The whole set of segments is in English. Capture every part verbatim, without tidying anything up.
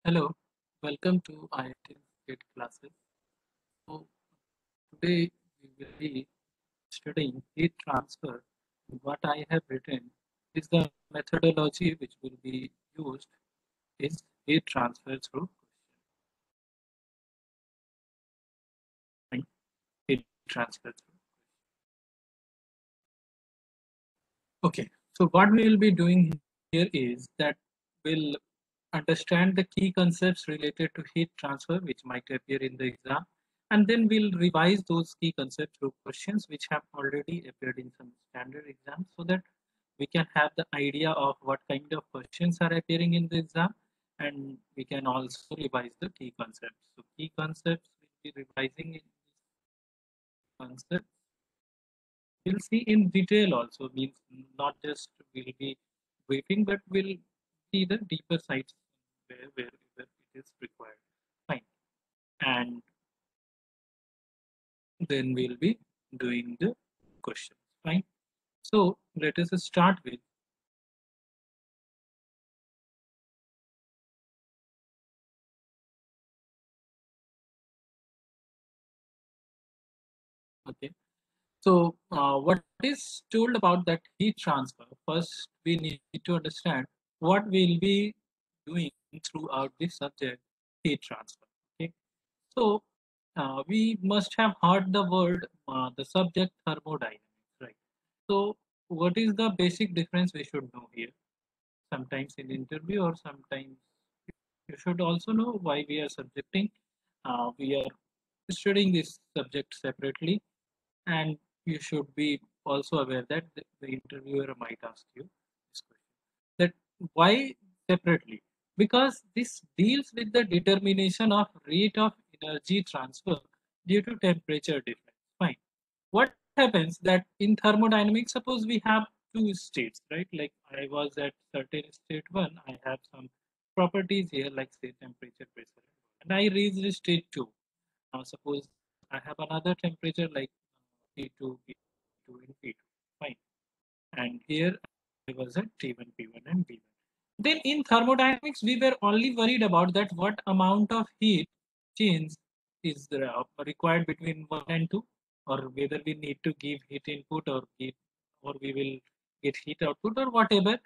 Hello, welcome to I I T State classes. So today we will be studying heat transfer. What I have written is the methodology which will be used is heat transfer through question. Heat transfer through. Okay, so what we will be doing here is that we'll understand the key concepts related to heat transfer which might appear in the exam, and then we'll revise those key concepts through questions which have already appeared in some standard exams so that we can have the idea of what kind of questions are appearing in the exam, and we can also revise the key concepts. So key concepts will be revising in concepts. We'll see in detail also, means not just we'll be briefing, but we'll see the deeper sides where, where, where it is required. Fine. And then we'll be doing the questions. Fine. So let us start with okay. So uh, what is told about that heat transfer? First, we need to understand what we'll be doing throughout this subject, heat transfer. Okay. So uh, we must have heard the word, uh, the subject thermodynamics, right? So what is the basic difference we should know here? Sometimes in interview or sometimes you should also know why we are subjecting. Uh, we are studying this subject separately, and you should be also aware that the, the interviewer might ask you this question. That why separately? Because this deals with the determination of rate of energy transfer due to temperature difference. Fine. What happens that in thermodynamics, suppose we have two states, right? Like I was at certain state one, I have some properties here, like say temperature, pressure, and I reached state two. Now suppose I have another temperature like T two, P two, and P two. Fine. And here I was at T one, P one, and B one. Then in thermodynamics, we were only worried about that what amount of heat change is uh, required between one and two, or whether we need to give heat input or heat, or we will get heat output or whatever.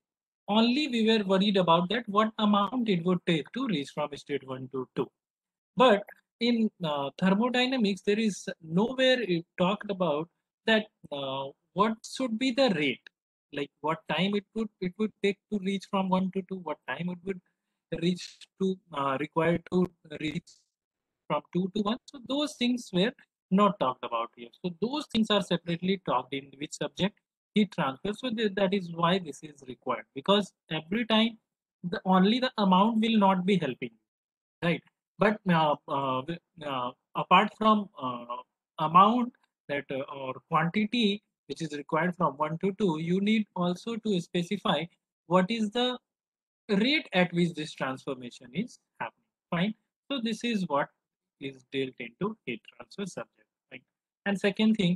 Only we were worried about that what amount it would take to reach from state one to two. But in uh, thermodynamics, there is nowhere it talked about that uh, what should be the rate, like what time it would it would take to reach from one to two, what time it would reach to uh, required to reach from two to one. So those things were not talked about here. So those things are separately talked in which subject heat transfer. So th- that is why this is required, because every time the only the amount will not be helping, right? But uh, uh, uh, apart from uh, amount that uh, or quantity which is required from one to two, you need also to specify what is the rate at which this transformation is happening. Fine. So this is what is dealt into heat transfer subject. Right. And second thing,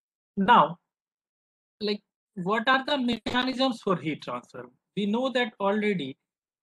now, like what are the mechanisms for heat transfer? We know that already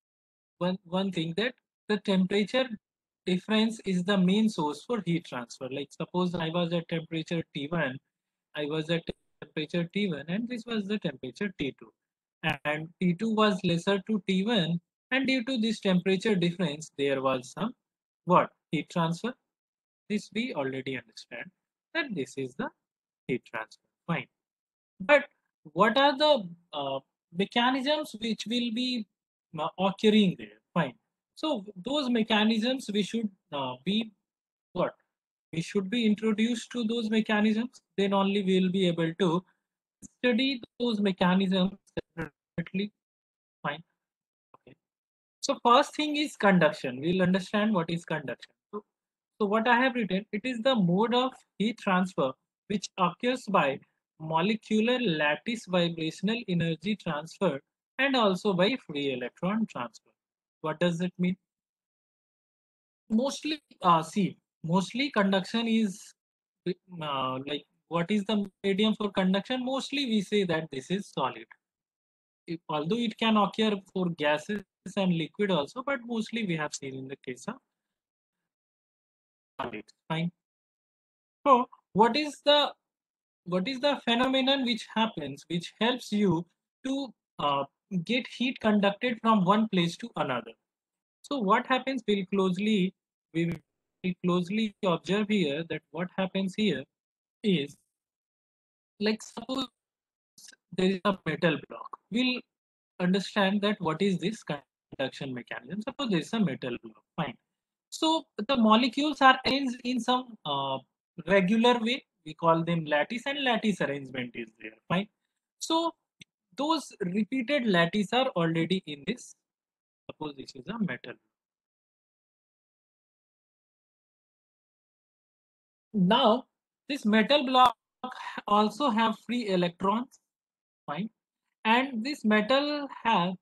one one thing that the temperature difference is the main source for heat transfer. Like suppose I was at temperature T one, I was at temperature T one, and this was the temperature T two. And T two was lesser to T one, and due to this temperature difference, there was some what? Heat transfer. This we already understand that this is the heat transfer. Fine. But what are the uh, mechanisms which will be uh, occurring there? Fine. So those mechanisms we should uh, be what? We should be introduced to those mechanisms. Then only we will be able to study those mechanisms separately. Fine. Okay. So first thing is conduction. We'll understand what is conduction. So, so what I have written, it is the mode of heat transfer which occurs by molecular lattice vibrational energy transfer and also by free electron transfer. What does it mean? Mostly, uh, see, mostly conduction is uh, like what is the medium for conduction? Mostly we say that this is solid. If, although it can occur for gases and liquid also, but mostly we have seen in the case of solid. Fine. So what is the what is the phenomenon which happens which helps you to uh, get heat conducted from one place to another? So what happens? We'll closely we will closely observe here that what happens here is, like, suppose there is a metal block. We'll understand that what is this conduction mechanism. Suppose there is a metal block. Fine. So the molecules are arranged in some uh, regular way. We call them lattice, and lattice arrangement is there. Fine. So those repeated lattice are already in this. Suppose this is a metal. Now this metal block also have free electrons. Fine. And this metal have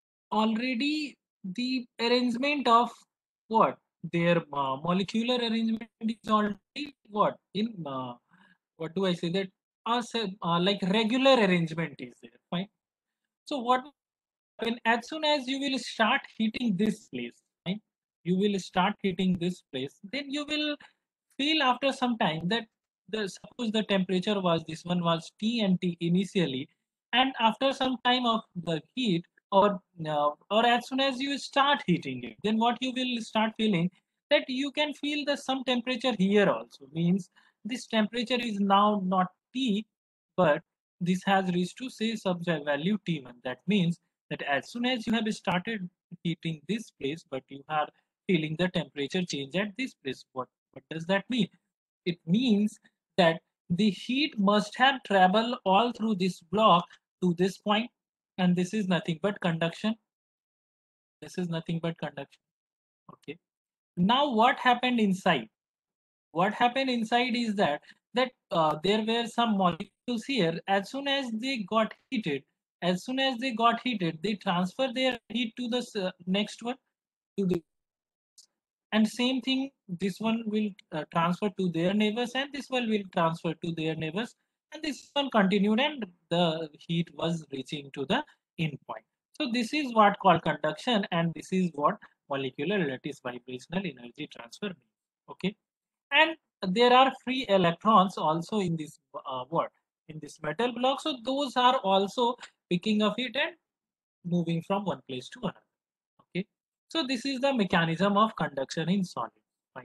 already the arrangement of what their uh, molecular arrangement is already what in uh, what do I say that us uh, like regular arrangement is there. Fine. So what when as soon as you will start heating this place, right, you will start heating this place, then you will feel after some time that the suppose the temperature was this one was T and T initially, and after some time of the heat, or uh, or as soon as you start heating it, then what you will start feeling that you can feel the some temperature here also, means this temperature is now not T, but this has reached to say some value T one. That means that as soon as you have started heating this place, but you are feeling the temperature change at this place. What what does that mean? It means that the heat must have traveled all through this block to this point, and this is nothing but conduction. This is nothing but conduction. Okay. Now what happened inside? What happened inside is that that uh, there were some molecules here. As soon as they got heated, as soon as they got heated, they transfer their heat to the uh, next one, to the and same thing, this one will uh, transfer to their neighbors, and this one will transfer to their neighbors, and this one continued, and the heat was reaching to the end point. So this is what called conduction, and this is what molecular lattice vibrational energy transfer means. Okay. And there are free electrons also in this uh, what in this metal block, so those are also picking up it and moving from one place to another. Okay. So this is the mechanism of conduction in solid. Fine.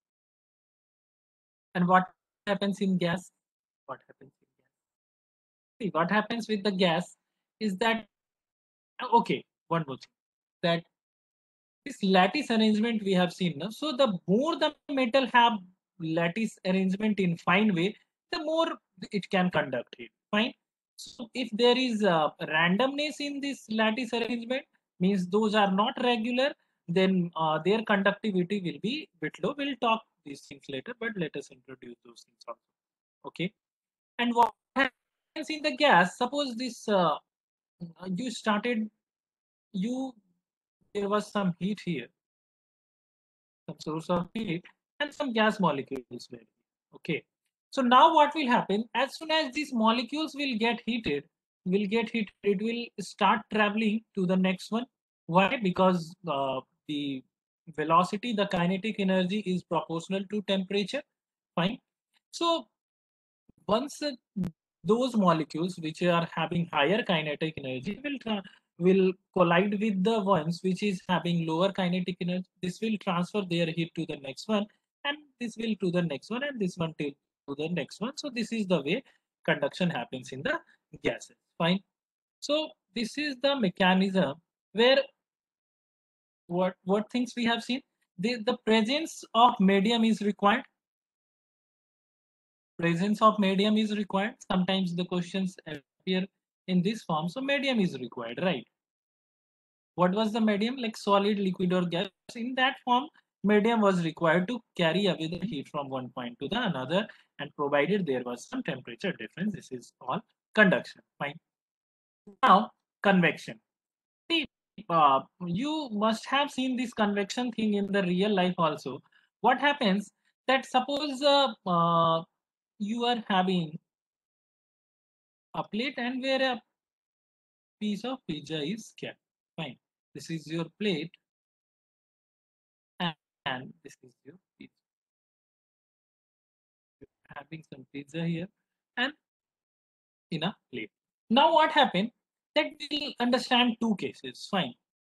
And what happens in gas? What happens in gas? See, what happens with the gas is that, okay, one more thing, that this lattice arrangement we have seen now. So the more the metal have lattice arrangement in fine way, the more it can conduct it. Fine. So if there is a randomness in this lattice arrangement, means those are not regular, then uh, their conductivity will be bit low. We'll talk these things later, but let us introduce those things also. Okay. And what happens in the gas? Suppose this uh, you started you there was some heat here, some source of heat, and some gas molecules were. Okay. So now what will happen? As soon as these molecules will get heated, will get heated, it will start traveling to the next one. Why? Because uh, the velocity, the kinetic energy is proportional to temperature. Fine. So once uh, those molecules which are having higher kinetic energy will tra- will collide with the ones which is having lower kinetic energy. This will transfer their heat to the next one, and this will to the next one, and this one to, to the next one. So this is the way conduction happens in the gases. Fine. So this is the mechanism where what what things we have seen. The, the presence of medium is required. Presence of medium is required. Sometimes the questions appear in this form. So medium is required, right? What was the medium? Like solid, liquid, or gas. In that form, medium was required to carry away the heat from one point to the another, and provided there was some temperature difference. This is all conduction. Fine. Now, convection. See, uh, you must have seen this convection thing in the real life also. What happens that suppose uh, uh, you are having a plate and where a piece of pizza is kept. Fine. This is your plate, and, and this is your pizza. You're having some pizza here and in a plate. Now what happened? That we'll understand two cases. Fine.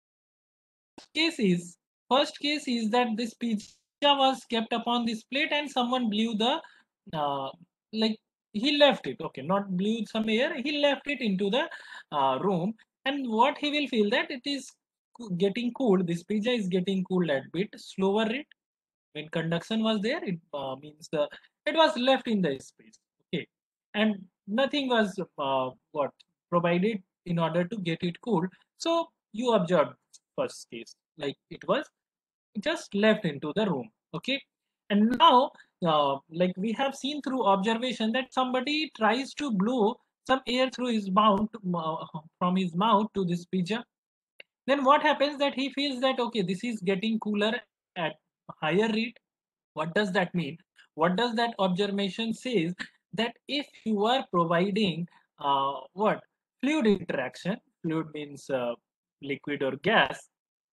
Case is first case is that this pizza was kept upon this plate and someone blew the uh, like he left it. Okay, not blew some air. He left it into the uh, room, and what he will feel that it is getting cooled. This pizza is getting cooled at bit slower rate. When conduction was there, it uh, means the it was left in the space. Okay, and nothing was uh, what provided in order to get it cooled. So you observed first case like it was just left into the room. Okay, and now uh, like we have seen through observation that somebody tries to blow some air through his mouth uh, from his mouth to this pizza. Then what happens that he feels that okay, this is getting cooler at higher rate. What does that mean? What does that observation says? That if you are providing uh, what fluid interaction, fluid means uh, liquid or gas.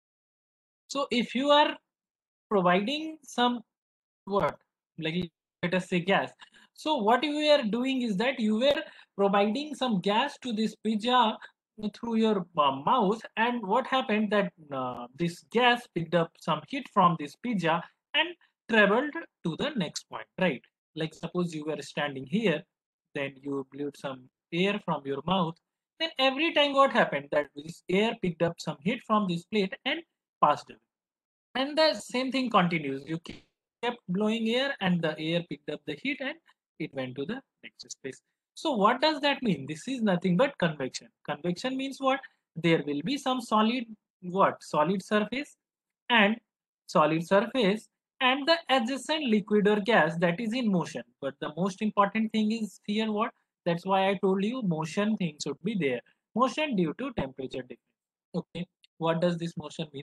So if you are providing some what like let us say gas, so what you were doing is that you were providing some gas to this pizza through your uh, mouth, and what happened that uh, this gas picked up some heat from this pizza and traveled to the next point, right? Like suppose you were standing here, then you blew some air from your mouth, then every time what happened that this air picked up some heat from this plate and passed away, and the same thing continues. You kept blowing air and the air picked up the heat and it went to the next space. So what does that mean? This is nothing but convection. Convection means what? There will be some solid what? Solid surface and solid surface and the adjacent liquid or gas that is in motion. But the most important thing is here what? That's why I told you motion thing should be there. Motion due to temperature difference. Okay. What does this motion mean?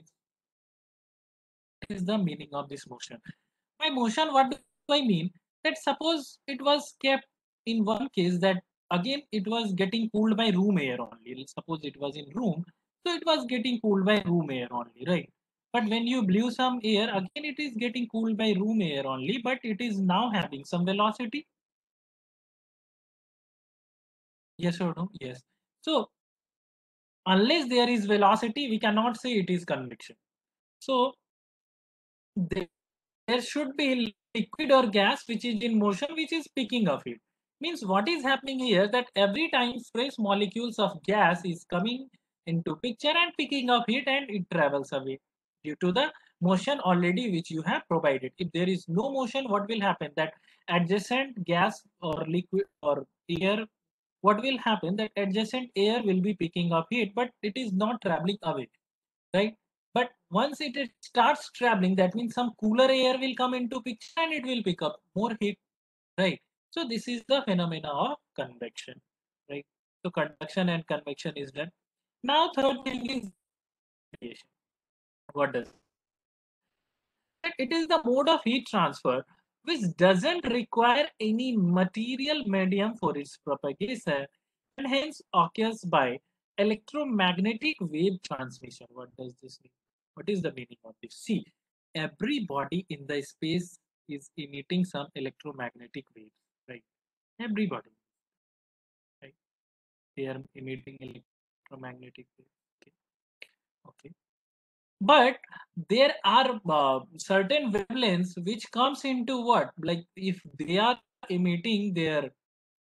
Is the meaning of this motion. By motion, what do I mean? That suppose it was kept in one case that again it was getting cooled by room air only. Suppose it was in room, so it was getting cooled by room air only, right? But when you blew some air, again it is getting cooled by room air only, but it is now having some velocity. Yes or no? Yes. So unless there is velocity, we cannot say it is convection. So there there should be liquid or gas which is in motion which is picking up heat. Means what is happening here that every time fresh molecules of gas is coming into picture and picking up heat and it travels away due to the motion already which you have provided. If there is no motion, what will happen? That adjacent gas or liquid or air, what will happen? That adjacent air will be picking up heat, but it is not traveling away, right? But once it, it starts traveling, that means some cooler air will come into picture and it will pick up more heat, right? So this is the phenomena of convection, right? So conduction and convection is done. Now third thing is radiation. What does it? It is the mode of heat transfer which doesn't require any material medium for its propagation and hence occurs by electromagnetic wave transmission. What does this mean? What is the meaning of this? See, every body in the space is emitting some electromagnetic waves, right? Everybody, right? They are emitting electromagnetic waves. Okay. Okay. But there are uh, certain wavelengths which comes into what? Like if they are emitting their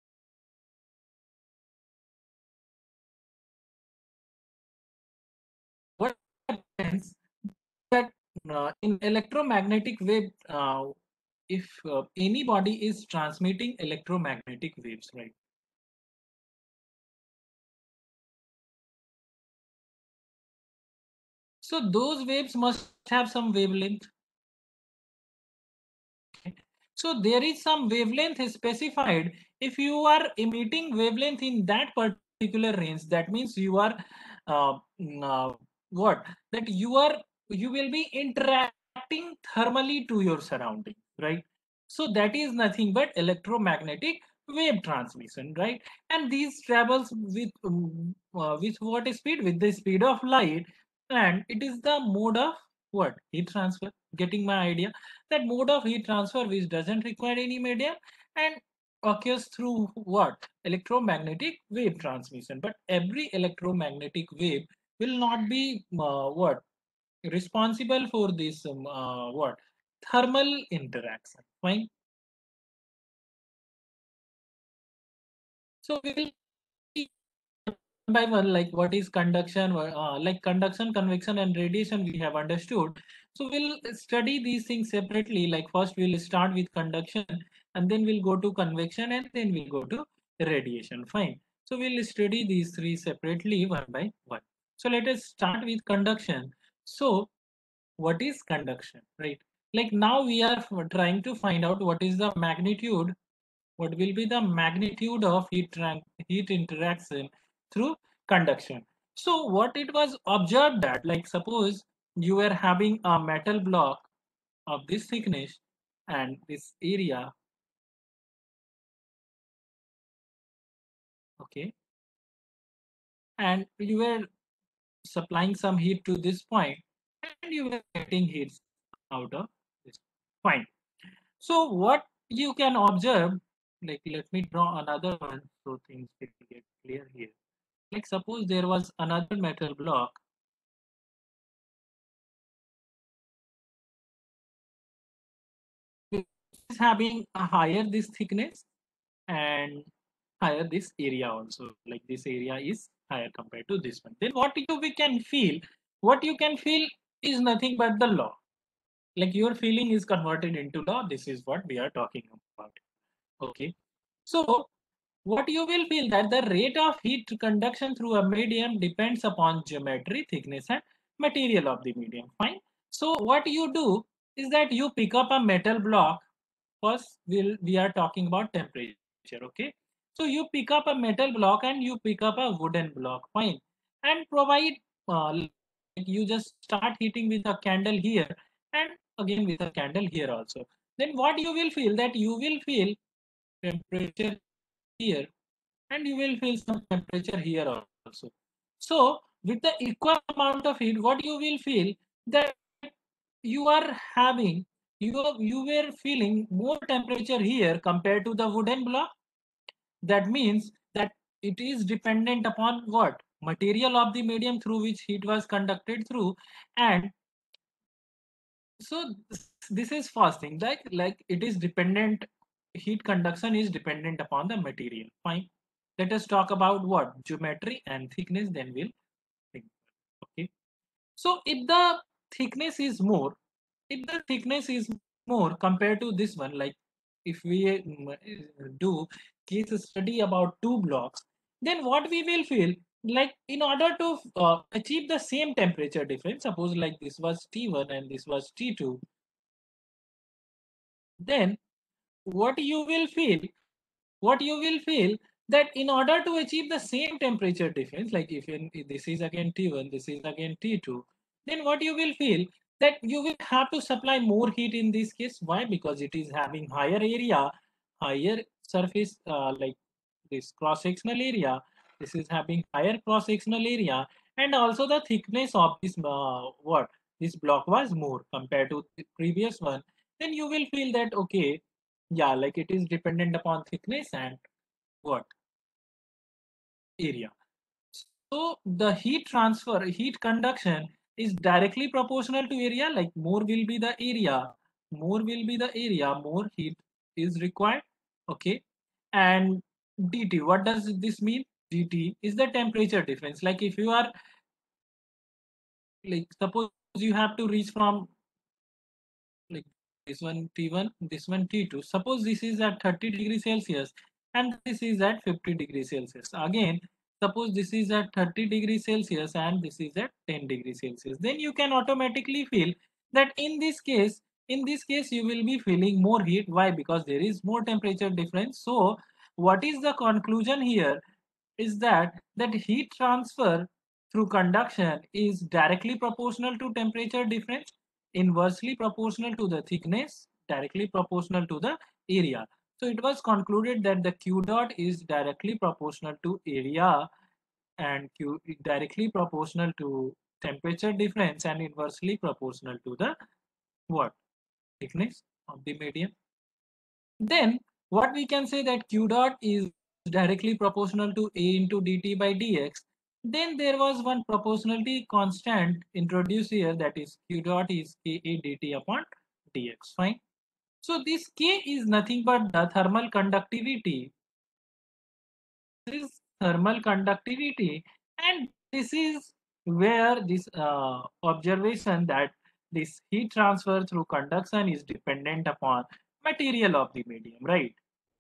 what happens that uh, in electromagnetic wave, uh, if uh, anybody is transmitting electromagnetic waves, right? So those waves must have some wavelength. So there is some wavelength specified. If you are emitting wavelength in that particular range, that means you are uh, mm, uh, what? That you are you will be interacting thermally to your surrounding, right? So that is nothing but electromagnetic wave transmission, right? And these travels with um, uh, with what speed? With the speed of light. and it is the mode of what heat transfer. Getting my idea? That mode of heat transfer which doesn't require any medium and occurs through what electromagnetic wave transmission. But every electromagnetic wave will not be uh, what responsible for this um, uh, what thermal interaction. Fine. So we will see one by one, like what is conduction, uh, like conduction, convection, and radiation we have understood. So we'll study these things separately. Like first we'll start with conduction, and then we'll go to convection, and then we'll go to radiation. Fine. So we'll study these three separately one by one. So let us start with conduction. So what is conduction, right? Like now we are trying to find out what is the magnitude, what will be the magnitude of heat, heat interaction through conduction. So what it was observed that, like suppose you were having a metal block of this thickness and this area, okay, and you were supplying some heat to this point and you were getting heat out of this. Fine. So what you can observe, like let me draw another one so things will get clear here. Like suppose there was another metal block which is having a higher this thickness and higher this area also. Like this area is higher compared to this one. Then what you we can feel, what you can feel is nothing but the law. Like your feeling is converted into law. This is what we are talking about. Okay. So what you will feel that the rate of heat conduction through a medium depends upon geometry, thickness, and material of the medium. Fine. So what you do is that you pick up a metal block. First, we'll, we are talking about temperature. Okay. So you pick up a metal block and you pick up a wooden block. Fine. And provide, uh, like you just start heating with a candle here and again with a candle here also. Then what you will feel that you will feel temperature here and you will feel some temperature here also. So with the equal amount of heat, what you will feel that you are having, you, are, you were feeling more temperature here compared to the wooden block. That means that it is dependent upon what? Material of the medium through which heat was conducted through. And so this is first thing, like, like it is dependent, heat conduction is dependent upon the material. Fine. Let us talk about what? Geometry and thickness, then we'll think. Okay. So if the thickness is more, if the thickness is more compared to this one, like if we mm, uh, do case study about two blocks, then what we will feel, like in order to uh, achieve the same temperature difference, suppose like this was T one and this was T two, then what you will feel, what you will feel that in order to achieve the same temperature difference, like if, in, if this is again T one, this is again T two, then what you will feel that you will have to supply more heat in this case. Why? Because it is having higher area, higher surface, uh, like this cross-sectional area. This is having higher cross-sectional area, and also the thickness of this uh, what this block was more compared to the previous one. Then you will feel that okay, yeah, like it is dependent upon thickness and what area. So the heat transfer, heat conduction is directly proportional to area. Like more will be the area, more will be the area, more heat is required. Okay, and dt, what does this mean? Dt is the temperature difference. Like if you are, like suppose you have to reach from, like this one T one, this one T two. Suppose this is at thirty degrees Celsius and this is at fifty degrees Celsius. Again, suppose this is at thirty degrees Celsius and this is at ten degrees Celsius. Then you can automatically feel that in this case, in this case, you will be feeling more heat. Why? Because there is more temperature difference. So what is the conclusion here? Is that that heat transfer through conduction is directly proportional to temperature difference, inversely proportional to the thickness, directly proportional to the area. So it was concluded that the q dot is directly proportional to area and q directly proportional to temperature difference and inversely proportional to the what? Thickness of the medium. Then what we can say that q dot is directly proportional to A into dt by dx. Then there was one proportionality constant introduced here, that is q dot is Ka dt upon dx. Fine. So this K is nothing but the thermal conductivity. This is thermal conductivity, and this is where this uh, observation that this heat transfer through conduction is dependent upon material of the medium, right?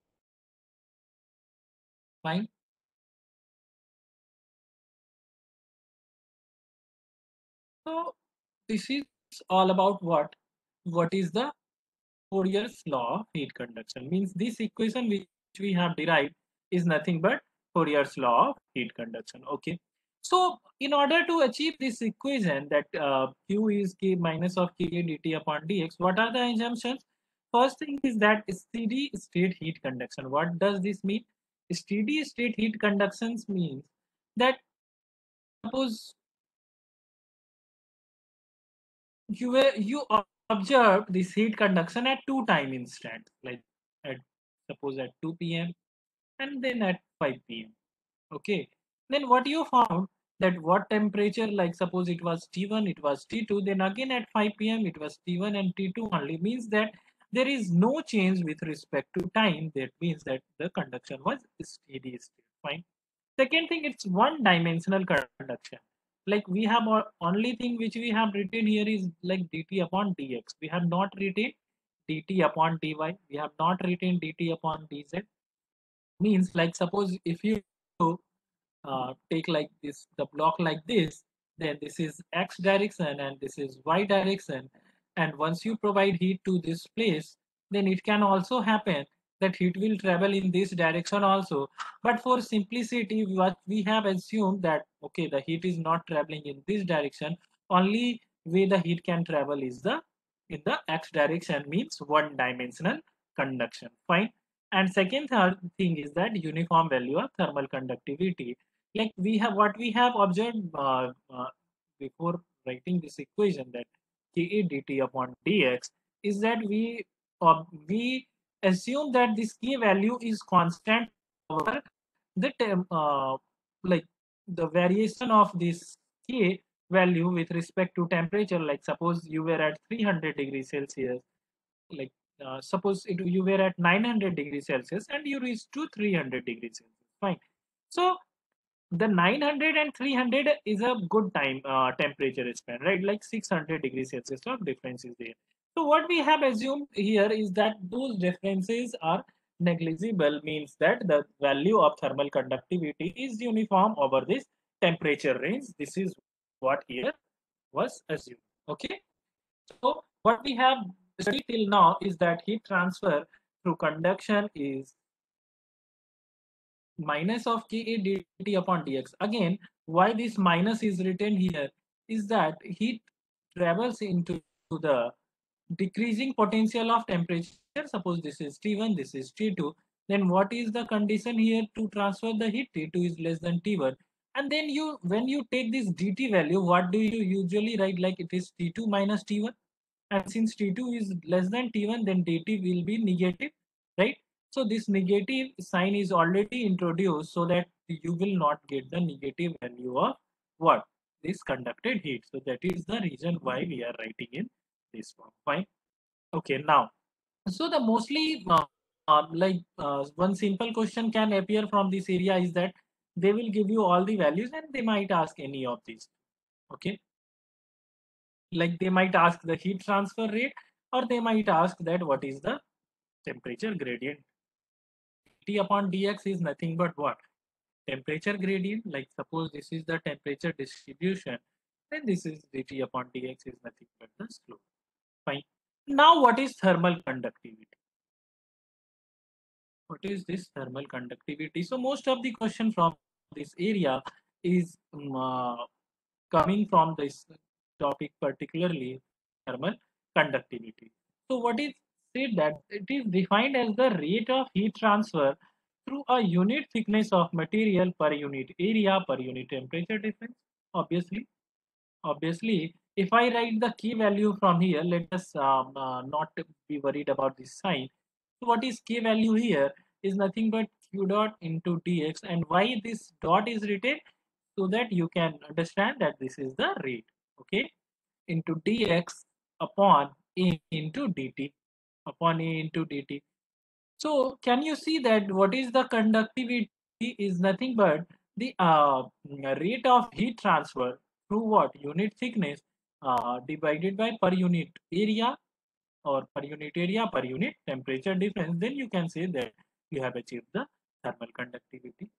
Fine. So this is all about what? What is the Fourier's law of heat conduction? Means this equation which we have derived is nothing but Fourier's law of heat conduction. Okay. So in order to achieve this equation that uh, Q is K minus of Ka dt upon dx, what are the assumptions? First thing is that steady state heat conduction. What does this mean? Steady state heat conduction means that suppose you were you observe this heat conduction at two time instants, like at suppose at two p m and then at five p m. Okay. Then what you found that what temperature, like suppose it was T one, it was T two, then again at five p m it was T one and T two only, means that there is no change with respect to time. That means that the conduction was steady state. Fine. Second thing, it's one dimensional conduction. Like we have o- only thing which we have written here is like dt upon dx. We have not written dt upon dy. We have not written dt upon dz. Means like suppose if you uh, take like this the block like this, then this is x direction and this is y direction, and once you provide heat to this place, then it can also happen that heat will travel in this direction also. But for simplicity, what we have assumed that okay, the heat is not traveling in this direction, only way the heat can travel is the in the x direction, means one dimensional conduction. Fine. And second third thing is that uniform value of thermal conductivity. Like we have what we have observed uh, uh, before writing this equation, that Ka dt upon dx, is that we uh, we assume that this k value is constant over the tem- uh, like the variation of this k value with respect to temperature. Like suppose you were at three hundred degrees celsius, like uh, suppose it, you were at nine hundred degrees celsius and you reached to three hundred degrees celsius. Fine. So the nine hundred and three hundred is a good time uh, temperature span, right? Like six hundred degrees celsius of difference is there. So what we have assumed here is that those differences are negligible, means that the value of thermal conductivity is uniform over this temperature range. This is what here was assumed. Okay. So what we have studied till now is that heat transfer through conduction is minus of Ka dt upon dx. Again, why this minus is written here is that heat travels into the decreasing potential of temperature. Suppose this is T one, this is T two. Then what is the condition here to transfer the heat? T two is less than T one. And then you, when you take this dt value, what do you usually write? Like it is T two minus T one. And since T two is less than T one, then dt will be negative, right? So this negative sign is already introduced so that you will not get the negative value of what? This conducted heat. So that is the reason why we are writing in this form. Fine. Okay, now, so the mostly uh, uh, like uh, one simple question can appear from this area is that they will give you all the values and they might ask any of these. Okay, like they might ask the heat transfer rate, or they might ask that what is the temperature gradient. T upon dx is nothing but what? Temperature gradient. Like suppose this is the temperature distribution, then this is dt upon dx is nothing but the slope. Fine. Now what is thermal conductivity? What is this thermal conductivity? So most of the question from this area is um, uh, coming from this topic, particularly thermal conductivity. So what is said that it is defined as the rate of heat transfer through a unit thickness of material per unit area per unit temperature difference. Obviously, obviously, if I write the key value from here, let us um, uh, not be worried about this sign. So what is key value here is nothing but q dot into dx, and why this dot is written, so that you can understand that this is the rate, okay, into dx upon a into dt, upon a into dt. So can you see that what is the conductivity is nothing but the uh, rate of heat transfer through what unit thickness uh, divided by per unit area, or per unit area per unit temperature difference. Then you can say that you have achieved the thermal conductivity.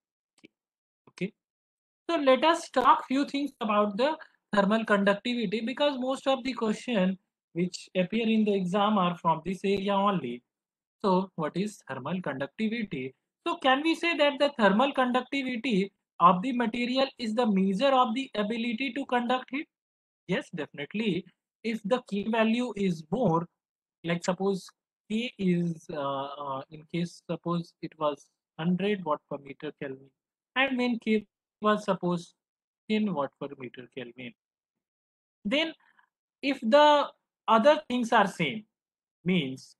Okay. So let us talk few things about the thermal conductivity, because most of the question which appear in the exam are from this area only. So what is thermal conductivity? So can we say that the thermal conductivity of the material is the measure of the ability to conduct heat? Yes, definitely. If the K value is more, like suppose K is, uh, uh, in case suppose it was one hundred watt per meter Kelvin, and when K was suppose ten watt per meter Kelvin, then if the other things are same, means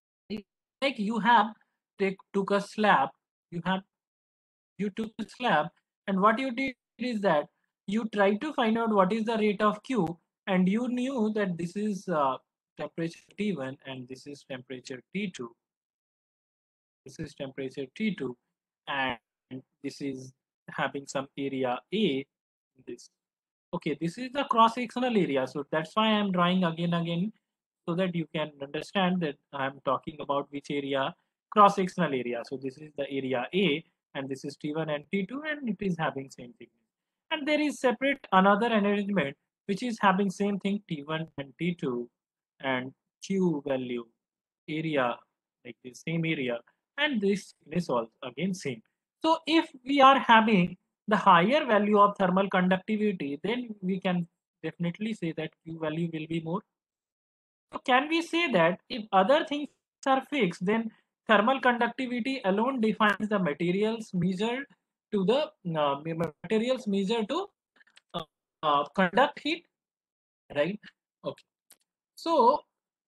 like you have take took a slab, you have you took a slab, and what you did is that you tried to find out what is the rate of q, and you knew that this is uh, temperature T one and this is temperature T two, this is temperature T two, and this is having some area A, this, okay, this is the cross sectional area, so that's why I'm drawing again again, so that you can understand that I'm talking about which area, cross sectional area. So this is the area A, and this is T one and T two, and it is having same thing. And there is separate another arrangement which is having same thing T one and T two, and Q value area, like the same area, and this is also again same. So if we are having the higher value of thermal conductivity, then we can definitely say that Q value will be more. So can we say that if other things are fixed, then thermal conductivity alone defines the materials measured to the uh, materials measured to uh, uh, conduct heat, right? Okay. So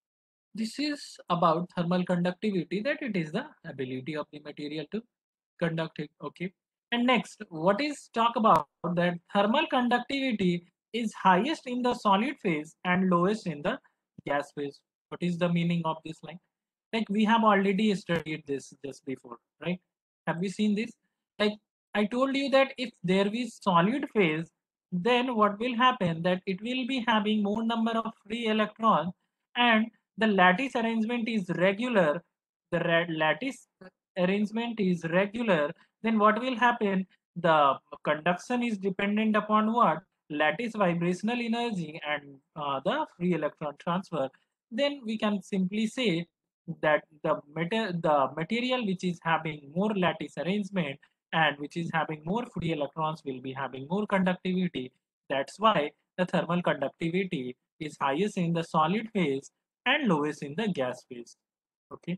this is about thermal conductivity, that it is the ability of the material to conduct it. Okay. And next, what is talk about that thermal conductivity is highest in the solid phase and lowest in the gas phase. What is the meaning of this line? Like we have already studied this just before, right? Have we seen this? Like I told you that if there is solid phase, then what will happen that it will be having more number of free electrons, and the lattice arrangement is regular, the lattice arrangement is regular, then what will happen? The conduction is dependent upon what? Lattice vibrational energy and uh, the free electron transfer. Then we can simply say that the, mater the material which is having more lattice arrangement and which is having more free electrons will be having more conductivity. That's why the thermal conductivity is highest in the solid phase and lowest in the gas phase. Okay.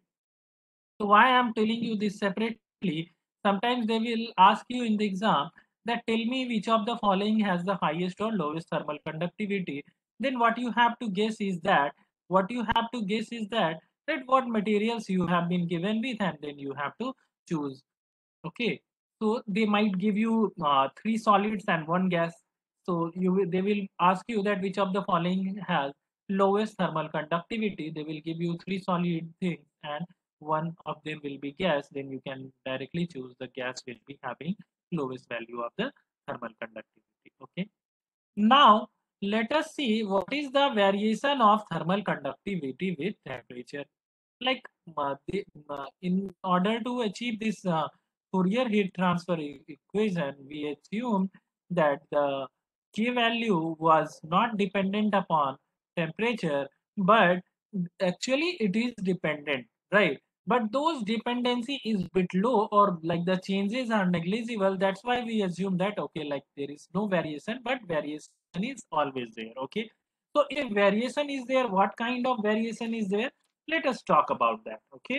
So why I'm telling you this separately, sometimes they will ask you in the exam that tell me which of the following has the highest or lowest thermal conductivity. Then what you have to guess is that, what you have to guess is that, that what materials you have been given with, and then you have to choose. Okay, so they might give you uh, three solids and one gas. So you will, they will ask you that which of the following has lowest thermal conductivity. They will give you three solid things and one of them will be gas. Then you can directly choose the gas will be having lowest value of the thermal conductivity. Okay. Now let us see what is the variation of thermal conductivity with temperature. Like uh, the, uh, in order to achieve this uh, Fourier heat transfer e- equation, we assume that the k value was not dependent upon temperature, but actually it is dependent, right? But those dependency is bit low, or like the changes are negligible. That's why we assume that okay, like there is no variation, but variation is always there. Okay. So if variation is there, what kind of variation is there? Let us talk about that. Okay.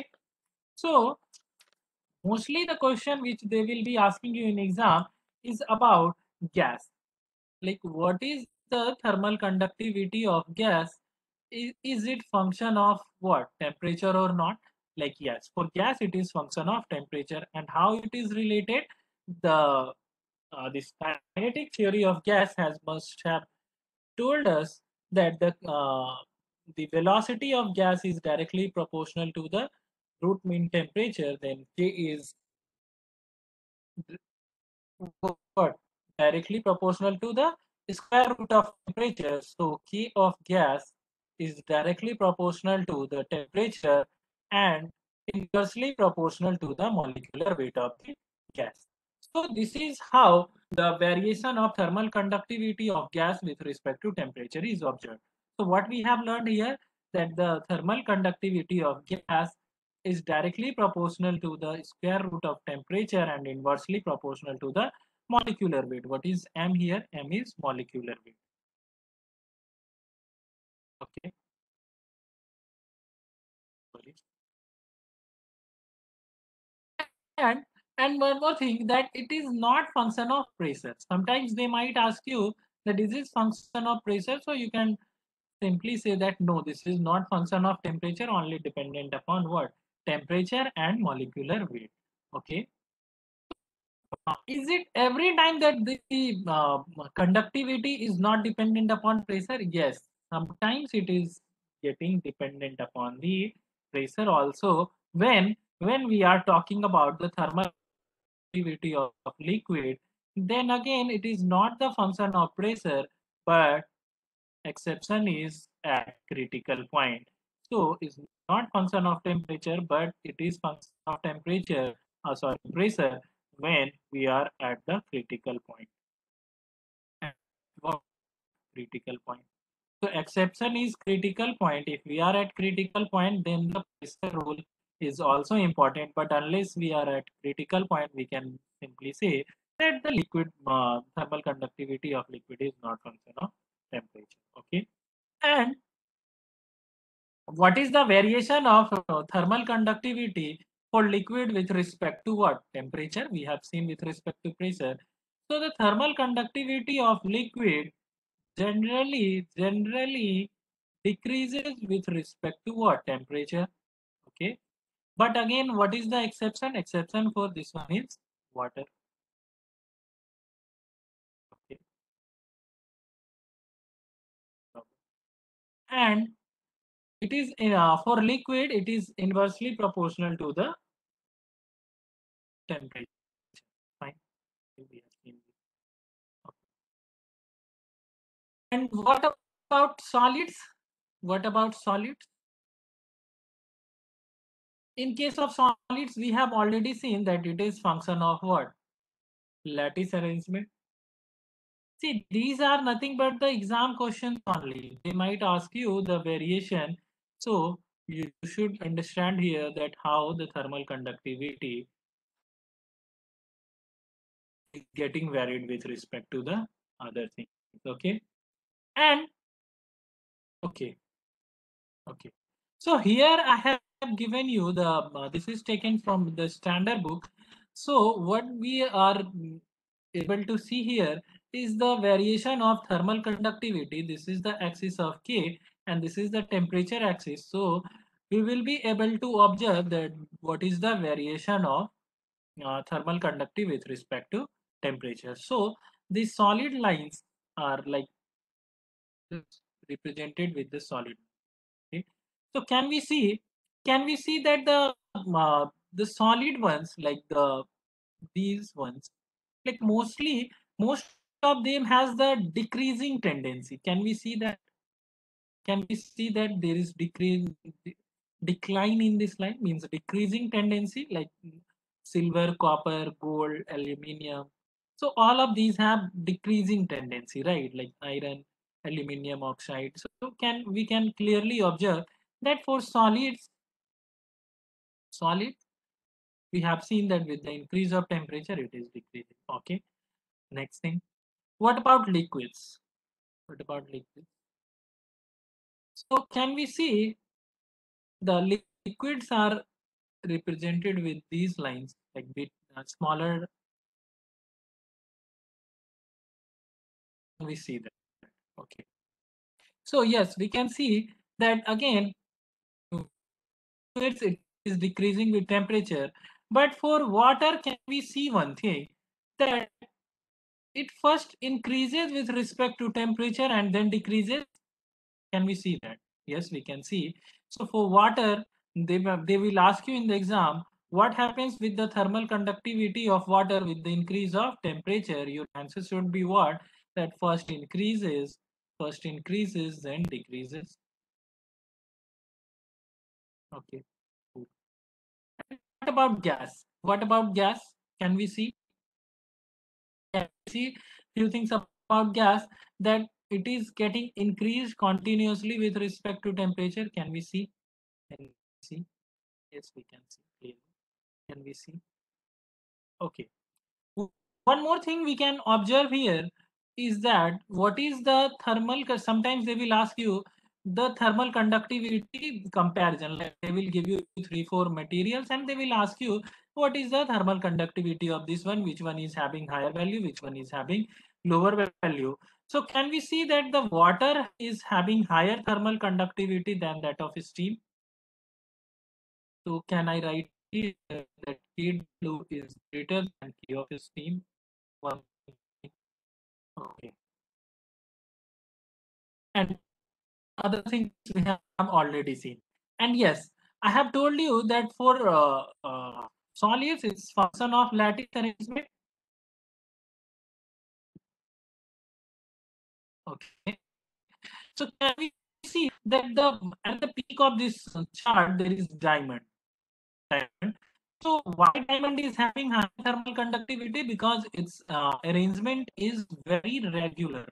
So mostly the question which they will be asking you in exam is about gas. Like what is the thermal conductivity of gas, is, is it function of what, temperature or not? Like yes, for gas it is function of temperature. And how it is related? The uh, this kinetic theory of gas has must have told us that the uh, the velocity of gas is directly proportional to the root mean temperature. Then K is what, directly proportional to the square root of temperature. So K of gas is directly proportional to the temperature and inversely proportional to the molecular weight of the gas. So this is how the variation of thermal conductivity of gas with respect to temperature is observed. So what we have learned here, that the thermal conductivity of gas is directly proportional to the square root of temperature and inversely proportional to the molecular weight. What is M here? M is molecular weight. Okay. Sorry. And and one more thing, that it is not function of pressure. Sometimes they might ask you that is this function of pressure, so you can simply say that no, this is not function of temperature, only dependent upon what, temperature and molecular weight. Okay. Uh, is it every time that the uh, conductivity is not dependent upon pressure? Yes, sometimes it is getting dependent upon the pressure also, when when we are talking about the thermal conductivity of, of liquid. Then again, it is not the function of pressure, but exception is at critical point. So it's not function of temperature, but it is function of temperature, uh, sorry, pressure, when we are at the critical point. At what critical point? So exception is critical point. If we are at critical point, then the pressure rule is also important. But unless we are at critical point, we can simply say that the liquid uh, thermal conductivity of liquid is not function of temperature. Okay. And what is the variation of uh, thermal conductivity for liquid with respect to what? Temperature. We have seen with respect to pressure. So the thermal conductivity of liquid generally generally decreases with respect to what? Temperature. Okay. But again, what is the exception? Exception for this one is water. Okay. And it is uh, for liquid, it is inversely proportional to the temperature. Fine. We have seen this. And what about solids? What about solids? In case of solids, we have already seen that it is function of what? Lattice arrangement. See, these are nothing but the exam questions only. They might ask you the variation. So you should understand here that how the thermal conductivity is getting varied with respect to the other things. Okay. And okay. Okay. So here I have given you the, uh, this is taken from the standard book. So what we are mm, able to see here is the variation of thermal conductivity. This is the axis of K and this is the temperature axis. So we will be able to observe that what is the variation of uh, thermal conductivity with respect to temperature. So these solid lines are like represented with the solid. Okay. So can we see, can we see that the uh, the solid ones, like the these ones, like mostly most of them has the decreasing tendency. Can we see that? Can we see that there is decrease decline in this line, means decreasing tendency, like silver, copper, gold, aluminium. So all of these have decreasing tendency, right? Like iron, aluminium oxide. So can we can clearly observe that for solids, solids, we have seen that with the increase of temperature, it is decreasing. Okay. Next thing. What about liquids? What about liquids? So can we see the li- liquids are represented with these lines, like bit uh, smaller, we see that. Okay. So yes, we can see that again, it's, it is decreasing with temperature. But for water, can we see one thing that it first increases with respect to temperature and then decreases? Can we see that? Yes, we can see. So for water, they, they will ask you in the exam, what happens with the thermal conductivity of water with the increase of temperature? Your answer should be what? That first increases, first increases, then decreases. Okay. Cool. What about gas? What about gas? Can we see? Can we see few things about gas that it is getting increased continuously with respect to temperature? Can we see? Can we see? Yes, we can see clearly. Can we see? Okay. One more thing we can observe here is that what is the thermal, sometimes they will ask you the thermal conductivity comparison. Like they will give you three, four materials and they will ask you what is the thermal conductivity of this one, which one is having higher value, which one is having lower value. So can we see that the water is having higher thermal conductivity than that of steam? So can I write here that K W is greater than K of steam? One. Okay. And other things we have already seen. And yes, I have told you that for uh, uh, solids, it's function of lattice arrangement. Okay. So can we see that the at the peak of this chart there is diamond. Diamond. So why diamond is having high thermal conductivity? Because its uh, arrangement is very regular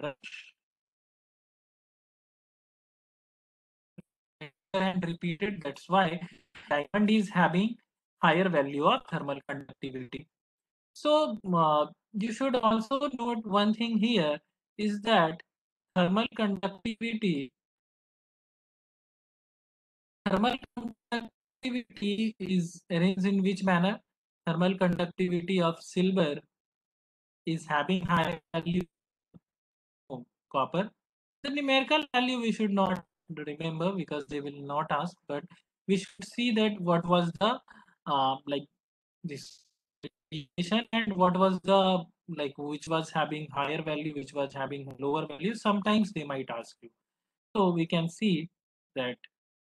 and repeated. That's why diamond is having higher value of thermal conductivity. So uh, you should also note one thing here is that thermal conductivity, thermal conductivity is arranged in which manner? Thermal conductivity of silver is having higher value of copper. The numerical value we should not remember because they will not ask, but we should see that what was the uh, like this equation and what was the like which was having higher value, which was having lower value. Sometimes they might ask you. So we can see that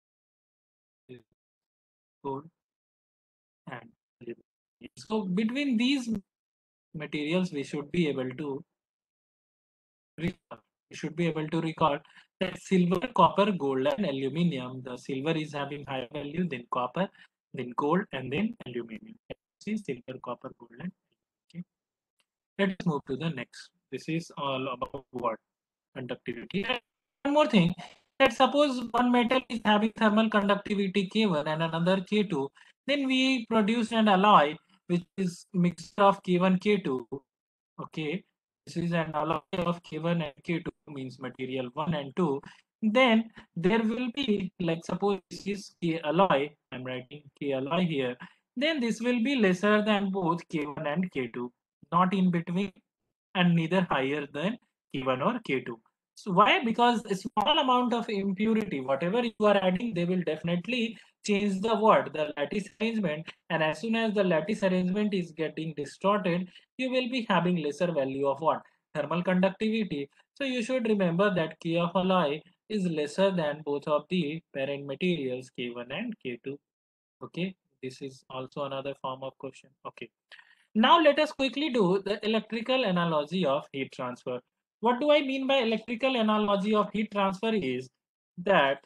gold and so between these materials we should be able to recall. We should be able to recall that silver, copper, gold, and aluminium. The silver is having higher value, then copper, then gold, and then aluminium. See silver, copper, gold, and okay. Let's move to the next. This is all about what? Conductivity. And one more thing, that suppose one metal is having thermal conductivity K one and another K two, then we produce an alloy which is mixture of K one, K two. Okay, this is an alloy of K one and K two means material one and two. Then there will be like suppose this is K alloy. I'm writing K alloy here. Then this will be lesser than both K one and K two, not in between and neither higher than K one or K two. So why? Because a small amount of impurity, whatever you are adding, they will definitely change the what? The lattice arrangement. And as soon as the lattice arrangement is getting distorted, you will be having lesser value of what? Thermal conductivity. So you should remember that K of alloy is lesser than both of the parent materials K one and K two. Okay. This is also another form of question. Okay. Now let us quickly do the electrical analogy of heat transfer. What do I mean by electrical analogy of heat transfer is that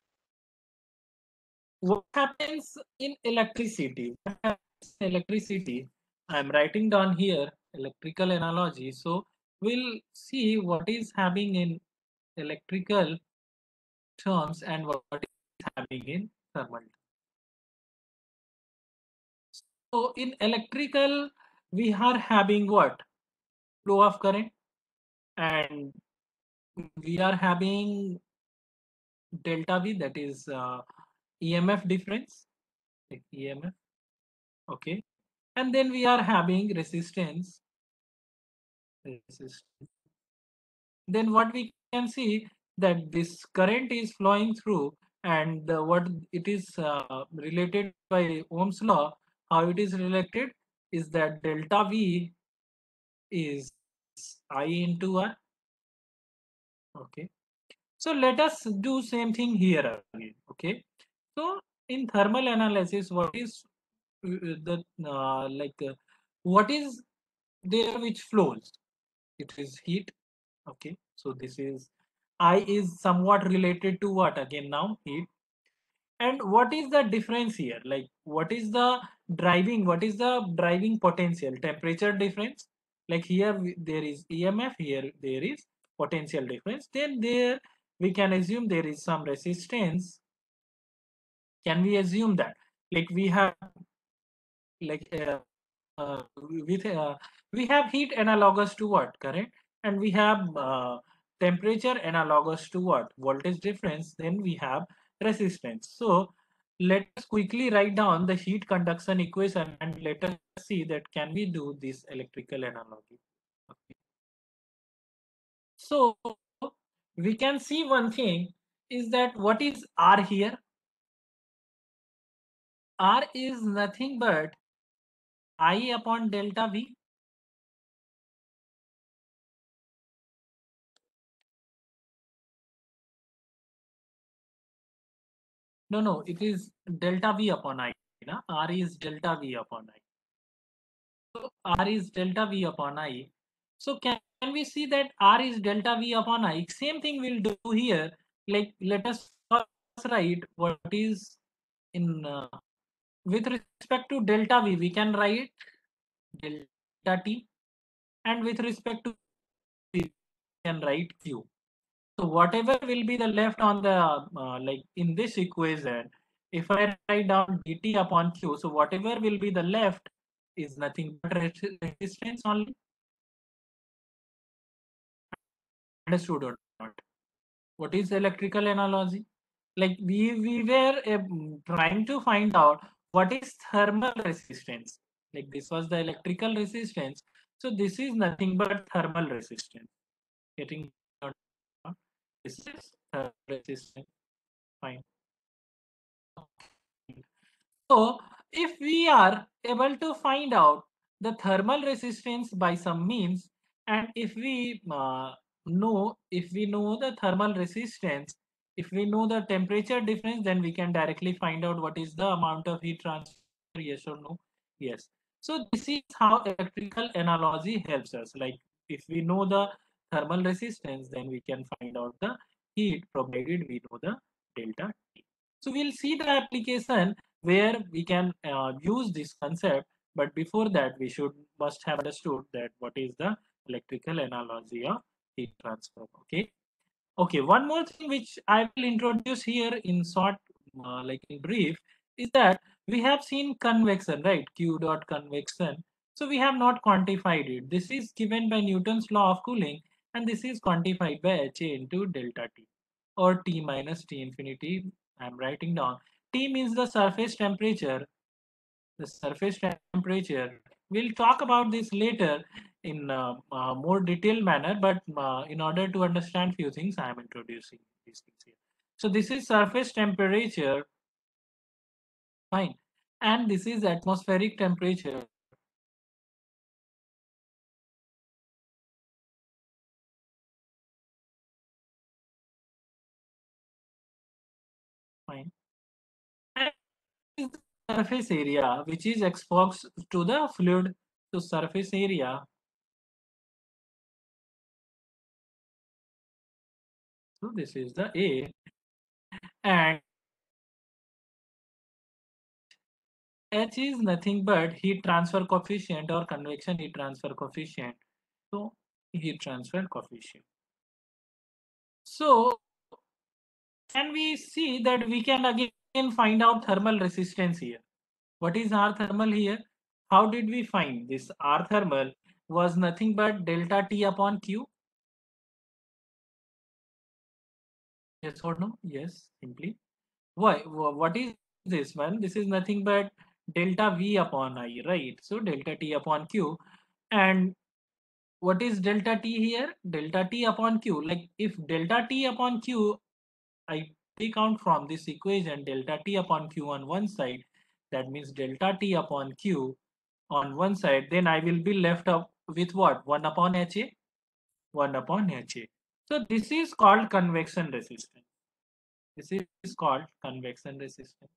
what happens in electricity? What happens in electricity? I'm writing down here electrical analogy. So we'll see what is having in electrical terms and what is having in thermal. So in electrical, we are having what? Flow of current, and we are having delta V, that is uh, E M F difference, like E M F. Okay. And then we are having resistance. resistance. Then what we can see that this current is flowing through, and uh, what it is uh, related by Ohm's law, how it is related is that delta V is I into R. Okay. So let us do same thing here again. Okay. So in thermal analysis, what is uh, the uh, like uh, what is there which flows? It is heat. Okay. So this is I is somewhat related to what again now? Heat. And what is the difference here? Like what is the driving? What is the driving potential? Temperature difference? Like here we- there is E M F, here there is potential difference. Then there we can assume there is some resistance. Can we assume that? Like we have like uh, uh, with uh, we have heat analogous to what? Current, and we have uh, temperature analogous to what? Voltage difference. Then we have resistance. So let us quickly write down the heat conduction equation and let us see that can we do this electrical analogy. Okay. So we can see one thing is that what is R here? R is nothing but I upon delta V. No, no, it is delta V upon I. Na? R is delta V upon I. So R is delta V upon I. So can, can we see that R is delta V upon I? Same thing we'll do here. Like let us first write what is in uh, with respect to delta V, we can write delta T, and with respect to we can write Q. So whatever will be the left on the uh, like in this equation, if I write down dt upon q, so whatever will be the left is nothing but resistance only. Understood or not? What is electrical analogy? Like we we were uh, trying to find out what is thermal resistance. Like this was the electrical resistance. So this is nothing but thermal resistance. Getting this is thermal resistance. Fine. So, if we are able to find out the thermal resistance by some means, and if we uh, know, if we know the thermal resistance, if we know the temperature difference, then we can directly find out what is the amount of heat transfer, yes or no. Yes. So this is how electrical analogy helps us. Like if we know the thermal resistance, then we can find out the heat provided we know the delta T. So we'll see the application where we can uh, use this concept, but before that we should must have understood that what is the electrical analogy of heat transfer. Okay. Okay, one more thing which I will introduce here in short, uh, like in brief, is that we have seen convection, right? Q dot convection. So we have not quantified it. This is given by Newton's law of cooling, and this is quantified by H A into delta T, or T minus T infinity. I'm writing down. T means the surface temperature, the surface temperature. We'll talk about this later in uh, uh, more detailed manner, but uh, in order to understand few things, I am introducing these things here. So this is surface temperature, fine, and this is atmospheric temperature, fine, and this is the surface area which is exposed to the fluid. So surface area, so this is the A, and H is nothing but heat transfer coefficient or convection heat transfer coefficient. So heat transfer coefficient. So can we see that we can again find out thermal resistance here? What is R thermal here? How did we find this? R thermal was nothing but delta T upon Q. Yes or no? Yes, simply. Why? What is this one? This is nothing but delta V upon I, right? So delta T upon Q, and what is delta T here? Delta T upon Q. Like if delta T upon Q, I take out from this equation delta T upon Q on one side, that means delta T upon Q on one side, then I will be left up with what? one upon H A? one upon H A. So this is called convection resistance. This is called convection resistance.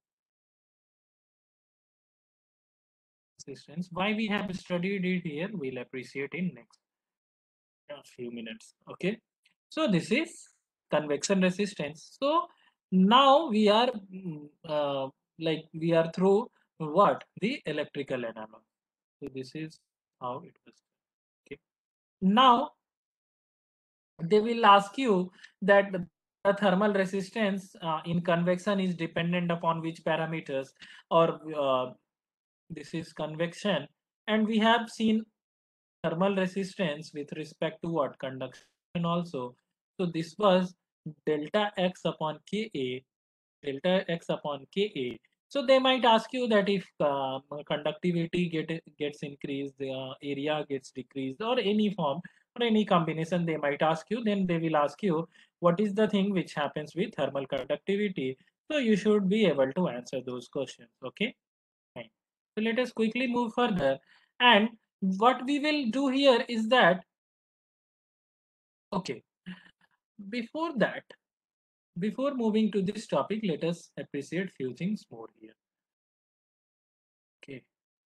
Resistance. Why we have studied it here, we'll appreciate in next uh, few minutes. Okay. So this is convection resistance. So now we are mm, uh, like we are through what? The electrical analog. So this is how it was. Okay. Now they will ask you that the thermal resistance uh, in convection is dependent upon which parameters, or uh, this is convection, and we have seen thermal resistance with respect to what? Conduction also. So this was delta x upon Ka, delta x upon Ka. So they might ask you that if uh, conductivity get, gets increased, the uh, area gets decreased, or any form or any combination they might ask you, then they will ask you what is the thing which happens with thermal conductivity. So you should be able to answer those questions. Okay, fine. So let us quickly move further. And what we will do here is that, okay, before that, before moving to this topic, let us appreciate few things more here. Okay,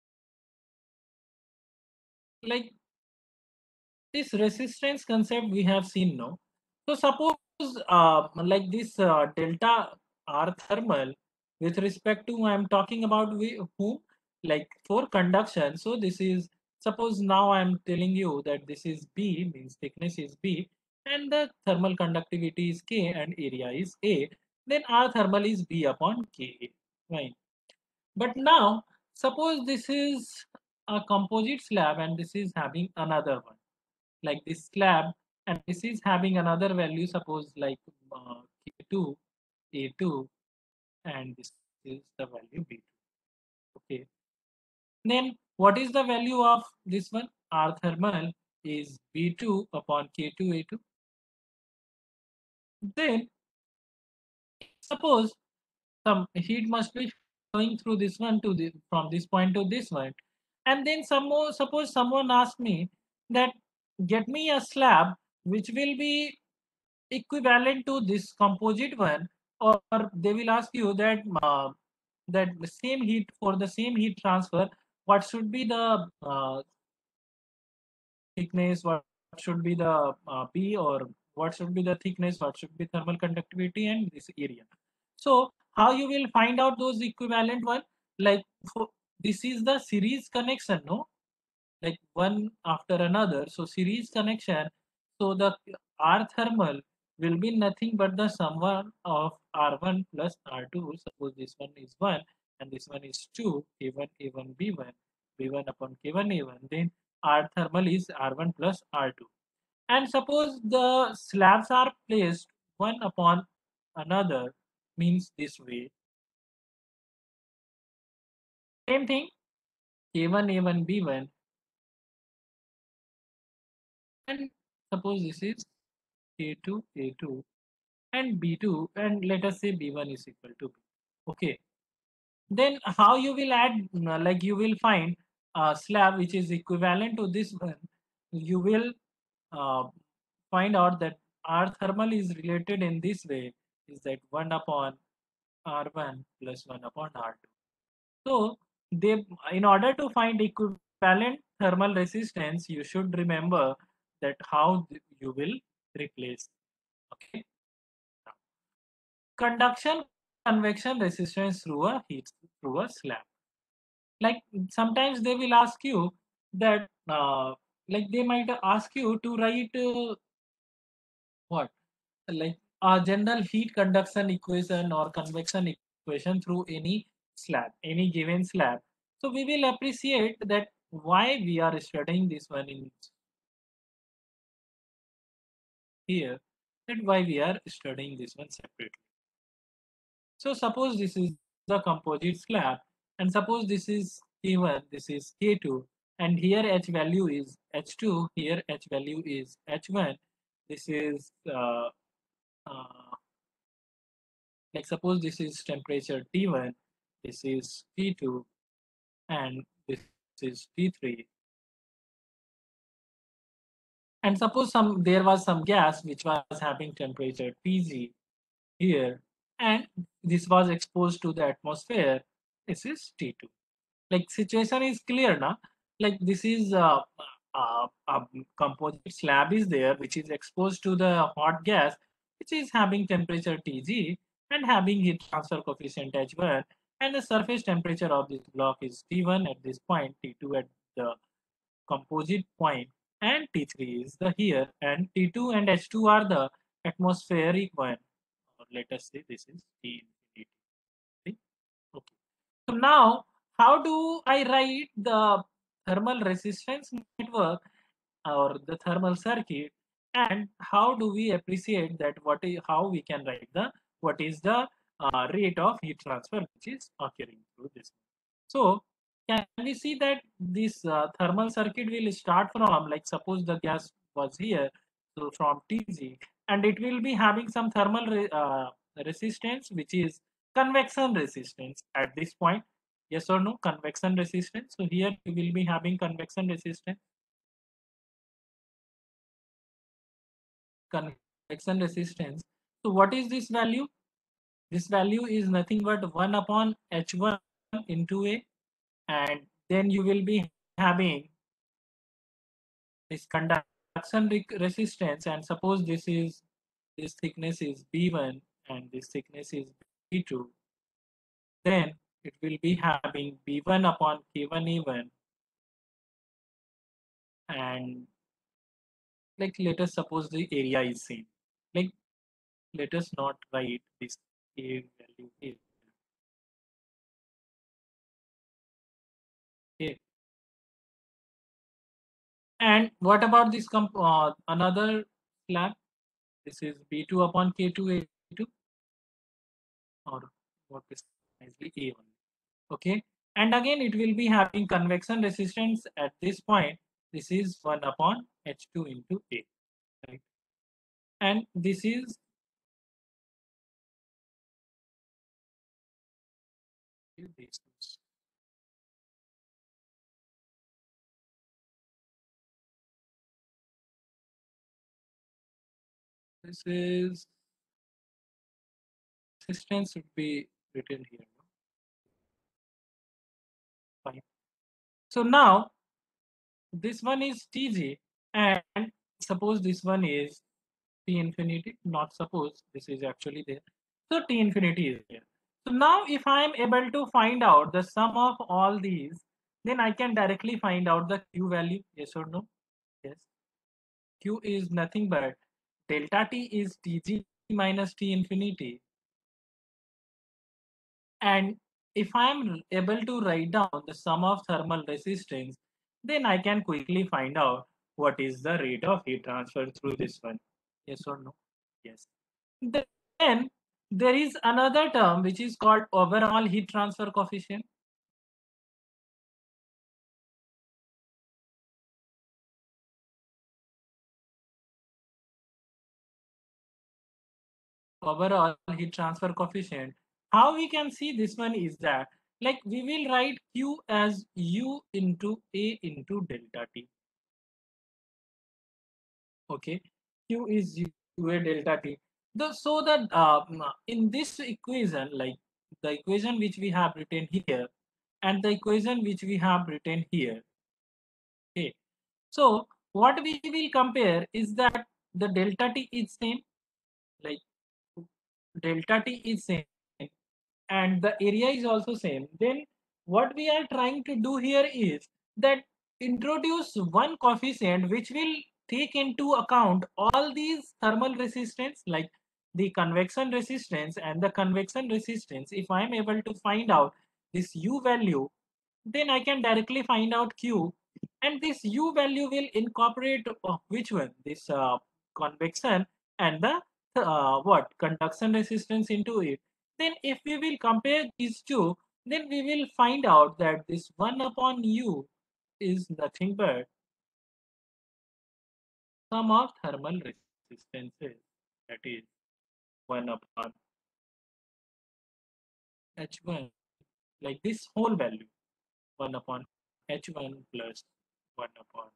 like this resistance concept we have seen now. So suppose uh, like this uh, delta R thermal with respect to, I'm talking about we, whom, like for conduction. So this is, suppose now I'm telling you that this is B, means thickness is B, and the thermal conductivity is K and area is A, then R thermal is B upon K. Right. But now suppose this is a composite slab and this is having another one like this slab, and this is having another value, suppose like uh, K two, A two, and this is the value B two. Okay. Then what is the value of this one? R thermal is B two upon K two A two. Then suppose some heat must be flowing through this one to the from this point to this one. And then some more, suppose someone asked me that get me a slab which will be equivalent to this composite one, or they will ask you that uh, that the same heat, for the same heat transfer, what should be the uh, thickness, what should be the uh, P, or what should be the thickness, what should be thermal conductivity, and this area. So how you will find out those equivalent one? Like for, this is the series connection, no? Like one after another. So series connection. So the R thermal will be nothing but the sum of R one plus R two. Suppose this one is one and this one is two, A one, A one, B one, B one upon K one, A one. Then R thermal is R one plus R two. And suppose the slabs are placed one upon another, means this way. Same thing, A one, A one, B one, and suppose this is A two, A two, and B two, and let us say B one is equal to B. Okay. Then how you will add, uh, like you will find a slab which is equivalent to this one. You will uh, find out that R thermal is related in this way, is that one upon R one plus one upon R two. So they, in order to find equivalent thermal resistance, you should remember that how you will replace. Okay. Conduction convection resistance through a heat, through a slab. Like sometimes they will ask you that uh, like they might ask you to write uh, what, like a general heat conduction equation or convection equation through any slab, any given slab. So we will appreciate that why we are studying this one in here, and why we are studying this one separately. So suppose this is the composite slab, and suppose this is K one, this is K two. and here H value is H two, here H value is H one. This is uh, uh, like suppose this is temperature T one, this is T two, and this is T three. And suppose some there was some gas which was having temperature T G here, and this was exposed to the atmosphere. This is T two. Like situation is clear now. Like this is uh, uh, a composite slab is there which is exposed to the hot gas which is having temperature T G and having heat transfer coefficient H one, and the surface temperature of this block is T one at this point, T two at the composite point, and T three is the here, and T two and H two are the atmospheric one. Or let us say this is T infinity. Okay. So now, how do I write the thermal resistance network or the thermal circuit, and how do we appreciate that what is how we can write the what is the uh, rate of heat transfer which is occurring through this? So can we see that this uh, thermal circuit will start from, like suppose the gas was here, so from T G, and it will be having some thermal re uh, resistance which is convection resistance at this point. Yes or no? Convection resistance. So here we will be having convection resistance. Convection resistance. So what is this value? This value is nothing but one upon H one into A, and then you will be having this conduction resistance, and suppose this is this thickness is B one and this thickness is B two, then it will be having B one upon K one A one, and like let us suppose the area is same. Like let us not write this A value here. Okay. And what about this comp uh, another slab? This is B two upon K two A two, or what is nicely A one. Okay, and again it will be having convection resistance at this point. This is one upon H two into A, right? And this is this this is resistance should be written here, no? Fine. So now this one is T G, and suppose this one is T infinity, not suppose, this is actually there. So T infinity is there. So now if I am able to find out the sum of all these, then I can directly find out the Q value, yes or no? Yes. Q is nothing but delta T is T G minus T infinity. And if I am able to write down the sum of thermal resistance, then I can quickly find out what is the rate of heat transfer through this one. Yes or no? Yes. Then there is another term which is called overall heat transfer coefficient. Overall heat transfer coefficient. How we can see this one is that, like we will write Q as U into A into delta T. Okay, Q is U A delta T. The, so that uh, in this equation, like the equation which we have written here and the equation which we have written here. Okay, so what we will compare is that the delta T is same, like delta T is same, and the area is also same. Then what we are trying to do here is that introduce one coefficient which will take into account all these thermal resistance, like the convection resistance and the convection resistance. If I am able to find out this U value, then I can directly find out Q, and this U value will incorporate uh, which one, this uh, convection and the uh, what conduction resistance into it. Then if we will compare these two, then we will find out that this one upon U is nothing but sum of thermal resistances, that is one upon H one, like this whole value, one upon H one plus one upon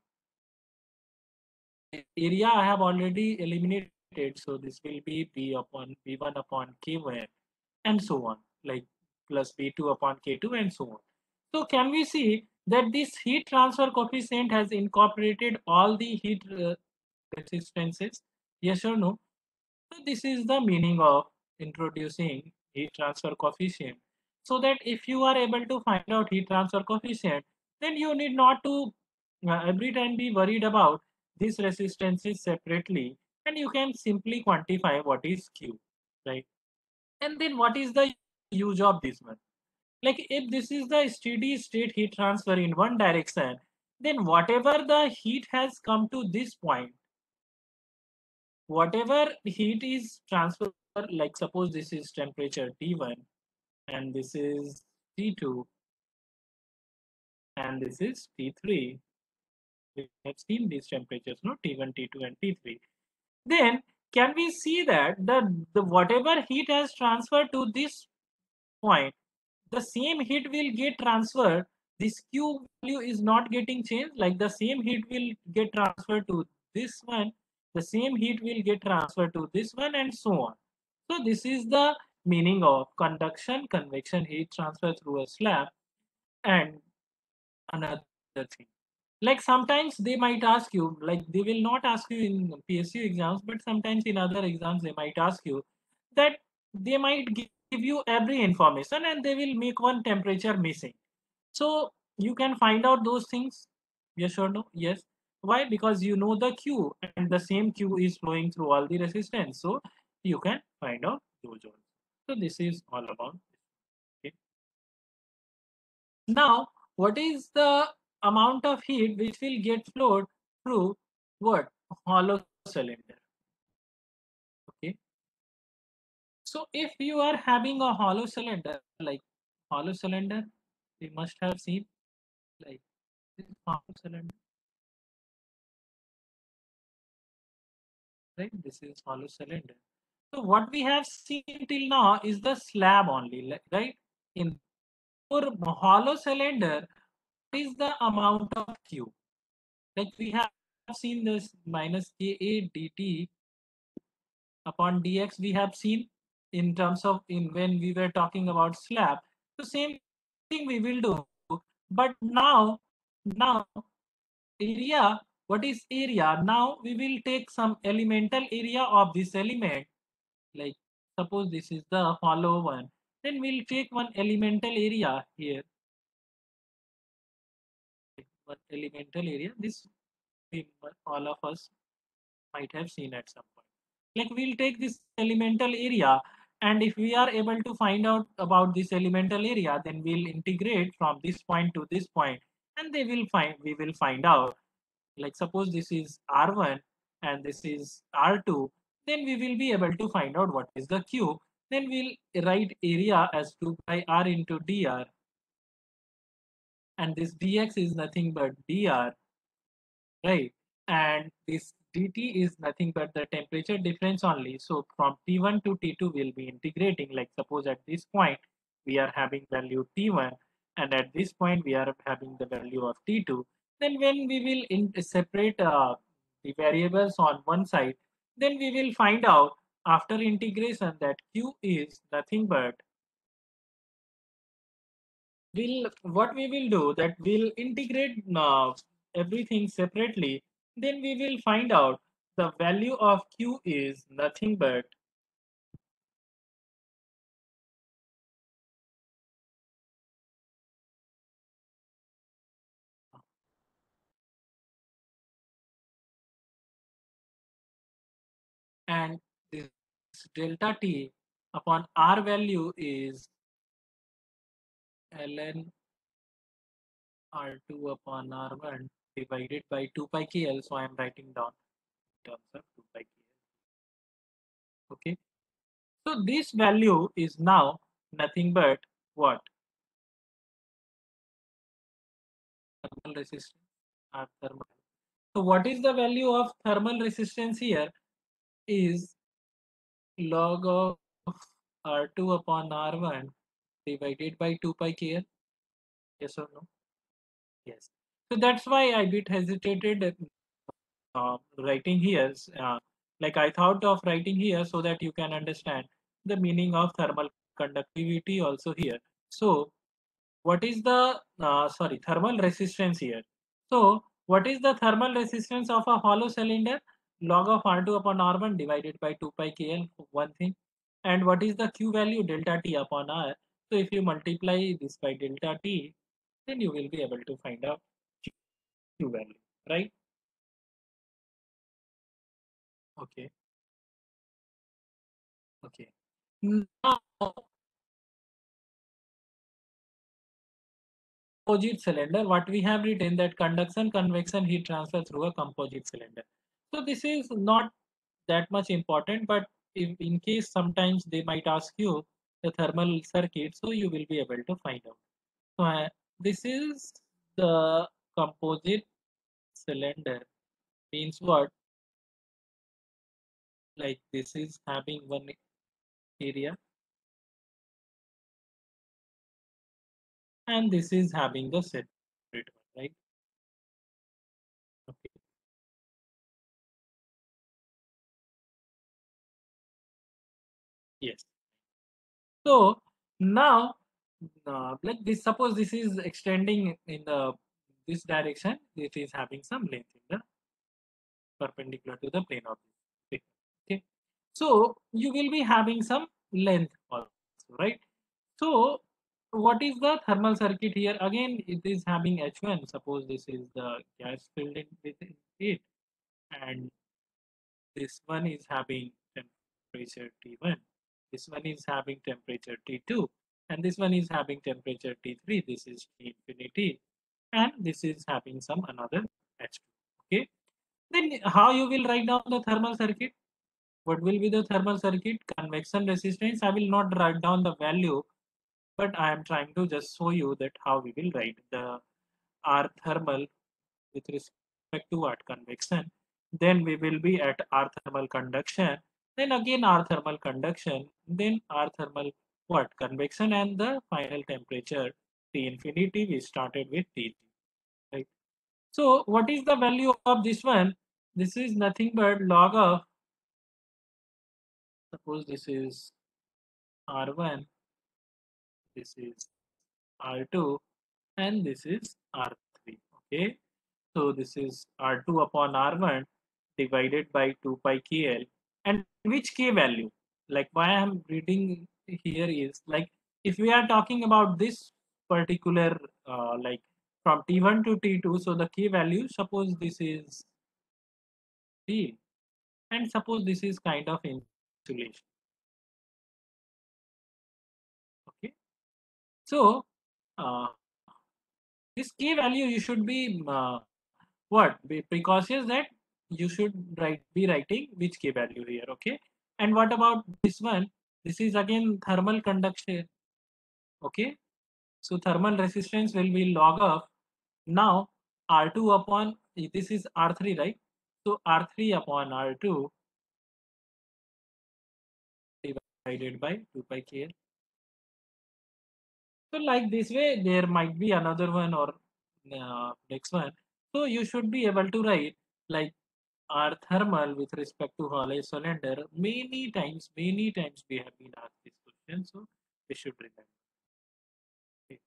area I have already eliminated, so this will be B upon B one upon K one and so on, like plus B two upon K two and so on. So can we see that this heat transfer coefficient has incorporated all the heat uh, resistances? Yes or no? So this is the meaning of introducing heat transfer coefficient. So that if you are able to find out heat transfer coefficient, then you need not to uh, every time be worried about these resistances separately, and you can simply quantify what is Q, right? And then what is the use of this one? Like if this is the steady state heat transfer in one direction, then whatever the heat has come to this point, whatever heat is transferred, like suppose this is temperature T one and this is T two and this is T three. We have seen these temperatures, no, T one, T two and T three. Then can we see that the, the whatever heat has transferred to this point, the same heat will get transferred. This Q value is not getting changed, like the same heat will get transferred to this one, the same heat will get transferred to this one and so on. So this is the meaning of conduction, convection, heat transfer through a slab. And another thing, like sometimes they might ask you, like they will not ask you in P S U exams, but sometimes in other exams they might ask you that they might give you every information and they will make one temperature missing. So you can find out those things. Yes or no? Yes. Why? Because you know the Q and the same Q is flowing through all the resistance. So you can find out those also. So this is all about. Okay. Now, what is the amount of heat which will get flowed through what? Hollow cylinder. Okay. So if you are having a hollow cylinder, like hollow cylinder, we must have seen like this hollow cylinder, right? This is hollow cylinder. So what we have seen till now is the slab only, like, right? In for hollow cylinder, what is the amount of Q? Like we have seen this minus K A dt upon dx we have seen in terms of in when we were talking about slab. The same thing we will do, but now now area, what is area? Now we will take some elemental area of this element, like suppose this is the hollow one, then we'll take one elemental area here, one elemental area. This we, all of us might have seen at some point. Like we'll take this elemental area, and if we are able to find out about this elemental area, then we'll integrate from this point to this point, and they will find we will find out. Like suppose this is R one and this is R two, then we will be able to find out what is the Q. Then we'll write area as two pi R into dr, and this dx is nothing but dr, right? And this dt is nothing but the temperature difference only. So from T one to T two we'll be integrating. Like suppose at this point we are having value T one and at this point we are having the value of T two. Then when we will in separate uh, the variables on one side, then we will find out after integration that Q is nothing but we'll what we will do that we'll integrate now everything separately, then we will find out the value of Q is nothing but and this delta T upon R value is ln R two upon R one divided by two pi K L. So I am writing down in terms of two pi K L. Okay. So this value is now nothing but what? thermal resistance or thermal. So what is the value of thermal resistance here is log of R two upon R one divided by two pi K L. Yes or no? Yes. So that's why I bit hesitated uh, writing here. Uh, like I thought of writing here so that you can understand the meaning of thermal conductivity also here. So what is the uh, sorry thermal resistance here? So what is the thermal resistance of a hollow cylinder? Log of R two upon R one divided by two pi K L, one thing. And what is the Q value? Delta T upon R. So if you multiply this by delta T, then you will be able to find out Q value, right? Okay, okay. Now composite cylinder, what we have written that conduction, convection, heat transfer through a composite cylinder. So this is not that much important, but if in case sometimes they might ask you the thermal circuit, so you will be able to find out. So uh, this is the composite cylinder means what? Like this is having one area and this is having the separate one, right? Okay. Yes. So now, uh, like this, suppose this is extending in the this direction, it is having some length in the perpendicular to the plane of this. Okay. So you will be having some length also, right? So what is the thermal circuit here? Again, it is having H one. Suppose this is the gas filled in with it, and this one is having temperature T one, this one is having temperature T two, and this one is having temperature T three. This is T infinity, and this is having some another H two. Okay. Then how you will write down the thermal circuit? What will be the thermal circuit? Convection resistance. I will not write down the value, but I am trying to just show you that how we will write the R thermal with respect to what convection, then we will be at R thermal conduction, then again R thermal conduction, then R thermal what convection, and the final temperature T infinity we started with T, right? So what is the value of this one? This is nothing but log of, suppose this is R one, this is R two, and this is R three. Okay. So this is R two upon R one divided by two pi K L. And which K value? Like why I'm reading here is like if we are talking about this particular uh, like from T one to T two, so the K value, suppose this is T and suppose this is kind of insulation. Okay. So uh, this K value you should be uh, what be precautious that you should write be writing which K value here. Okay. And what about this one? This is again thermal conduction. Okay. So thermal resistance will be log of now R two upon this is R three, right? So R three upon R two divided by two pi K L. So like this way, there might be another one or uh, next one. So you should be able to write like R thermal with respect to Hollow cylinder. Many times, many times we have been asked this question. So we should remember. Okay,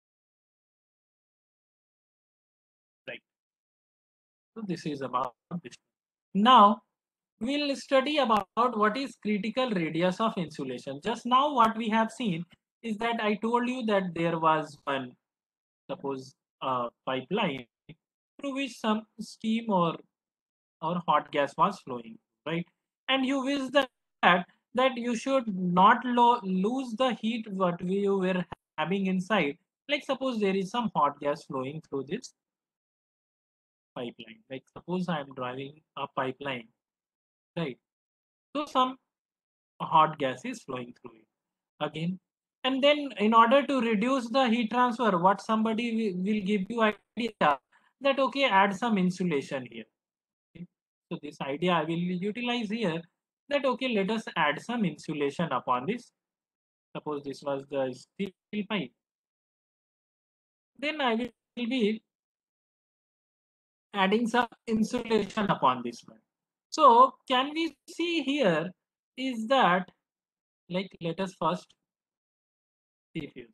right. So this is about this. Now we'll study about what is critical radius of insulation. Just now what we have seen is that I told you that there was one, suppose a pipeline through which some steam or or hot gas was flowing, right? And you wish that that you should not lo- lose the heat what we were having inside. Like suppose there is some hot gas flowing through this pipeline. Like suppose I am driving a pipeline, right? So some hot gas is flowing through it again. And then in order to reduce the heat transfer, what somebody will, will give you idea that okay, add some insulation here. Okay. So this idea I will utilize here, that okay, let us add some insulation upon this. Suppose this was the steel pipe. Then I will be adding some insulation upon this one. So can we see here is that, like, let us first see here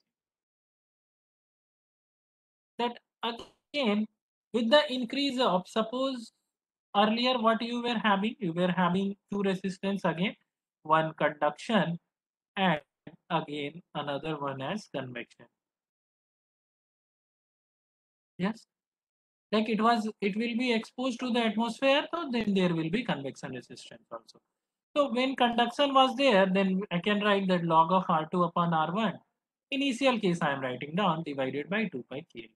that again with the increase of, suppose earlier what you were having, you were having two resistance again, one conduction and again another one as convection. Yes, like it was, it will be exposed to the atmosphere, so then there will be convection resistance also. So when conduction was there, then I can write that log of R two upon R one. Initial case I am writing down divided by two pi K.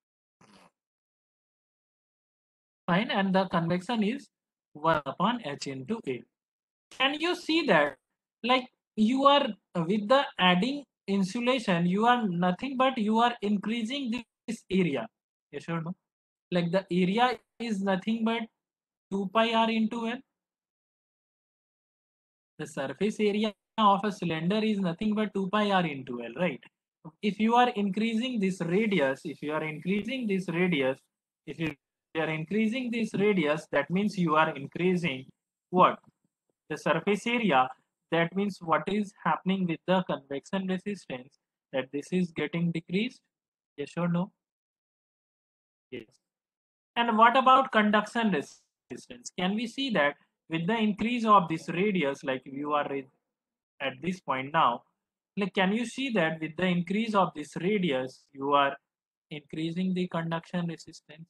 Fine, and the convection is one upon H into A. Can you see that, like, you are with the adding insulation, you are nothing but you are increasing this area. Yes or no? Like the area is nothing but two pi R into L. The surface area of a cylinder is nothing but two pi R into L, right? If you are increasing this radius, if you are increasing this radius, if you are increasing this radius, that means you are increasing what? The surface area. That means what is happening with the convection resistance, that this is getting decreased. Yes or no? Yes. And what about conduction resistance? Can we see that with the increase of this radius, like you are at this point now, like can you see that with the increase of this radius, you are increasing the conduction resistance?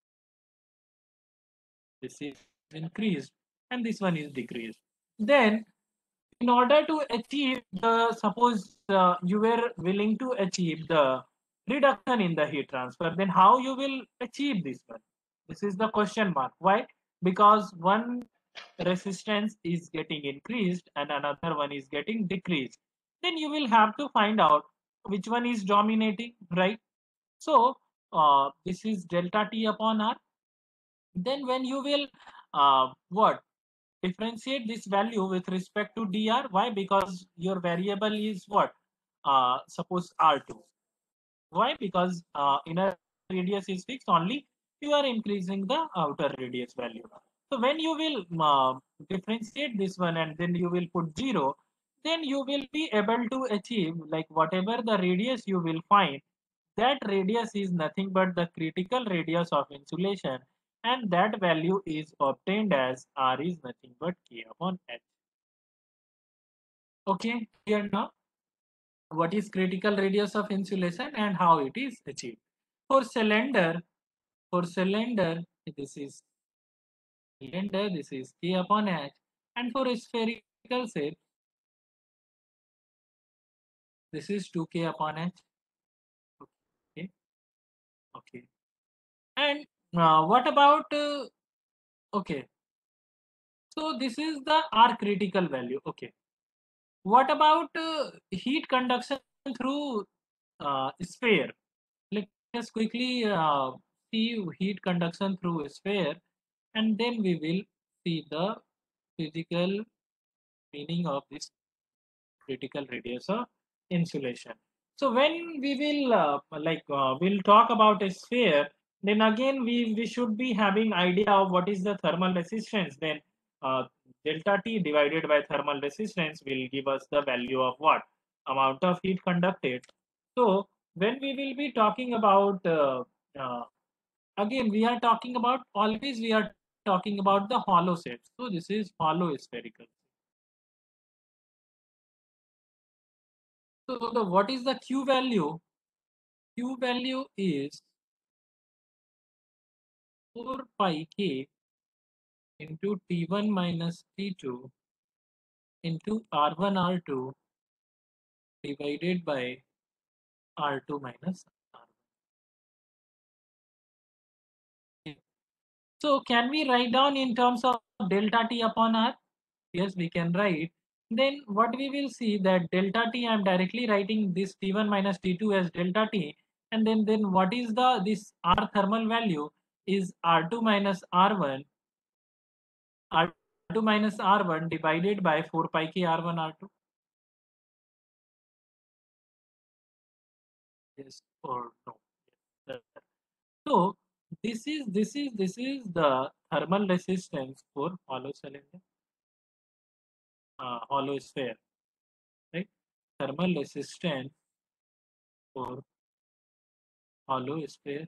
This is increased and this one is decreased. Then in order to achieve the, suppose uh, you were willing to achieve the reduction in the heat transfer, then how you will achieve this one? This is the question mark. Why? Because one resistance is getting increased and another one is getting decreased. Then you will have to find out which one is dominating, right? So uh, this is delta T upon R. Then when you will uh, what differentiate this value with respect to dr. Why? Because your variable is what? Uh, suppose R two. Why? Because uh, inner radius is fixed, only you are increasing the outer radius value. So when you will uh, differentiate this one and then you will put zero, then you will be able to achieve, like, whatever the radius you will find, that radius is nothing but the critical radius of insulation, and that value is obtained as R is nothing but K upon H. Okay, here now, what is critical radius of insulation and how it is achieved? For cylinder, for cylinder, this is cylinder, this is K upon H, and for a spherical shape, this is two K upon H. Okay, okay. And uh, what about, uh, okay, so this is the R critical value. Okay. What about uh, heat conduction through uh, sphere? Let us quickly uh, see heat conduction through a sphere, and then we will see the physical meaning of this critical radius of insulation. So when we will uh, like uh, we'll talk about a sphere, then again we we should be having idea of what is the thermal resistance. Then uh, delta T divided by thermal resistance will give us the value of what? Amount of heat conducted. So when we will be talking about uh, uh, again we are talking about, always we are talking about the hollow sets. So this is hollow spherical. So the, what is the Q value? Q value is four pi k into T one minus T two into R one R two divided by R two minus R one. So can we write down in terms of delta T upon R? Yes, we can write Then what we will see that delta T, I'm directly writing this T one minus T two as delta T. And then, then what is the, this R thermal value is R two minus R one, R two minus R one divided by four pi K R one R two. Yes or no? Yes. So this is, this is, this is the thermal resistance for hollow cylinder, uh, hollow sphere, right? Thermal resistance for hollow sphere.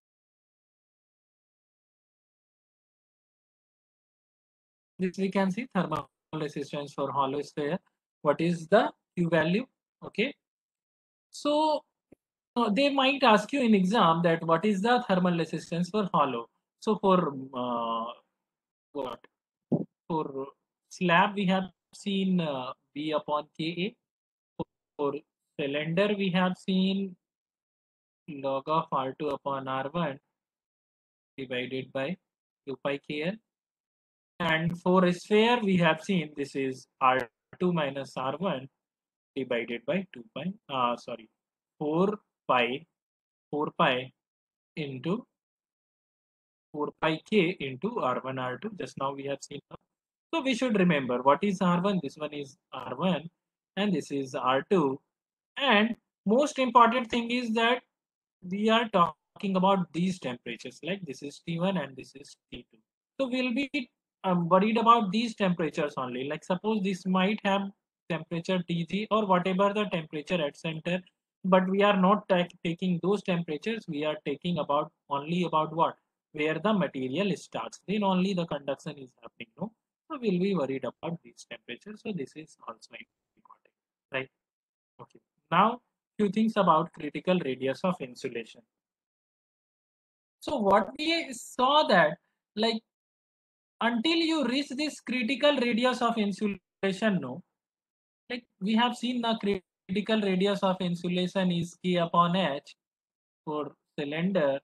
This we can see thermal resistance for hollow sphere. What is the Q value? Okay. So uh, they might ask you in exam that what is the thermal resistance for hollow. So for uh, what? For slab we have seen uh, V upon Ka. For cylinder we have seen log of R two upon R one divided by two pi Kl. And for sphere we have seen this is R two minus R one divided by two pi, uh, sorry, four pi, four pi into four pi k into R one R two. Just now we have seen. So we should remember what is R one. This one is R one and this is R two. And most important thing is that we are talking about these temperatures, like this is T one and this is T two. So we'll be um, worried about these temperatures only. Like suppose this might have temperature T G or whatever the temperature at center, but we are not ta- taking those temperatures. We are taking about only about what, where the material starts. Then only the conduction is happening. No, so we'll be worried about these temperatures. So this is also important, right? Okay. Now few things about critical radius of insulation. So what we saw that, like, until you reach this critical radius of insulation, no, like we have seen the critical radius of insulation is K upon H for cylinder,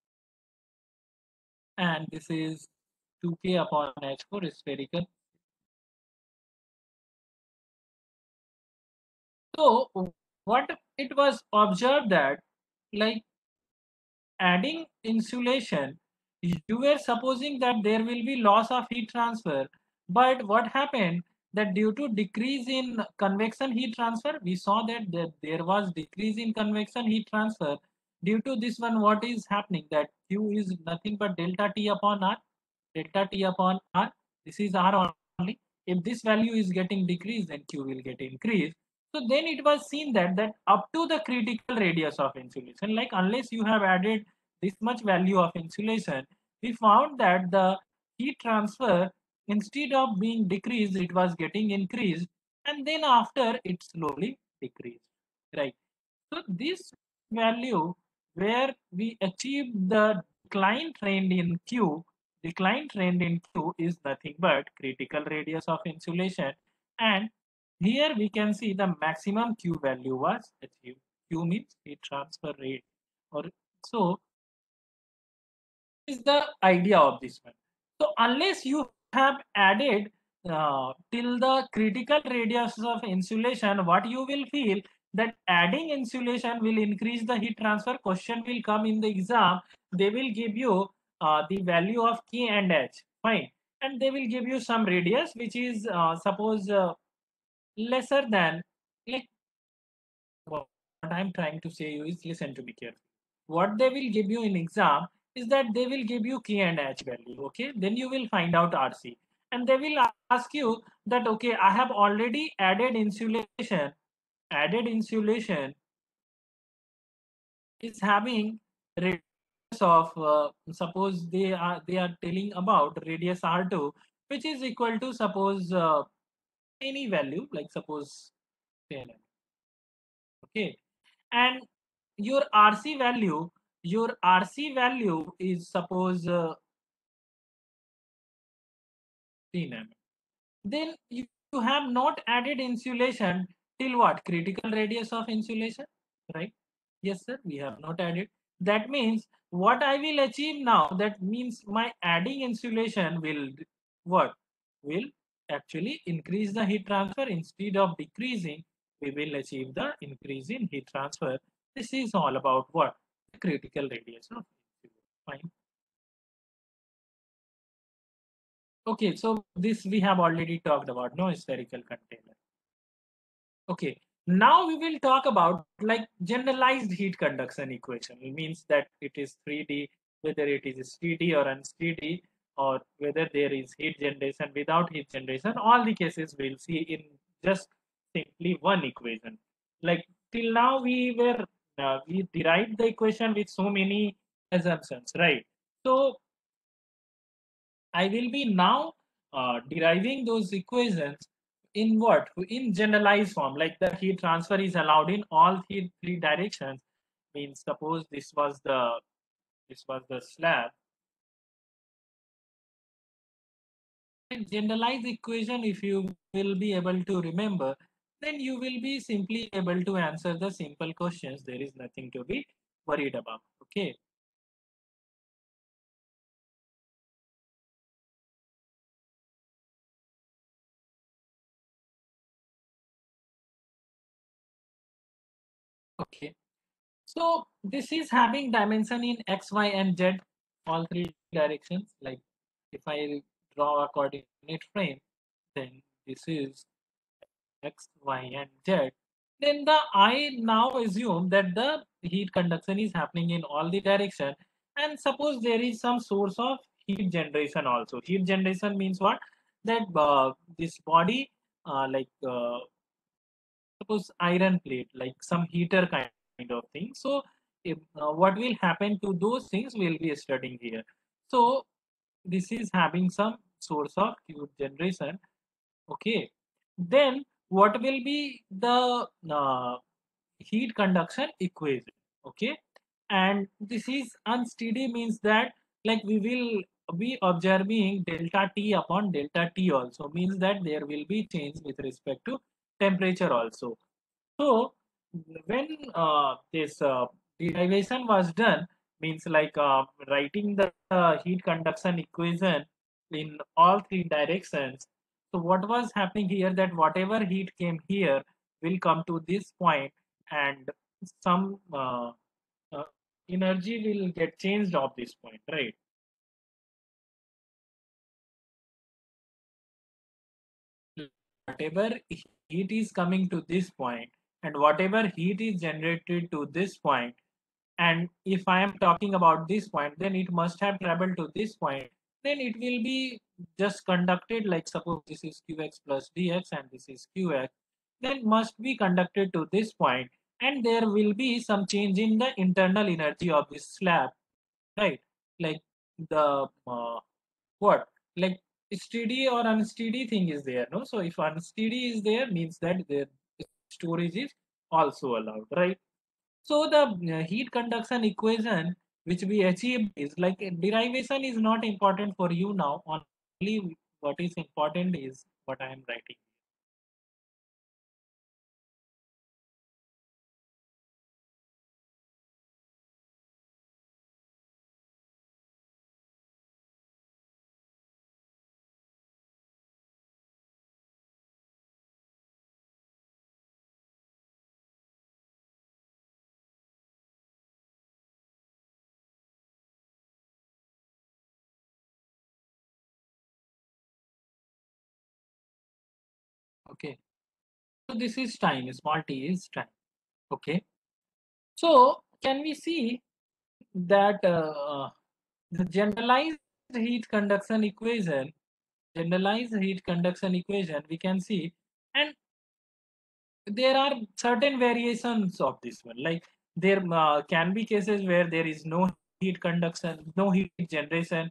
and this is two K upon H for spherical. So what it was observed that, like, adding insulation, you were supposing that there will be loss of heat transfer. But what happened that due to decrease in convection heat transfer, we saw that there, there was decrease in convection heat transfer. Due to this one, what is happening that Q is nothing but delta T upon R, delta T upon R. This is R only. If this value is getting decreased, then Q will get increased. So then it was seen that that up to the critical radius of insulation, like unless you have added this much value of insulation, we found that the heat transfer, instead of being decreased, it was getting increased, and then after it slowly decreased, right? So this value where we achieve the decline trend in Q, decline trend in Q is nothing but critical radius of insulation, and here we can see the maximum Q value was achieved. Q means heat transfer rate, or so is the idea of this one. So unless you have added uh, till the critical radius of insulation, what you will feel that adding insulation will increase the heat transfer. Question will come in the exam. They will give you uh, the value of K and H. Fine. And they will give you some radius which is uh, suppose uh, lesser than, like, what I'm trying to say you is listen to me carefully. What they will give you in exam is that they will give you K and H value. Okay, then you will find out R C, and they will ask you that okay, I have already added insulation. Added insulation is having radius of uh, suppose they are they are telling about radius R two, which is equal to suppose uh, any value like suppose ten. Okay, and your R C value, your R C value is suppose uh, three nanometer. Then you, you have not added insulation till what? Critical radius of insulation, right? Yes, sir, we have not added. That means what I will achieve now, that means my adding insulation will what? Will actually increase the heat transfer instead of decreasing, we will achieve the increase in heat transfer. This is all about what? The critical radius of fine. Okay, so this we have already talked about, no spherical container. Okay, now we will talk about like generalized heat conduction equation. It means that it is three D, whether it is steady or unsteady, or whether there is heat generation without heat generation. All the cases we'll see in just simply one equation. Like till now we were uh, we derived the equation with so many assumptions, right? So I will be now uh, deriving those equations in what? In generalized form, like the heat transfer is allowed in all three, three directions. Means suppose this was the this was the slab. And generalized equation, if you will be able to remember, then you will be simply able to answer the simple questions. There is nothing to be worried about. Okay. Okay. So this is having dimension in x, y, and z, all three directions. Like if I draw a coordinate frame, then this is x, y, and z. Then the I now assume that the heat conduction is happening in all the direction. And suppose there is some source of heat generation also. Heat generation means what? That uh, this body, uh, like uh, suppose iron plate, like some heater kind of thing. So if, uh, what will happen to those things we'll be studying here. So this is having some source of heat generation. Okay, then what will be the uh, heat conduction equation? Okay, and this is unsteady means that like we will be observing delta T upon delta T also, means that there will be change with respect to temperature also. So when uh, this uh, derivation was done, means like uh, writing the uh, heat conduction equation in all three directions. So what was happening here, that whatever heat came here will come to this point, and some uh, uh, energy will get changed off this point, right? Whatever heat is coming to this point and whatever heat is generated to this point, and if I am talking about this point, then it must have traveled to this point, then it will be just conducted, like suppose this is qx plus dx and this is qx, then must be conducted to this point, and there will be some change in the internal energy of this slab, right? Like the uh, what, like steady or unsteady thing is there, no? So if unsteady is there, means that the storage is also allowed, right? So the uh, heat conduction equation which we achieved is like uh, derivation is not important for you now. Only what is important is what I am writing. Okay. So this is time. Small t is time. Okay. So can we see that uh, the generalized heat conduction equation, generalized heat conduction equation, we can see, and there are certain variations of this one. Like there uh, can be cases where there is no heat conduction, no heat generation.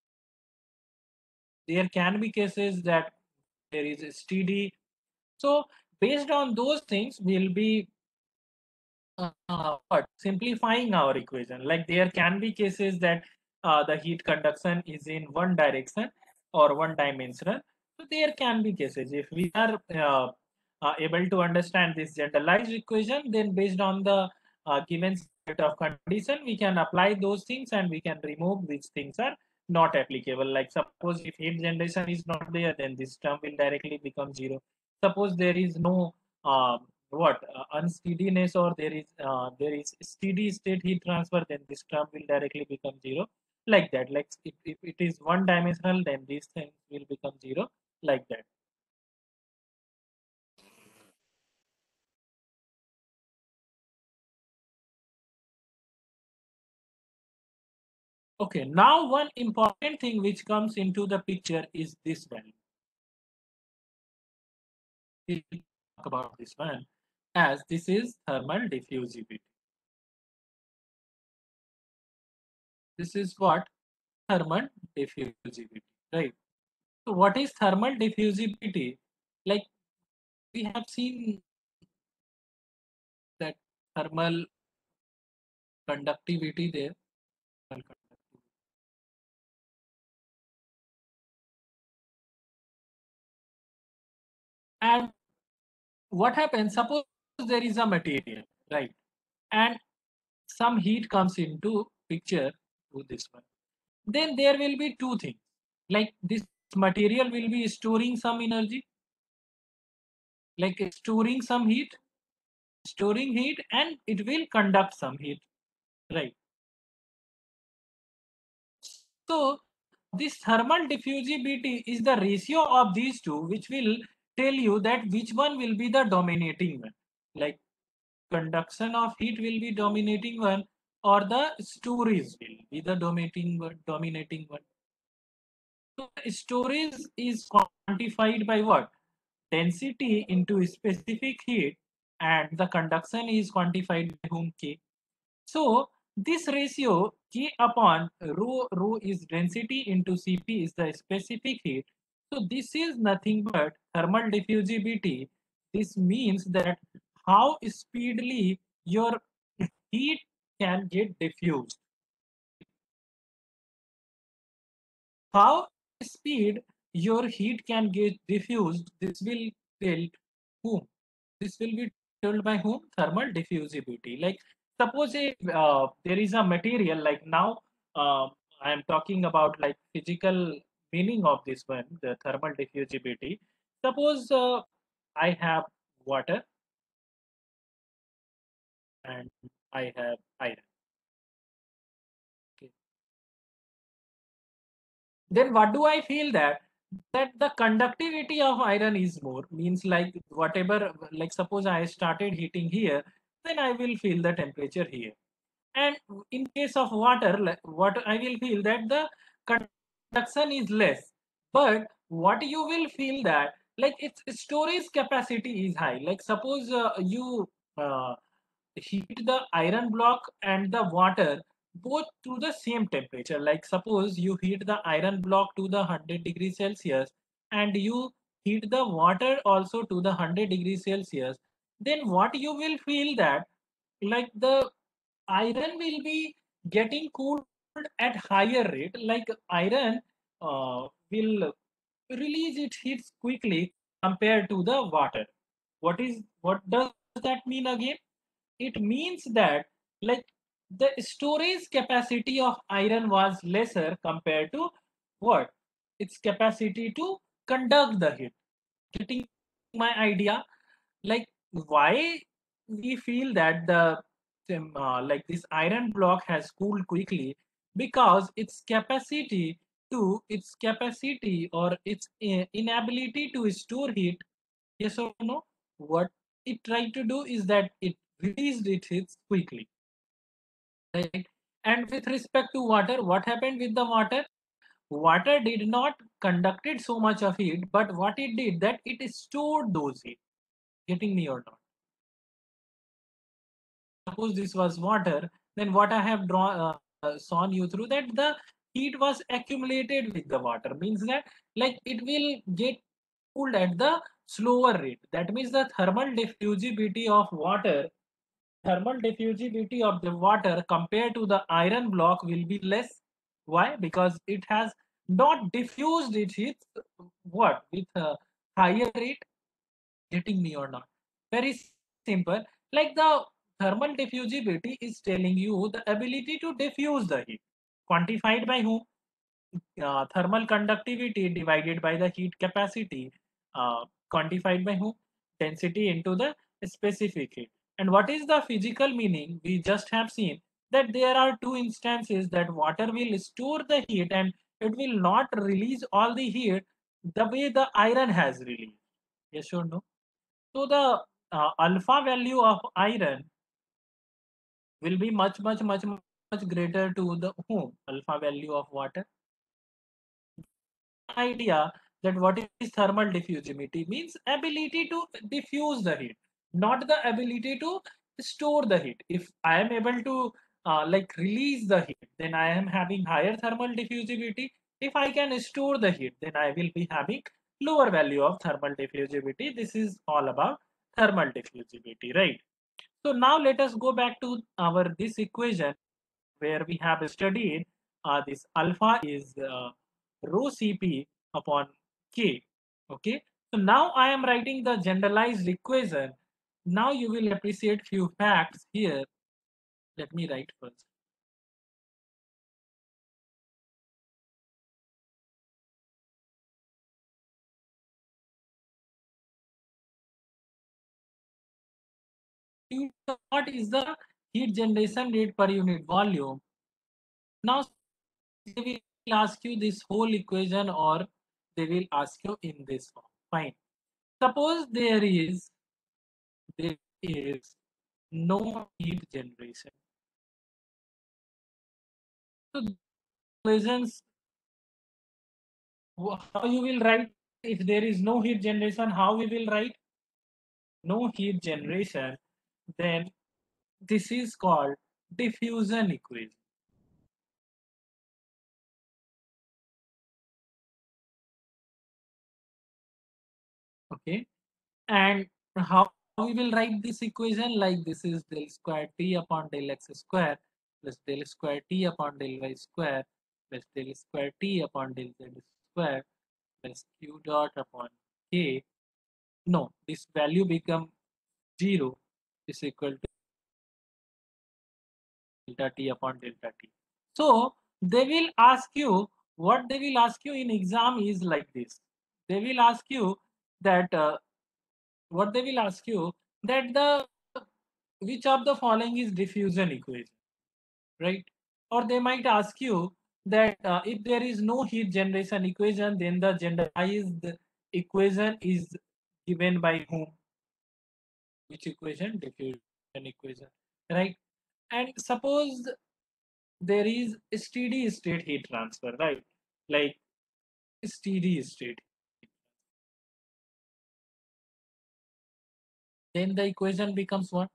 There can be cases that there is a steady. So based on those things, we'll be uh, what simplifying our equation. Like there can be cases that uh, the heat conduction is in one direction or one dimensional. So there can be cases if we are uh, uh, able to understand this generalized equation, then based on the uh, given set of condition, we can apply those things and we can remove which things are not applicable. Like suppose if heat generation is not there, then this term will directly become zero. Suppose there is no um, what uh, unsteadiness, or there is uh, there is steady state heat transfer, then this term will directly become zero. Like that. Like if, if it is one dimensional, then these things will become zero. Like that. Okay. Now one important thing which comes into the picture is this value. We talk about this one as this is thermal diffusivity. This is what thermal diffusivity, right? So what is thermal diffusivity? Like we have seen that thermal conductivity there. And what happens? Suppose there is a material, right? And some heat comes into picture to this one. Then there will be two things. Like this material will be storing some energy, like storing some heat, storing heat, and it will conduct some heat, right? So this thermal diffusivity is the ratio of these two, which will tell you that which one will be the dominating one. Like conduction of heat will be dominating one, or the storage will be the dominating one. Dominating one. So storage is quantified by what? Density into specific heat, and the conduction is quantified by whom K. So this ratio K upon rho, rho is density into Cp is the specific heat. So this is nothing but thermal diffusivity. This means that how speedily your heat can get diffused. How speed your heat can get diffused, this will tell whom? This will be told by whom? Thermal diffusivity. Like suppose if uh, there is a material, like now uh, I am talking about like physical meaning of this one, the thermal diffusivity. Suppose uh, I have water and I have iron. Okay. Then what do I feel that that the conductivity of iron is more, means like whatever, like suppose I started heating here, then I will feel the temperature here. And in case of water, like what I will feel that the conduction is less, but what you will feel that like its storage capacity is high. Like suppose uh, you uh, heat the iron block and the water both to the same temperature. Like suppose you heat the iron block to the one hundred degrees Celsius and you heat the water also to the one hundred degrees Celsius, then what you will feel that like the iron will be getting cooled at higher rate. Like iron uh, will release its heat quickly compared to the water. What is what does that mean again? It means that like the storage capacity of iron was lesser compared to what? Its capacity to conduct the heat. Getting my idea? Like why we feel that the um, uh, like this iron block has cooled quickly, because its capacity to its capacity or its uh, inability to store heat. Yes or no? What it tried to do is that it released its heat quickly, right? And with respect to water, what happened with the water? Water did not conducted so much of heat, but what it did that it stored those heat. Getting me or not? Suppose this was water, then what I have drawn uh, uh, shown you through that the heat was accumulated with the water, means that like it will get cooled at the slower rate. That means the thermal diffusivity of water, thermal diffusivity of the water compared to the iron block will be less. Why? Because it has not diffused its heat what with a higher rate. Getting me or not? Very simple. Like the thermal diffusivity is telling you the ability to diffuse the heat. Quantified by whom? uh, thermal conductivity divided by the heat capacity, uh, quantified by whom? Density into the specific heat. And what is the physical meaning? We just have seen that there are two instances that water will store the heat and it will not release all the heat the way the iron has released. Yes or no? So the uh, alpha value of iron will be much, much, much, much greater to the whom? Alpha value of water. Idea that what is thermal diffusivity means ability to diffuse the heat, not the ability to store the heat. If I am able to uh, like release the heat, then I am having higher thermal diffusivity. If I can store the heat, then I will be having lower value of thermal diffusivity. This is all about thermal diffusivity, right? So now let us go back to our this equation where we have studied uh, this alpha is uh, rho Cp upon K. Okay. So now I am writing the generalized equation. Now you will appreciate few facts here. Let me write first. What is the heat generation rate per unit volume? Now they will ask you this whole equation or they will ask you in this form. Fine. Suppose there is there is no heat generation. So equations, how you will write if there is no heat generation, how we will write no heat generation, then this is called diffusion equation. Okay. And how we will write this equation, like this is del square t upon del x square plus del square t upon del y square plus del square t upon del z square plus q dot upon k. No, this value become zero is equal to delta t upon delta t. So they will ask you, what they will ask you in exam is like this. They will ask you that uh, what they will ask you that the which of the following is diffusion equation, right? Or they might ask you that uh, if there is no heat generation equation, then the generalized equation is given by whom? Which equation? Diffusion equation, right? And suppose there is steady state heat transfer, right? Like steady state, then the equation becomes what?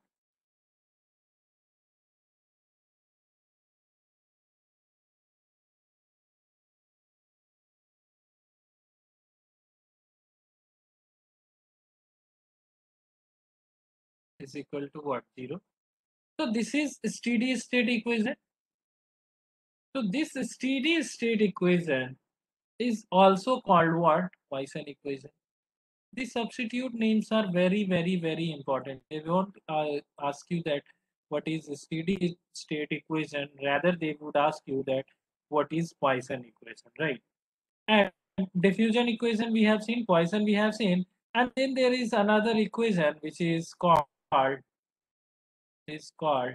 Is equal to what? Zero. So this is steady state equation. So this steady state equation is also called what? Poisson equation. The substitute names are very, very, very important. They won't uh, ask you that what is a steady state equation. Rather, they would ask you that what is Poisson equation, right? And diffusion equation we have seen, Poisson we have seen, and then there is another equation which is called is called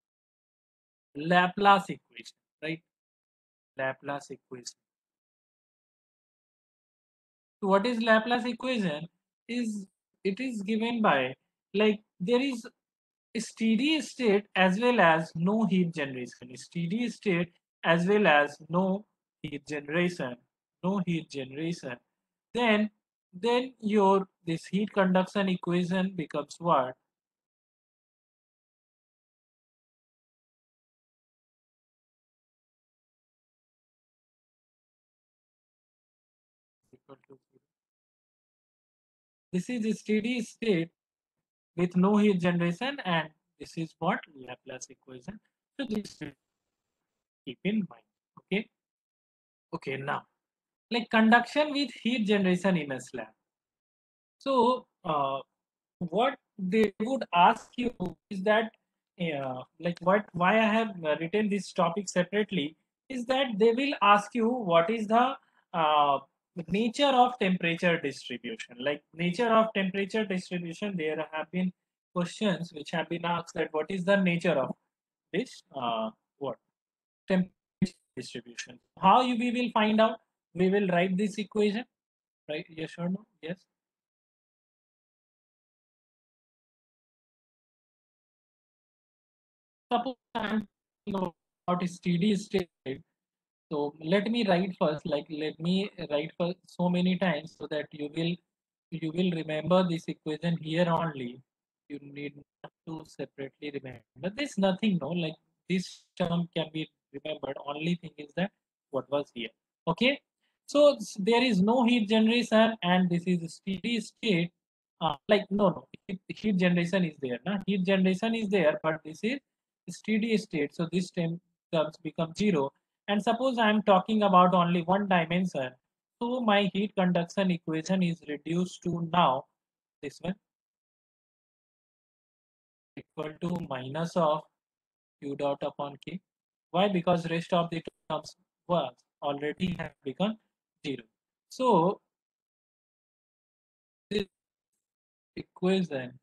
Laplace equation, right? Laplace equation. So what is Laplace equation? Is it is given by like there is steady state as well as no heat generation. Steady state as well as no heat generation. No heat generation. Then then your this heat conduction equation becomes what? Equal to zero. This is a steady state with no heat generation, and this is what Laplace equation. So this keep in mind. Okay. Okay. Now, like conduction with heat generation in a slab. So, uh, what they would ask you is that, uh, like, what why I have uh, written this topic separately is that they will ask you what is the uh, nature of temperature distribution. Like nature of temperature distribution, there have been questions which have been asked that what is the nature of this uh, what temperature distribution. How you, we will find out? We will write this equation, right? Yes or no? Yes. Suppose I'm talking about a steady state. So let me write first, like let me write for so many times so that you will you will remember this equation here only. You need not to separately remember. There's nothing, no, like this term can be remembered. Only thing is that what was here. Okay. So s- there is no heat generation and this is a steady state. Uh, like no, no, heat, heat generation is there. Na? Heat generation is there, but this is steady state. So this term terms become zero. And suppose I am talking about only one dimension, so my heat conduction equation is reduced to now this one equal to minus of Q dot upon K. Why? Because rest of the terms was already have become zero. So this equation,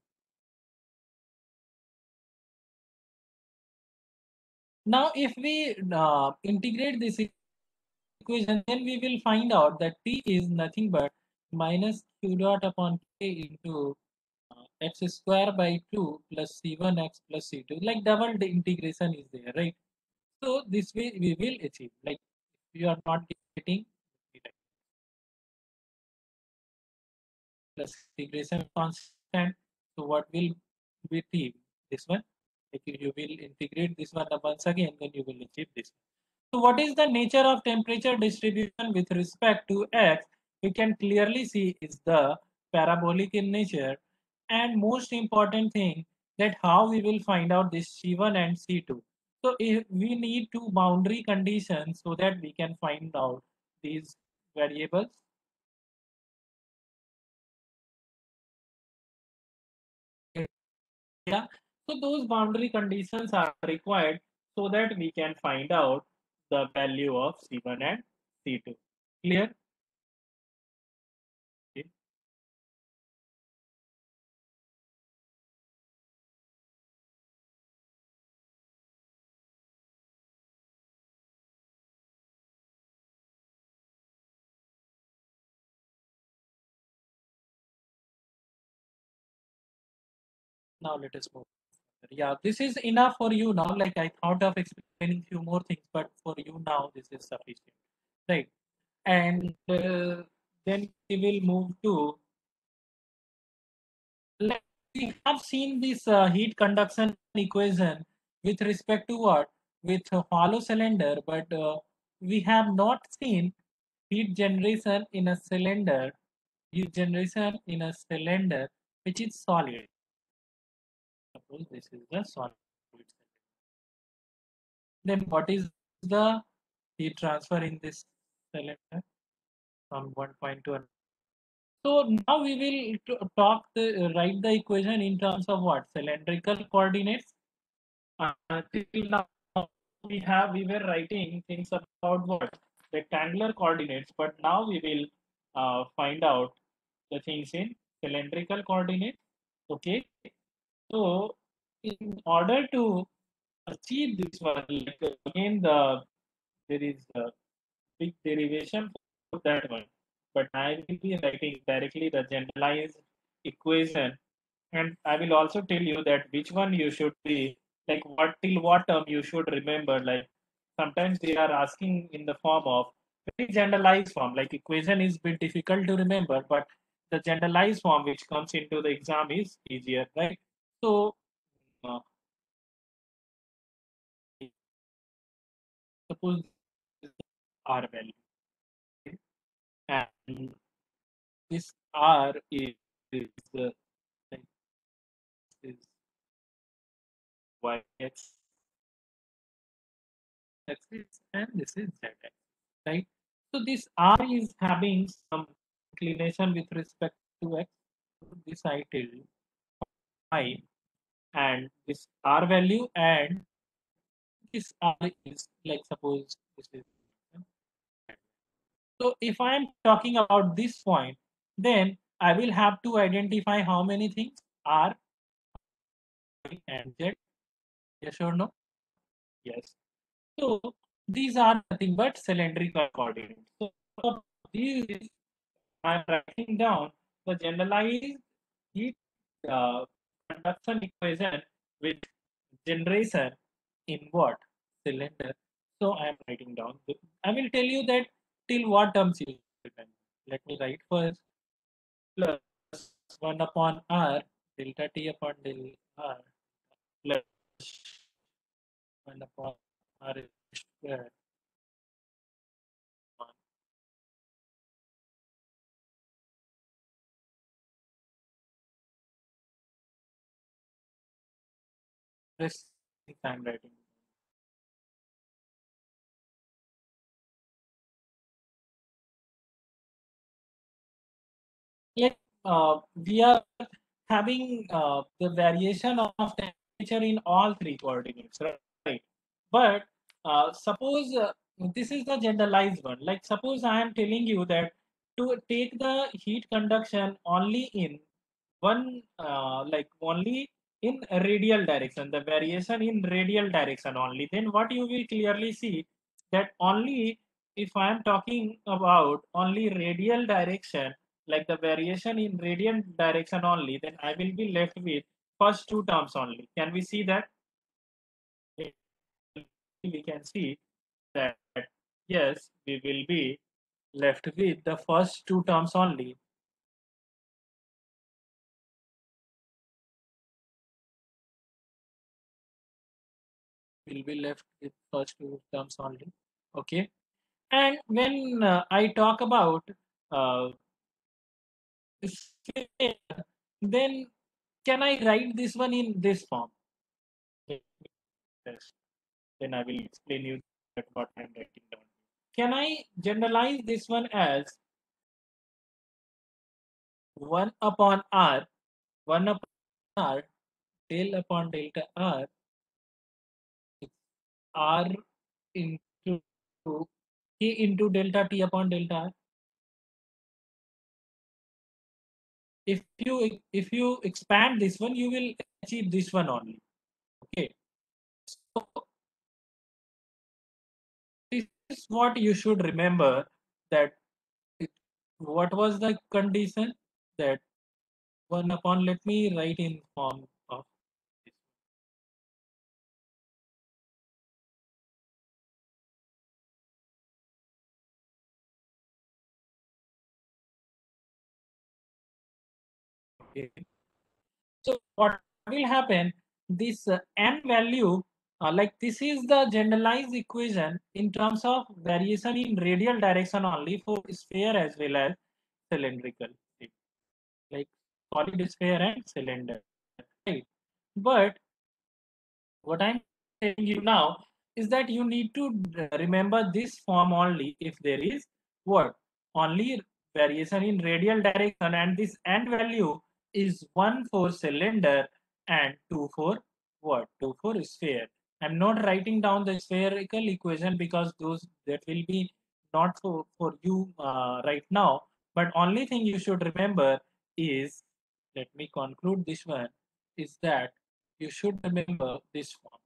now if we uh, integrate this equation, then we will find out that T is nothing but minus Q dot upon K into uh, x square by two plus c one x plus c two, like double the integration is there, right? So this way we will achieve, like if you are not getting plus integration constant, so what will be t this one, like you will integrate this one once again, then you will achieve this. So what is the nature of temperature distribution with respect to x? We can clearly see is the parabolic in nature. And most important thing, that how we will find out this C one and C two. So if we need two boundary conditions so that we can find out these variables. Yeah. So those boundary conditions are required so that we can find out the value of C one and C two. Clear? Okay. Now let us move. Yeah, this is enough for you now. Like I thought of explaining few more things, but for you now this is sufficient, right? And uh, then we will move to, like we have seen this uh, heat conduction equation with respect to what, with a hollow cylinder, but uh, we have not seen heat generation in a cylinder, heat generation in a cylinder which is solid. Suppose this is the solid cylinder. Then what is the heat transfer in this cylinder from one point to another? So now we will t- talk the write the equation in terms of what, cylindrical coordinates. Uh, till now we have we were writing things about what, rectangular coordinates, but now we will uh, find out the things in cylindrical coordinates. Okay, so in order to achieve this one, like again the there is a big derivation for that one. But I will be writing directly the generalized equation, and I will also tell you that which one you should be, like what till what term you should remember. Like sometimes they are asking in the form of very generalized form, like equation is bit difficult to remember, but the generalized form which comes into the exam is easier, right? So uh, suppose R value, and this R is, is uh, is y x axis and this is z axis, right? So this R is having some inclination with respect to x. This I tell I, and this R value, and this R is like suppose This is so if I am talking about this point, then I will have to identify how many things R, Y, and Z. Yes or no? Yes. So these are nothing but cylindrical coordinates. So for these, I'm writing down the generalized heat uh, conduction equation with generation in what? Cylinder. So I'm writing down. I will tell you that till what terms you remember. Let me write first. Plus one upon R delta T upon del R plus one upon R square upon this I'm writing. Like uh, we are having uh, the variation of temperature in all three coordinates, right? But uh, suppose uh, this is the generalized one. Like suppose I am telling you that to take the heat conduction only in one, uh, like only in radial direction, the variation in radial direction only. Then what you will clearly see that only if I am talking about only radial direction, like the variation in radial direction only, then I will be left with first two terms only. Can we see that? We can see that yes, we will be left with the first two terms only. We'll be left with first two terms only. Okay. And when uh, I talk about uh, sphere, then can I write this one in this form? Yes. Then I will explain you that what I'm writing down. Can I generalize this one as one upon R, one upon R, del upon delta R, R into K into delta T upon delta R? If you if you expand this one, you will achieve this one only. Okay. So this is what you should remember that it, what was the condition that one upon let me write in form of this. Okay. So what will happen? This uh, n value, uh, like this is the generalized equation in terms of variation in radial direction only for sphere as well as cylindrical, like solid sphere and cylinder. Right. But what I'm telling you now is that you need to remember this form only if there is what? Only variation in radial direction, and this end value is one for cylinder and two for what? two for sphere. I'm not writing down the spherical equation because those that will be not for, for you uh, right now. But only thing you should remember is, let me conclude this one, is that you should remember this form.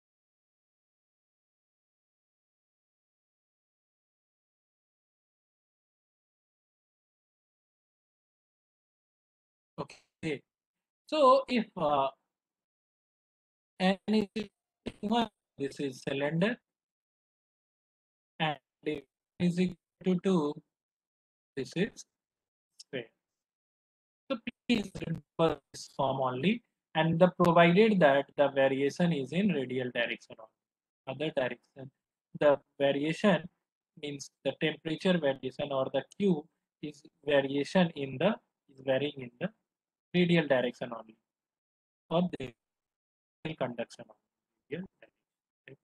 Okay. So if uh, n is equal to one, this is cylinder, and if n is equal to two, this is sphere. So please remember this form only, and the provided that the variation is in radial direction or other direction. The variation means the temperature variation or the Q is variation in the is varying in the radial direction only, or the conduction only. Radial direction.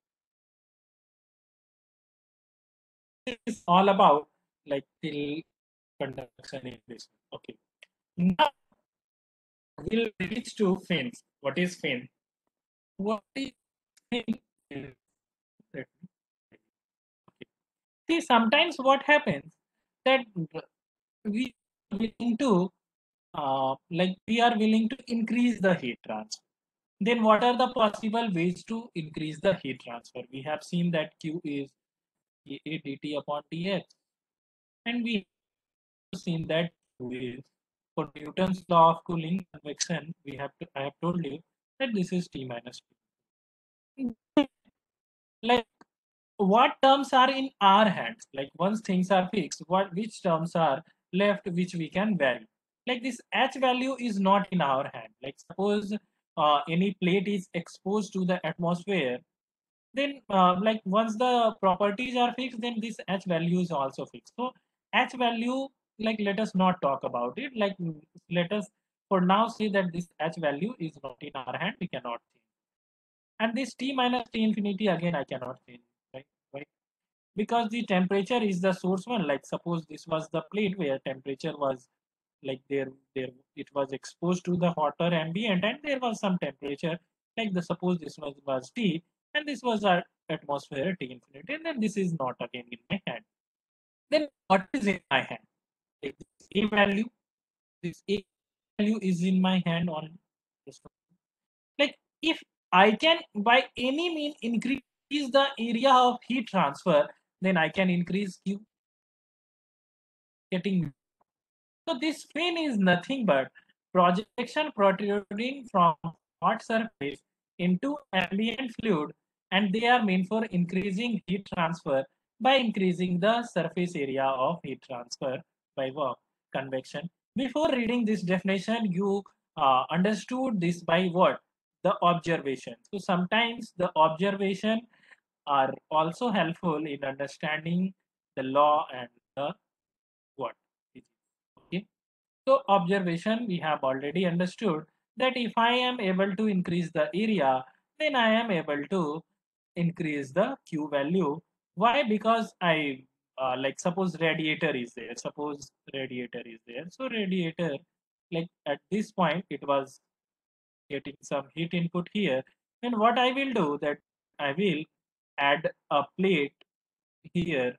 Is all about like till conduction in this. Okay. Now we'll reach to fins. What is fin? What is fin? Okay. See, sometimes what happens that we are willing to uh, like we are willing to increase the heat transfer. Then what are the possible ways to increase the heat transfer? We have seen that Q is A dt upon dx, and we have seen that Q is, for Newton's law of cooling convection, we have to I have told you that this is T minus T. Like, what terms are in our hands? Like, once things are fixed, what which terms are left which we can vary? Like, this H value is not in our hand. Like, suppose uh, any plate is exposed to the atmosphere, then uh, like once the properties are fixed, then this H value is also fixed. So H value, like, let us not talk about it. Like, let us for now say that this H value is not in our hand. We cannot change. And this T minus T infinity, again, I cannot change. Right? Right? Because the temperature is the source one. Like, suppose this was the plate where temperature was like there there it was exposed to the hotter ambient, and there was some temperature, like the suppose this was was T, and this was our atmosphere T infinity, and then this is not again in my hand. Then what is in my hand? Like, this A value, this A value is in my hand on this one. Like, if I can by any mean increase the area of heat transfer, then I can increase Q, getting. So this fin is nothing but projection protruding from hot surface into ambient fluid, and they are meant for increasing heat transfer by increasing the surface area of heat transfer by work convection. Before reading this definition, you uh, understood this by what? The observation. So sometimes the observation are also helpful in understanding the law and the what. Okay. So observation, we have already understood that if I am able to increase the area, then I am able to increase the Q value. Why? Because I uh, like suppose radiator is there. Suppose radiator is there. So radiator, like at this point, it was getting some heat input here. Then what I will do that I will add a plate here.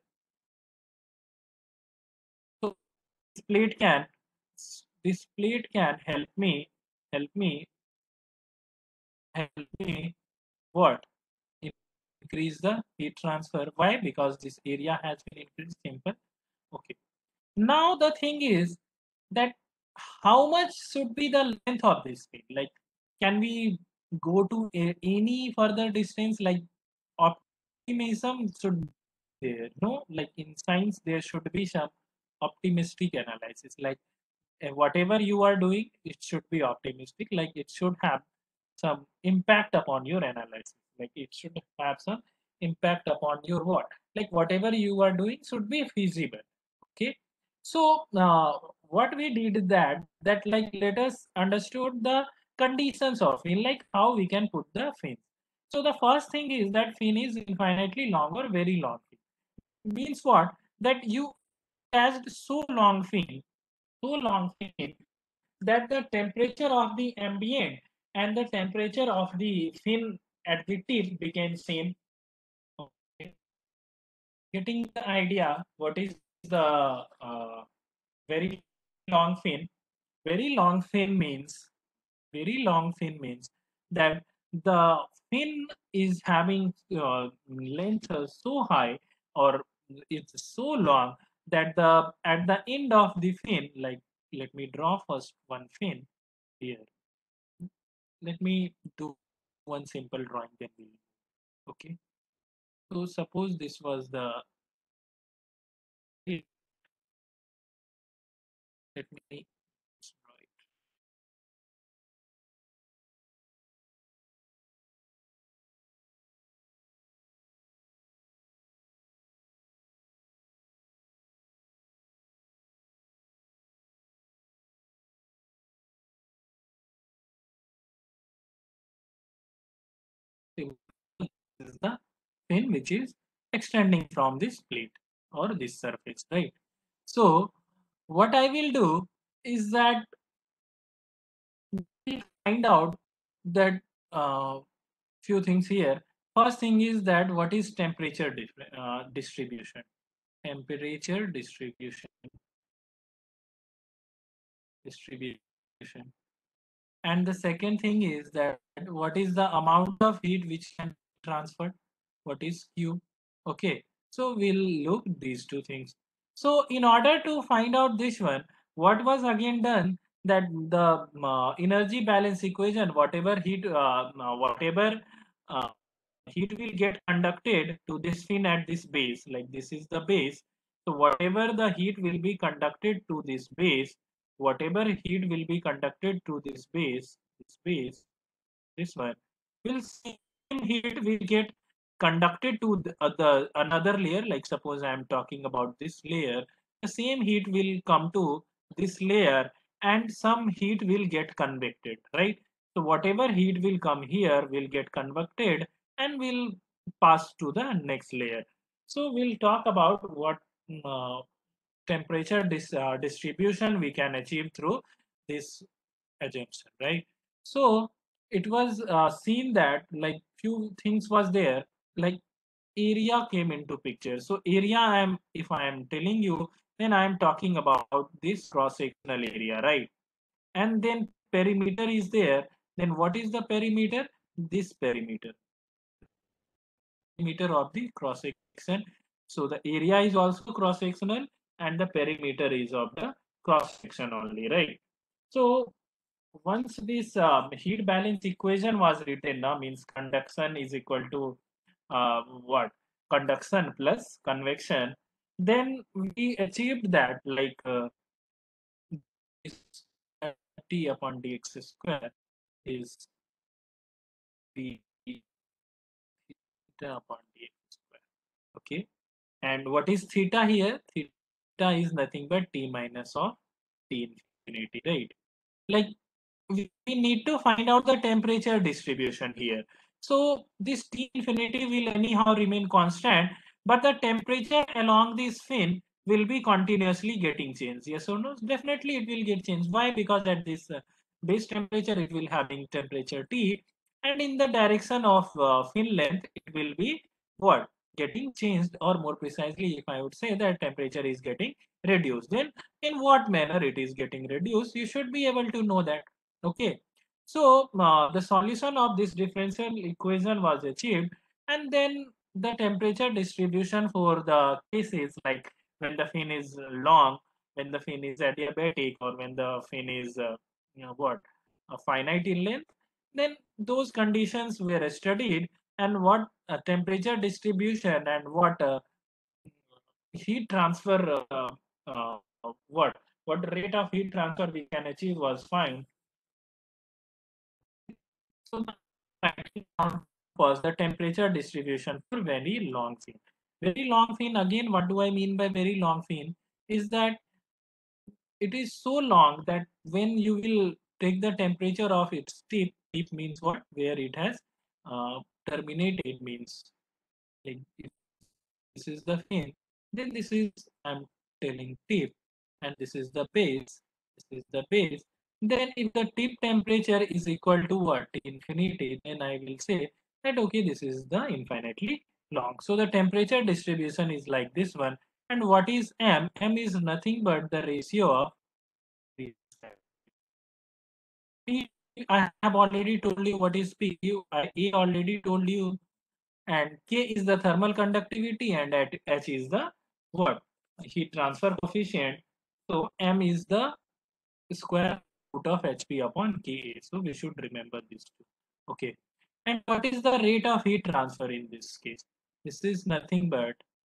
So this plate can this plate can help me help me help me what? Increase the heat transfer. Why? Because this area has been increased. Simple. Okay. Now the thing is that how much should be the length of this thing? Like, can we go to a, any further distance? Like, optimism should be there. No, like in science, there should be some optimistic analysis. Like, and whatever you are doing, it should be optimistic. Like, it should have some impact upon your analysis. Like, it should have some impact upon your what? Like, whatever you are doing should be feasible. Okay. So uh, what we did that that like let us understood the conditions of fin, like how we can put the fin. So the first thing is that fin is infinitely long or very long fin. Means what? That you has so long fin, so long fin that the temperature of the ambient and the temperature of the fin at the tip became same. Okay. Getting the idea what is the uh, very long fin? Very long fin means very long fin means that the fin is having uh, length uh, so high, or it's so long that the at the end of the fin, like let me draw first one fin here. Let me do one simple drawing, then we'll. Okay. So suppose this was the. Let me draw it. This is the fin which is extending from this plate or this surface, right? So what I will do is that we'll find out that uh, few things here. First thing is that what is temperature dif- uh, distribution? temperature distribution distribution. And the second thing is that what is the amount of heat which can be transferred? What is Q? Okay, so we'll look these two things. So in order to find out this one, what was again done, that the uh, energy balance equation, whatever heat, uh, uh, whatever uh, heat will get conducted to this fin at this base, like this is the base. So whatever the heat will be conducted to this base, whatever heat will be conducted to this base, this base, this one, will same heat will get conducted to the, uh, the another layer. Like suppose I am talking about this layer, the same heat will come to this layer, and some heat will get convected, right? So whatever heat will come here will get convected and will pass to the next layer. So we'll talk about what uh, temperature dis, uh, distribution we can achieve through this assumption, right? So it was uh, seen that like few things was there, like area came into picture. So area, I am if I am telling you, then I am talking about this cross sectional area, right? And then perimeter is there. Then what is the perimeter? This perimeter perimeter of the cross section. So the area is also cross sectional and the perimeter is of the cross section only, right? So once this um, heat balance equation was written, now means conduction is equal to uh, what? Conduction plus convection. Then we achieved that like uh, this T upon dx square is d theta upon dx square. Okay. And what is theta here? Theta is nothing but T minus of T infinity, right? Like we need to find out the temperature distribution here. So this T infinity will anyhow remain constant, but the temperature along this fin will be continuously getting changed. Yes or no? Definitely it will get changed. Why? Because at this uh, base temperature, it will having temperature T, and in the direction of uh, fin length, it will be what? Getting changed, or more precisely, if I would say that temperature is getting reduced. Then in what manner it is getting reduced, you should be able to know that. Okay, so uh, the solution of this differential equation was achieved, and then the temperature distribution for the cases like when the fin is long, when the fin is adiabatic, or when the fin is uh, you know what, a finite in length, then those conditions were studied, and what uh, temperature distribution and what uh, heat transfer uh, uh, what what rate of heat transfer we can achieve was found. So the was the temperature distribution for very long fin. Very long fin, again, what do I mean by very long fin? Is that it is so long that when you will take the temperature of its tip, tip means what? Where it has uh, terminated means like if this is the fin, then this is, I'm telling, tip, and this is the base, this is the base. Then if the tip temperature is equal to what? Infinity, then I will say that okay, this is the infinitely long. So the temperature distribution is like this one. And what is M? M is nothing but the ratio of these. P, I have already told you what is P. I A already told you, and K is the thermal conductivity, and at H is the what? Heat transfer coefficient. So M is the square root of H P upon K A. So we should remember these two. Okay. And what is the rate of heat transfer in this case? This is nothing but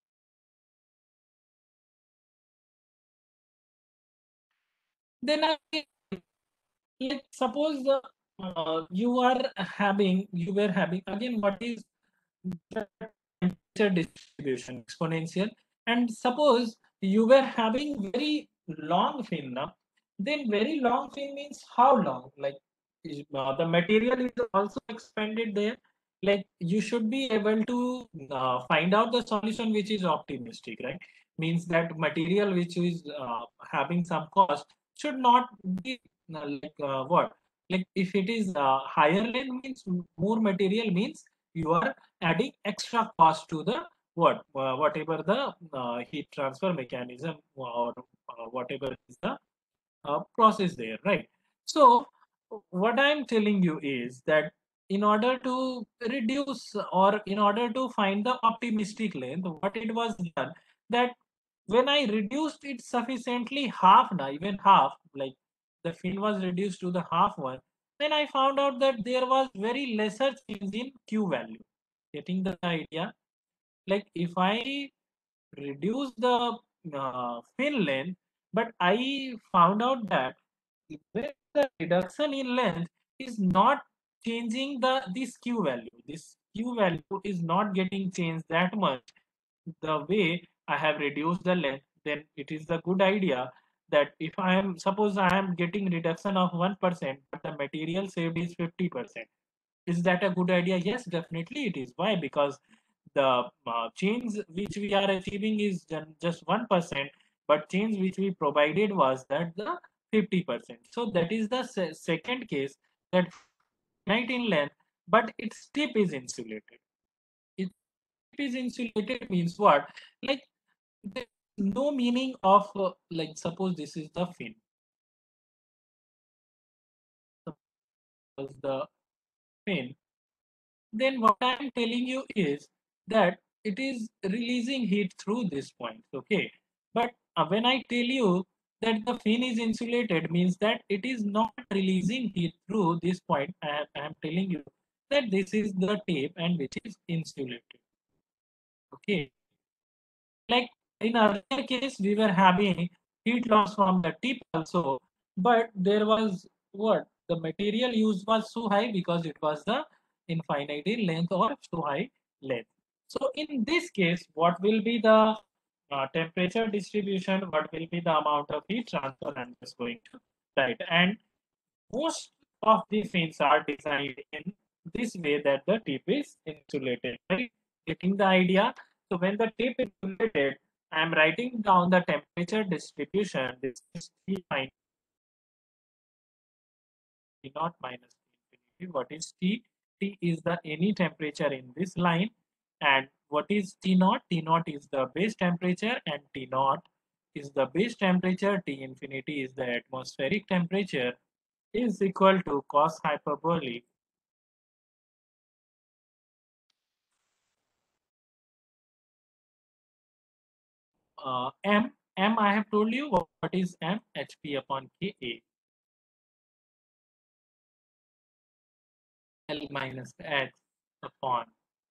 then I like suppose the uh, you are having you were having again what is the temperature distribution exponential, and suppose you were having very long fin now, then very long fin means how long, like uh, the material is also expanded there, like you should be able to uh, find out the solution which is optimistic, right? Means that material which is uh, having some cost should not be uh, like uh, what, like if it is uh, higher length means more material means you are adding extra cost to the what uh, whatever the uh, heat transfer mechanism or uh, whatever is the uh, process there, right? So what I'm telling you is that in order to reduce or in order to find the optimistic length, what it was done that when I reduced it sufficiently half, now even half, like the fin was reduced to the half one, then I found out that there was very lesser change in Q value. Getting the idea? Like if I reduce the uh, fin length, but I found out that when the reduction in length is not changing the this Q value. This Q value is not getting changed that much the way I have reduced the length, then it is a good idea that if I am, suppose I am getting reduction of one percent, but the material saved is fifty percent. Is that a good idea? Yes, definitely it is. Why? Because the uh, change which we are achieving is just one percent, but change which we provided was that the fifty percent. So that is the se second case that finite in length, but its tip is insulated. Its tip is insulated means what? Like there's no meaning of uh, like suppose this is the fin. Suppose the fin, then what I'm telling you is that it is releasing heat through this point. Okay. But uh, when I tell you that the fin is insulated means that it is not releasing heat through this point. I am, I am telling you that this is the tape and which is insulated. Okay. Like in earlier case, we were having heat loss from the tip also, but there was what the material used was so high because it was the infinite in length or so high length. So in this case, what will be the uh, temperature distribution? What will be the amount of heat transfer? I'm just going to write. And most of the fins are designed in this way that the tip is insulated. Right? Getting the idea? So when the tip is insulated, I am writing down the temperature distribution. This is T minus T naught minus T infinity. What is T? T is the any temperature in this line. And what is T naught? T naught is the base temperature and T naught is the base temperature. T infinity is the atmospheric temperature is equal to cos hyperbolic uh, m. M I have told you what, what is m. H P upon K A. L minus X upon.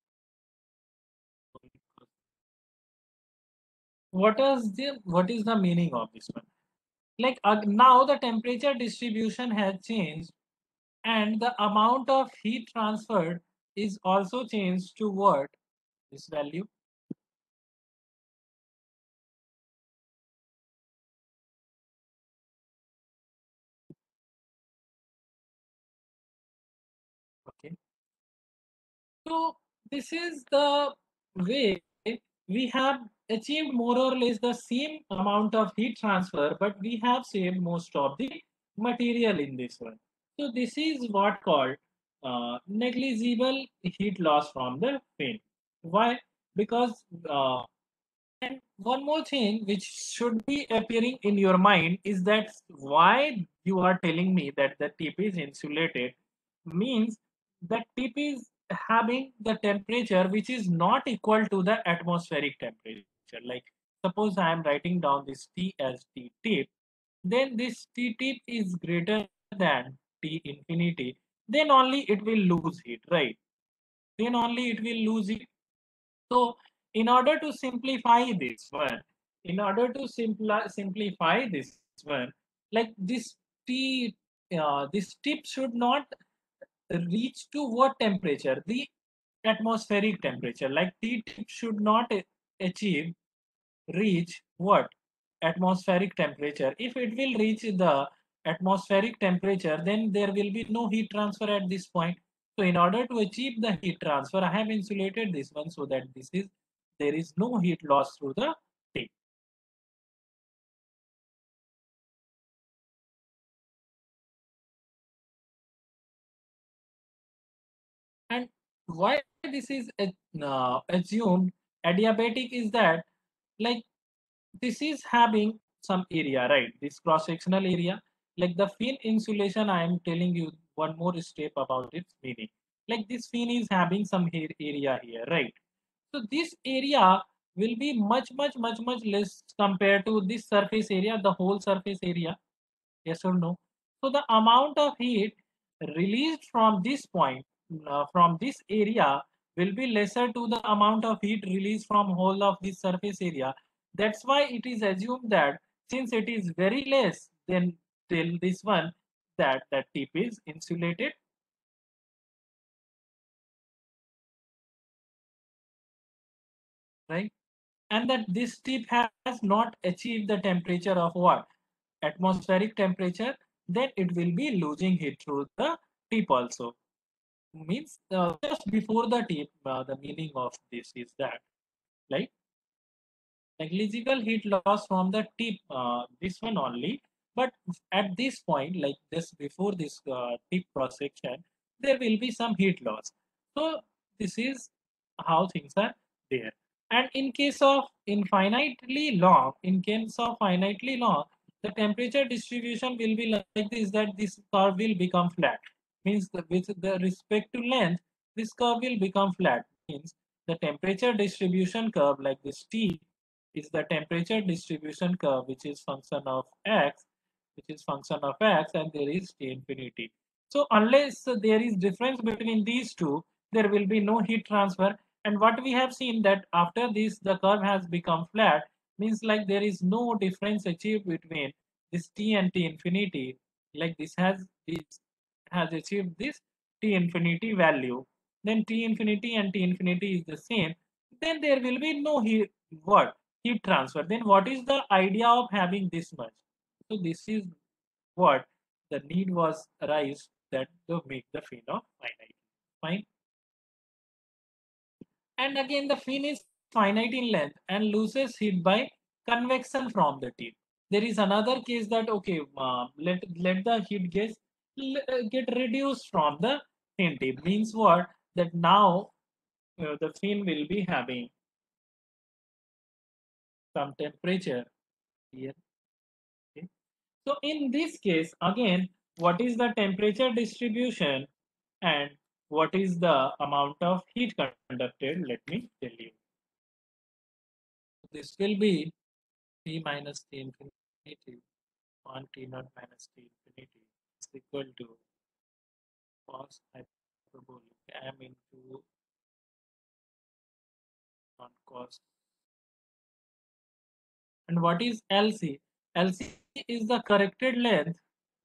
What is the what is the meaning of this one? Like uh, now the temperature distribution has changed and the amount of heat transferred is also changed to what? This value. Okay. So this is the way we have achieved more or less the same amount of heat transfer, but we have saved most of the material in this one. So this is what called uh, negligible heat loss from the fin. Why? Because uh, and one more thing which should be appearing in your mind is that why you are telling me that the tip is insulated means that tip is having the temperature which is not equal to the atmospheric temperature. Like suppose I am writing down this T as T tip, then this T tip is greater than T infinity, then only it will lose heat, right? Then only it will lose heat. So in order to simplify this one, in order to simpli simplify this one, like this T, uh, this tip should not reach to what temperature? The atmospheric temperature. Like T tip should not achieve, reach what? Atmospheric temperature. If it will reach the atmospheric temperature, then there will be no heat transfer at this point. So in order to achieve the heat transfer, I have insulated this one so that this is there is no heat loss through the tip. And why this is uh, assumed Adiabatic is that, like, this is having some area, right? This cross-sectional area, like the fin insulation, I am telling you one more step about its meaning. Like this fin is having some here area here, right? So this area will be much, much, much, much less compared to this surface area, the whole surface area. Yes or no? So the amount of heat released from this point, uh, from this area, will be lesser to the amount of heat released from whole of this surface area. That's why it is assumed that since it is very less than till this one, that that tip is insulated, right? And that this tip has not achieved the temperature of what? Atmospheric temperature, then it will be losing heat through the tip also. Means uh, just before the tip, uh, the meaning of this is that, like, negligible heat loss from the tip, uh, this one only, but at this point, like just before this uh, tip cross section, there will be some heat loss. So this is how things are there. And in case of infinitely long, in case of finitely long, the temperature distribution will be like this, that this curve will become flat. Means the, with the respect to length, this curve will become flat. Means the temperature distribution curve, like this T, is the temperature distribution curve, which is function of x, which is function of x, and there is T infinity. So unless uh, there is difference between these two, there will be no heat transfer. And what we have seen that after this, the curve has become flat, means like there is no difference achieved between this T and T infinity. Like this has this has achieved this T infinity value. Then T infinity and T infinity is the same. Then there will be no heat. What? Heat transfer. Then what is the idea of having this much? So this is what the need was arise that to make the fin of finite. Fine. And again the fin is finite in length and loses heat by convection from the tip. There is another case that okay, uh, let let the heat get uh, get reduced from the fin tip. Means what? That now uh, the fin will be having some temperature here. Okay. So in this case, again, what is the temperature distribution and what is the amount of heat conducted? Let me tell you. This will be T minus T infinity on T naught minus T infinity is equal to cos hyperbolic m into on cos. And what is L C? L C is the corrected length,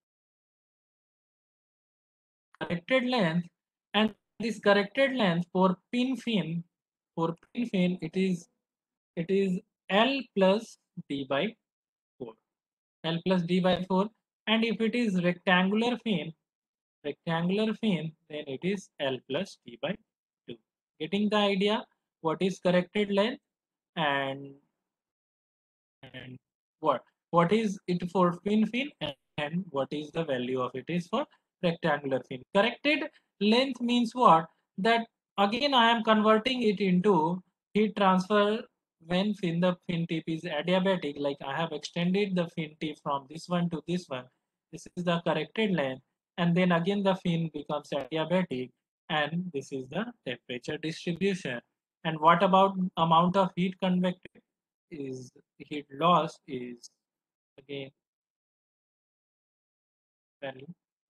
corrected length, and this corrected length for pin fin, for pin fin, it is it is L plus D by four. L plus D by four. And if it is rectangular fin, rectangular fin, then it is L plus D by two. Getting the idea what is corrected length and and what what is it for pin fin, and, and what is the value of it is for rectangular fin. Corrected length means what? That again I am converting it into heat transfer when fin the fin tip is adiabatic. Like I have extended the fin tip from this one to this one. This is the corrected length, and then again the fin becomes adiabatic, and this is the temperature distribution. And what about amount of heat convected? Is heat loss is again value.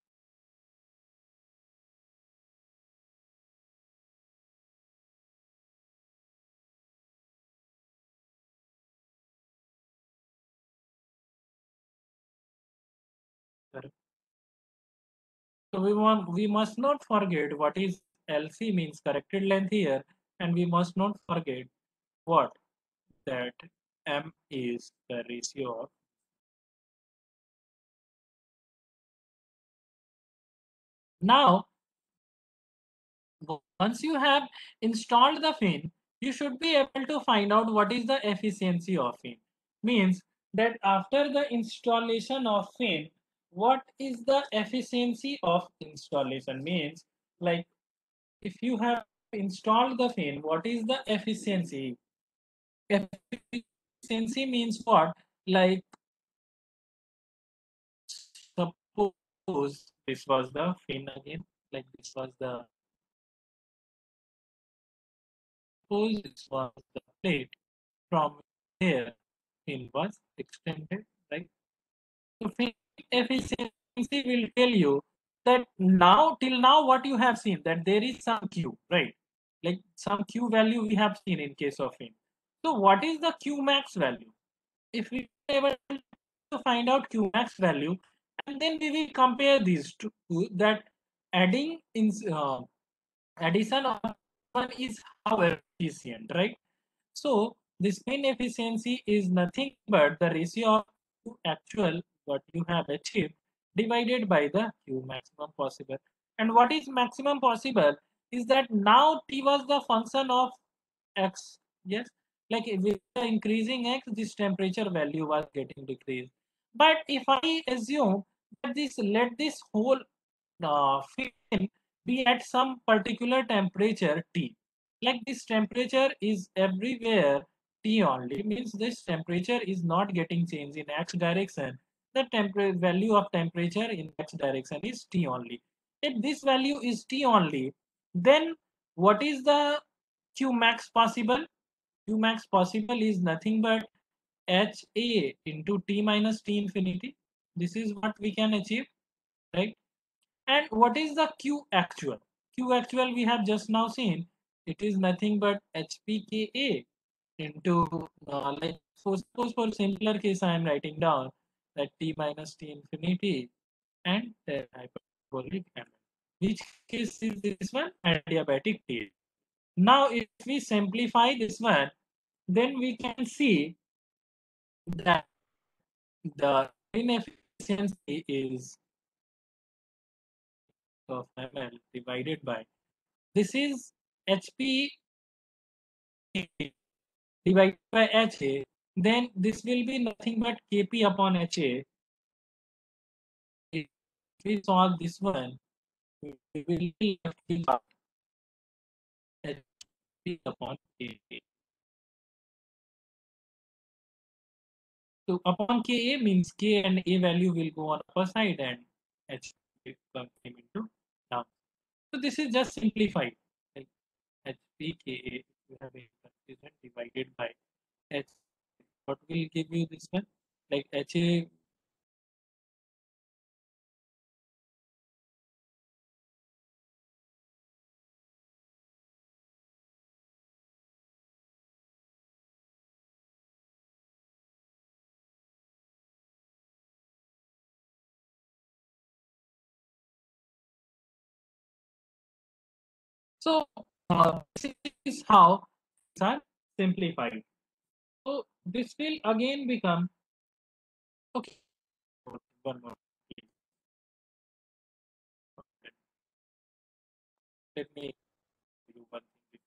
Correct. So we want we must not forget what is L C means corrected length here, and we must not forget what that M is the ratio of. Now once you have installed the fin, you should be able to find out what is the efficiency of fin. Means that after the installation of fin, what is the efficiency of installation? Means like if you have installed the fin, what is the efficiency? efficiency means what? Like, suppose this was the fin again, like this was the, suppose this was the plate from here, fin was extended, right? So fin efficiency will tell you that now, till now, what you have seen, that there is some Q, right? Like some Q value we have seen in case of fin. So what is the Q max value? If we are able to find out Q max value, and then we will compare these two, that adding in uh, addition of one is how efficient, right? So the spin efficiency is nothing but the ratio of actual what you have achieved divided by the Q maximum possible. And what is maximum possible is that now T was the function of X. Yes, like with the increasing X, this temperature value was getting decreased. But if I assume that this, let this whole uh, fin be at some particular temperature T, like this temperature is everywhere T only, means this temperature is not getting changed in X direction. The temperature value of temperature in X direction is T only. If this value is T only, then what is the Q max possible? Q max possible is nothing but H A into T minus T infinity. This is what we can achieve, right? And what is the Q actual? Q actual we have just now seen. It is nothing but H P K A into, uh, like, for suppose for simpler case I am writing down that T minus T infinity and the hyperbolic M. Which case is this one? Adiabatic T. Now if we simplify this one, then we can see that the inefficiency is of ml divided by, this is H P divided by H A, then this will be nothing but K P upon H A. If we solve this one, we will be left with H P upon K A. So upon K A means K and A value will go on upper side and H will come into down. So this is just simplified. Like H P K A, you have a consistent divided by H. What will give you this one? Like H A. So uh, this is how things are simplified. So this will again become okay. One more. Let me do one thing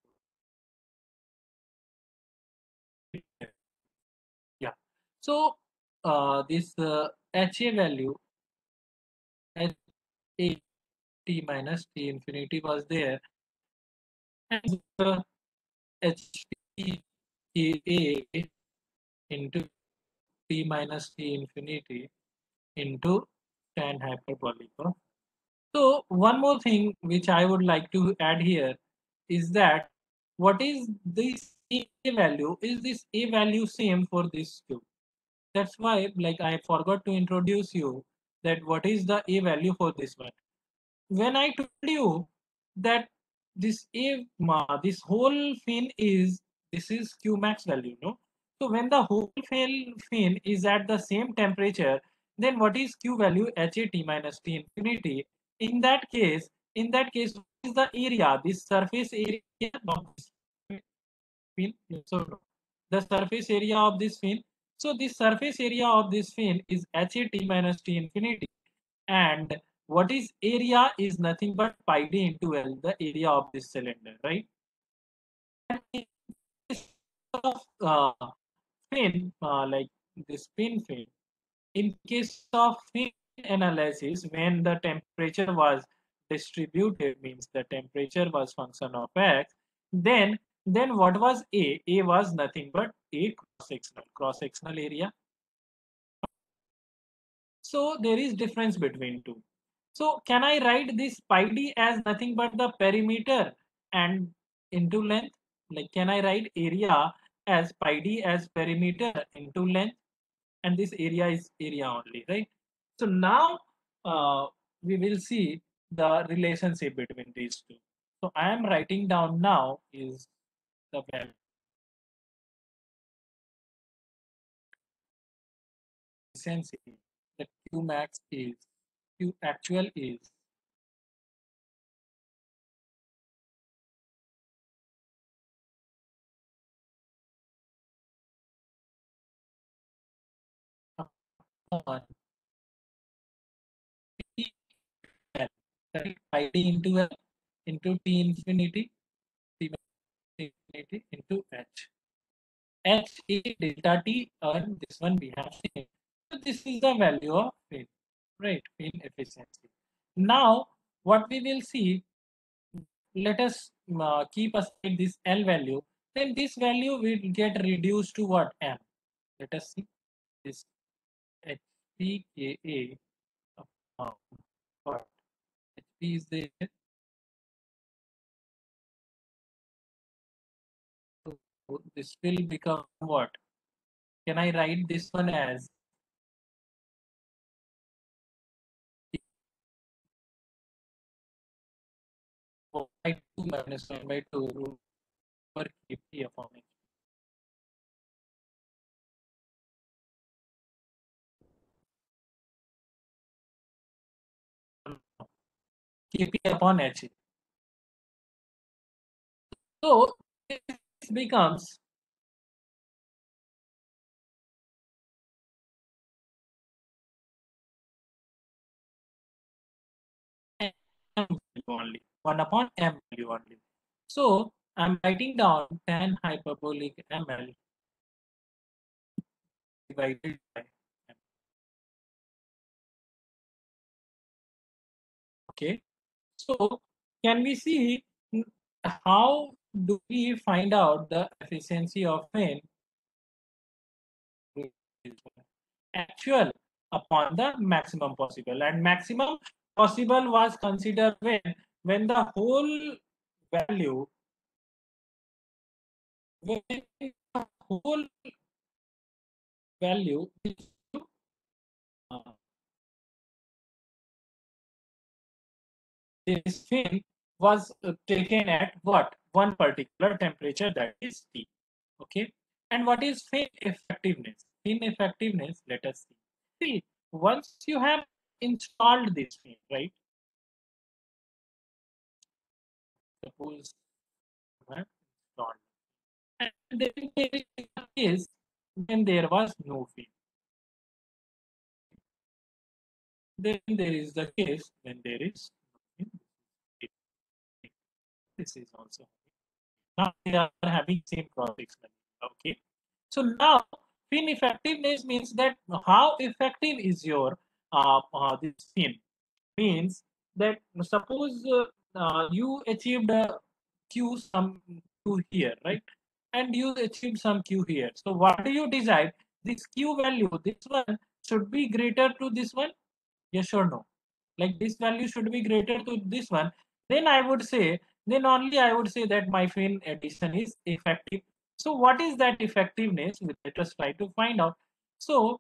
before. Yeah. So uh, this uh, H A value, H A T minus T infinity was there, and the H P A into T minus T infinity into tan hyperbolic of. So one more thing which I would like to add here is that what is this A value? Is this A value same for this too? That's why, like, I forgot to introduce you that what is the A value for this one. When I told you that this A, ma, this whole fin is, this is Q max value, no? So when the whole fin, fin is at the same temperature, then what is Q value? H A T minus T infinity. In that case, in that case, what is the area? This surface area of this fin. So no. The surface area of this fin. So this surface area of this fin is H A T minus T infinity. And what is area is nothing but pi d into L, the area of this cylinder, right? And in case of uh, fin, uh, like this spin fin, in case of fin analysis, when the temperature was distributed, means the temperature was function of x, then Then what was A? A was nothing but A cross-sectional, cross-sectional area. So there is difference between two. So can I write this pi d as nothing but the perimeter and into length? Like can I write area as pi d as perimeter into length? And this area is area only, right? So now uh, we will see the relationship between these two. So I am writing down now is the value efficiency that Q max is, Q actual is upon T L, right? Pi d into L into T infinity, T infinity into H. H A delta T, and this one we have seen. So this is the value of fin, right? Fin efficiency. Now, what we will see, let us uh, keep aside this L value, then this value will get reduced to what? M. Let us see this H P K A. Uh, what? H P is there. So this will become what? Can I write this one as one by two minus one by two root over K P upon H? K P upon H. So this becomes M value only, one upon M value only. So I'm writing down tan hyperbolic ml divided by M. Okay. So can we see how do we find out the efficiency of fin actual upon the maximum possible, and maximum possible was considered when when the whole value when the whole value is uh, this fin was uh, taken at what one particular temperature, that is T. Okay, and what is fin effectiveness? Fin effectiveness, let us see. See, once you have installed this fin, right? Suppose you have installed, and then there is when there was no fin. Then there is the case when there is no fin. This is also now they are having same cross okay. So now fin effectiveness means that how effective is your uh, uh, this fin, means that suppose uh, uh, you achieved a q some q here, right, and you achieved some q here. So what do you decide? This q value, this one should be greater to this one, yes or no? Like this value should be greater to this one, then I would say, then only I would say that my fin addition is effective. So what is that effectiveness? Let us try to find out. So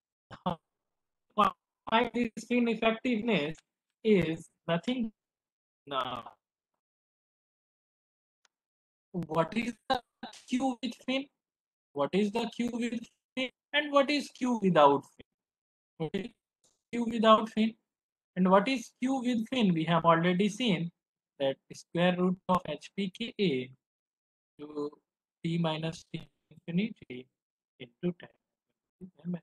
why this fin effectiveness is nothing. Now, what is the q with fin? What is the q with fin? And what is q without fin? What is q without fin? And what is q with fin? We have already seen that square root of H P K A to T minus T infinity into ten.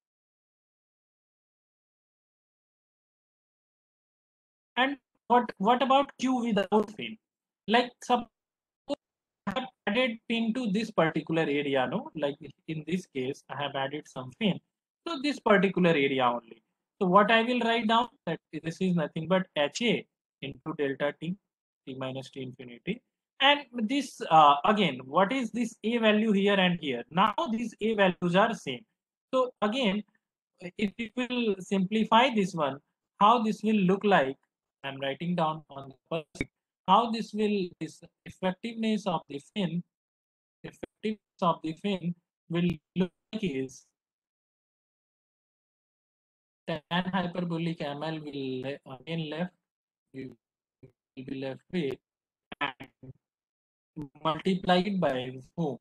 And what what about q without fin? Like suppose I have added fin to this particular area, no? Like in this case, I have added some fin to this particular area only. So what I will write down that this is nothing but H A into delta T, T minus T infinity. And this uh, again, what is this A value here and here? Now these A values are same. So again, if we will simplify this one, how this will look like, I'm writing down on the first sheet, how this will, this effectiveness of the fin, effectiveness of the fin will look like is tan hyperbolic ml will le- again left, we will be left with, and multiplied by whom?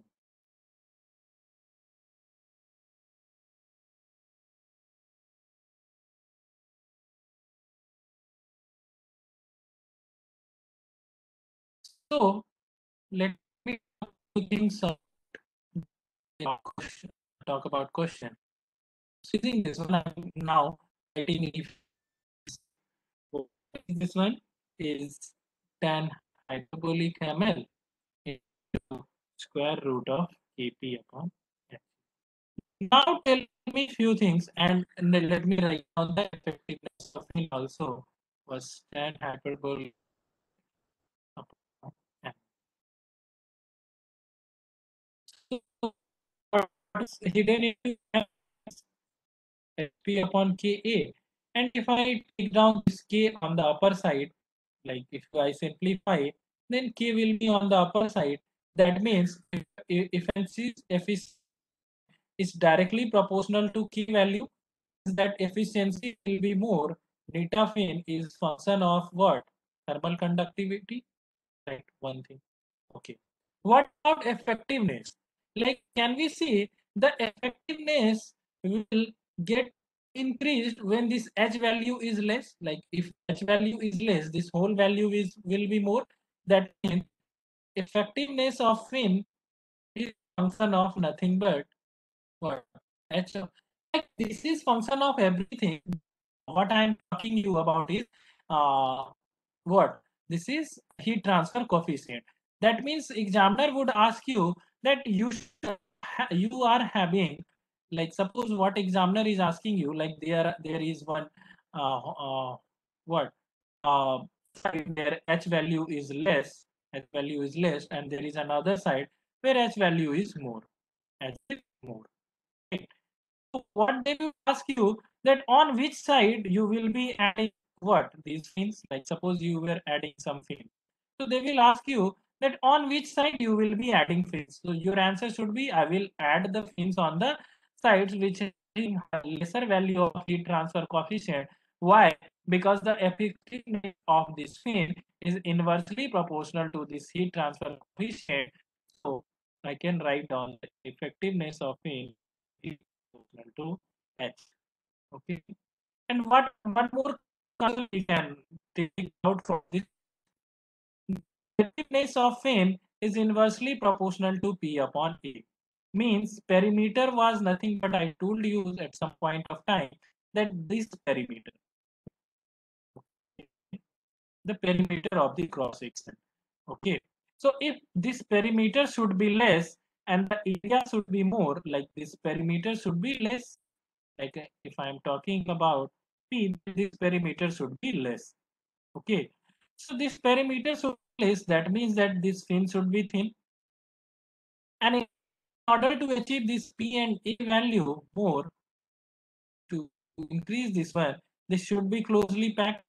So let me talk two things about question, talk about question. Using this one, I'm now writing if this one is tan hyperbolic ml into square root of kp upon f. Now tell me few things and let me write down the effectiveness of it also was tan hyperbolic upon f. So what is hidden into P upon Ka. And if I take down this K on the upper side, like if I simplify, then K will be on the upper side. That means if, if efficiency if is, is directly proportional to K value, that efficiency will be more. Neta fin is function of what? Thermal conductivity, right? One thing. Okay. What about effectiveness? Like, can we see the effectiveness will get increased when this H value is less? Like, if H value is less, this whole value is will be more. That means effectiveness of fin is function of nothing but what? H. Like, this is function of everything. What I'm talking you about is uh, what? This is heat transfer coefficient. That means examiner would ask you that you ha you are having, like, suppose what examiner is asking you, like there there is one uh, uh, what uh, side where H value is less, H value is less, and there is another side where H value is more, H is more. Right? So what they will ask you that on which side you will be adding what these fins, like suppose you were adding some fin. So they will ask you that on which side you will be adding fins. So your answer should be I will add the fins on the sides which having lesser value of heat transfer coefficient. Why? Because the effectiveness of this fin is inversely proportional to this heat transfer coefficient. So I can write down the effectiveness of fin is proportional to H. Okay. And what one more concept we can take out from this, effectiveness of fin is inversely proportional to P upon A. Means perimeter was nothing but I told you at some point of time that this perimeter, the perimeter of the cross section. Okay. So if this perimeter should be less and the area should be more, like this perimeter should be less. Like uh, if I am talking about P, this perimeter should be less. Okay. So this perimeter should be less. That means that this fin should be thin. And in order to achieve this P and A value more, to increase this one, this should be closely packed.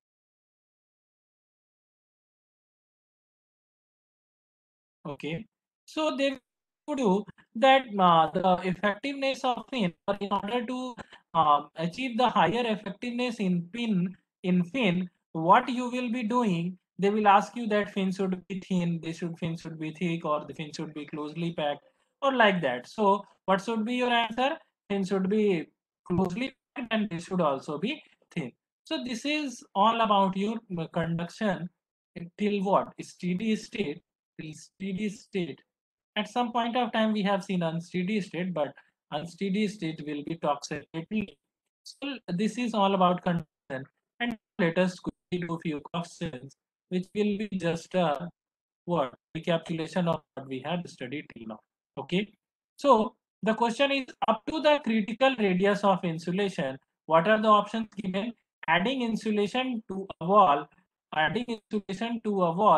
Okay. So they would do that uh, the effectiveness of fin, or in order to um, achieve the higher effectiveness in pin in fin, what you will be doing, they will ask you that fin should be thin, they should fin should be thick, or the fin should be closely packed, or like that. So what should be your answer? Fin should be closely packed and they should also be thin. So this is all about your uh, conduction till what? Steady state, till steady state. At some point of time, we have seen unsteady state, but unsteady state will be talked separately. So this is all about conduction. And let us quickly do a few questions, which will be just a what recapitulation of what we have studied till now. Okay. So the question is up to the critical radius of insulation. What are the options given? Adding insulation to a wall, adding insulation to a wall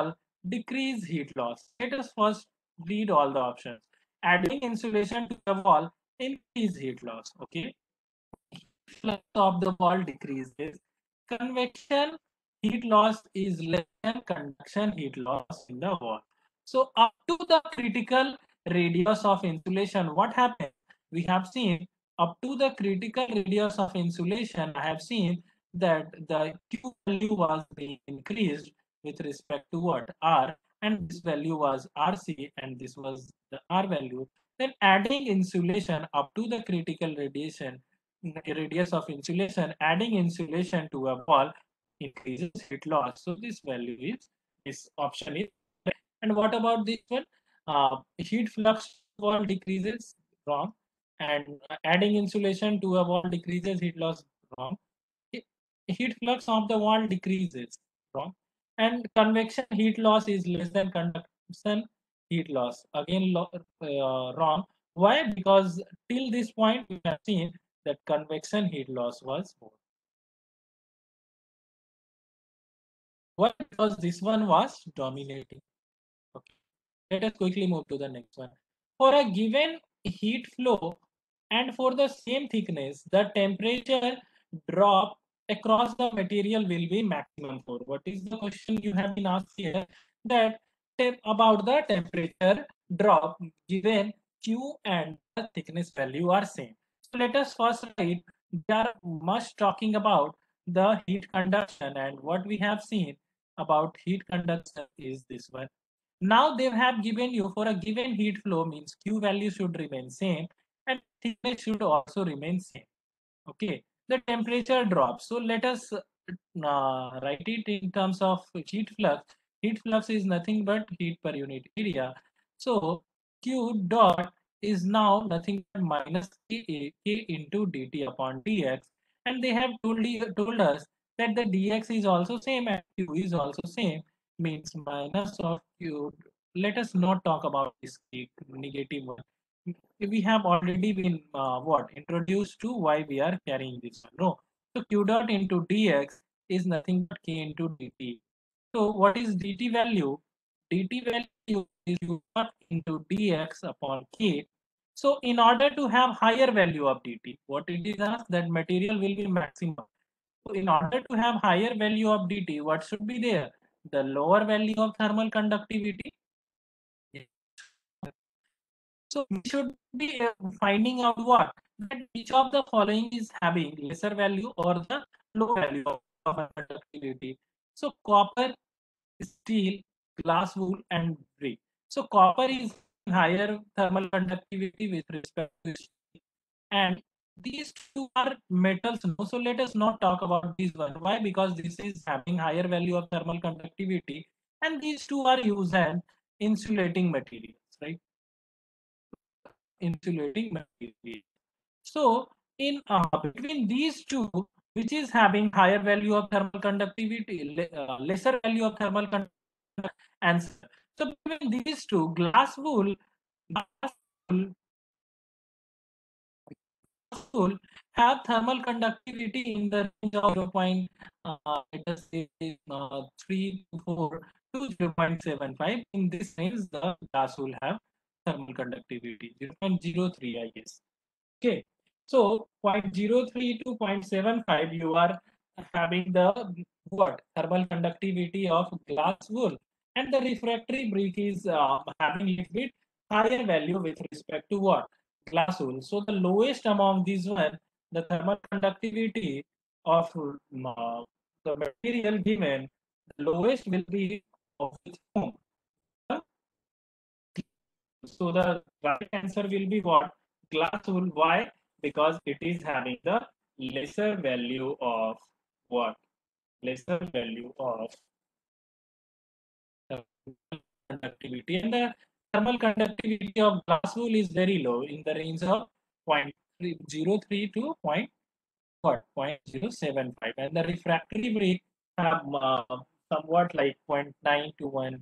decrease heat loss. Let us first read all the options. Adding insulation to the wall increase heat loss. Okay, flux of the wall decreases. Convection heat loss is less than conduction heat loss in the wall. So up to the critical radius of insulation, what happens? We have seen up to the critical radius of insulation, I have seen that the Q value was being increased with respect to what? R, and this value was R C and this was the R value. Then adding insulation up to the critical radiation radius of insulation, adding insulation to a wall increases heat loss. So this value is, this option is. And what about this one? Uh, heat flux wall decreases, wrong. And adding insulation to a wall decreases heat loss, wrong. Heat flux of the wall decreases, wrong. And convection heat loss is less than conduction heat loss, again uh, wrong. Why? Because till this point we have seen that convection heat loss was more. Why? Because this one was dominating. Okay. Let us quickly move to the next one. For a given heat flow and for the same thickness, the temperature drop across the material will be maximum for. What is the question you have been asked here? That about the temperature drop given Q and the thickness value are same. So let us first write, they are much talking about the heat conduction, and what we have seen about heat conduction is this one. Now they have given you for a given heat flow means Q value should remain same and thickness should also remain same. Okay, the temperature drops. So let us uh, write it in terms of heat flux. Heat flux is nothing but heat per unit area. So Q dot is now nothing but minus K, K into dt upon dx. And they have told, told us that the dx is also same and Q is also same, means minus of Q. Let us not talk about this negative one. We have already been uh, what introduced to why we are carrying this one. No, so Q dot into dx is nothing but K into dt. So what is dt value? Dt value is Q dot into dx upon K. So in order to have higher value of dt, what it is asked, that material will be maximum. So in order to have higher value of dt, what should be there? The lower value of thermal conductivity. So we should be uh, finding out what, that which of the following is having lesser value or the low value of, of conductivity. So copper, steel, glass wool, and brick. So copper is higher thermal conductivity with respect to steel, and these two are metals. No, so let us not talk about this one. Why? Because this is having higher value of thermal conductivity, and these two are used as insulating materials, right? Insulating material. So in uh, between these two, which is having higher value of thermal conductivity, le uh, lesser value of thermal conductivity, and so between these two, glass wool, glass wool, glass wool have thermal conductivity in the range of zero point uh, let us say uh, three to four to zero point seven five. In this range, the glass wool have thermal conductivity zero point zero three, I guess. Okay, so zero point zero three to zero point seven five, you are having the what thermal conductivity of glass wool, and the refractory brick is uh, having a little bit higher value with respect to what glass wool. So the lowest among these one, the thermal conductivity of uh, the material given, the lowest will be of which foam. So the right answer will be what? Glass wool. Why? Because it is having the lesser value of what? Lesser value of thermal conductivity. And the thermal conductivity of glass wool is very low in the range of zero point zero three to point what? zero point zero seven five. And the refractory brick have uh, somewhat like zero point nine to one.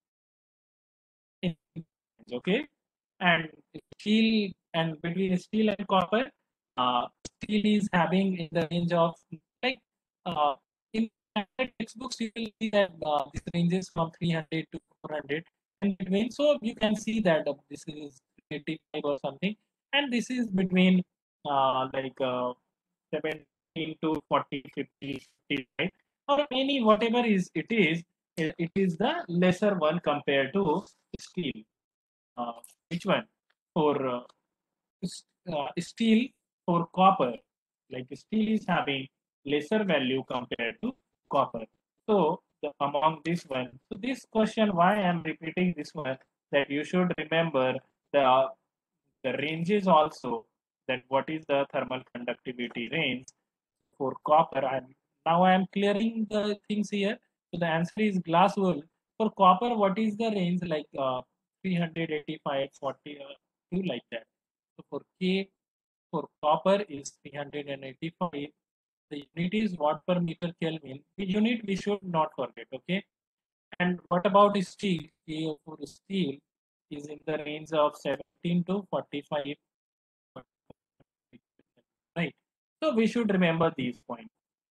Okay, and steel, and between steel and copper, uh, steel is having in the range of like uh, in And in textbooks, you will see that uh, this ranges from three hundred to four hundred in between. So you can see that uh, this is eighty-five or something, and this is between uh, like uh, seventeen to forty, fifty, fifty-five, or any whatever is it is, it, it is the lesser one compared to steel. Uh, which one? For uh, uh, steel for copper, like steel is having lesser value compared to copper. So the, among this one, so this question, why I am repeating this one, that you should remember the the ranges also, that what is the thermal conductivity range for copper. And now I am clearing the things here. So the answer is glass wool. For copper, what is the range, like uh, three hundred eighty-five, forty, uh, two like that. So for K, for copper is three hundred eighty-five. The unit is watt per meter Kelvin. The unit we should not forget, okay? And what about steel? K for steel is in the range of seventeen to forty-five, right? So we should remember these points.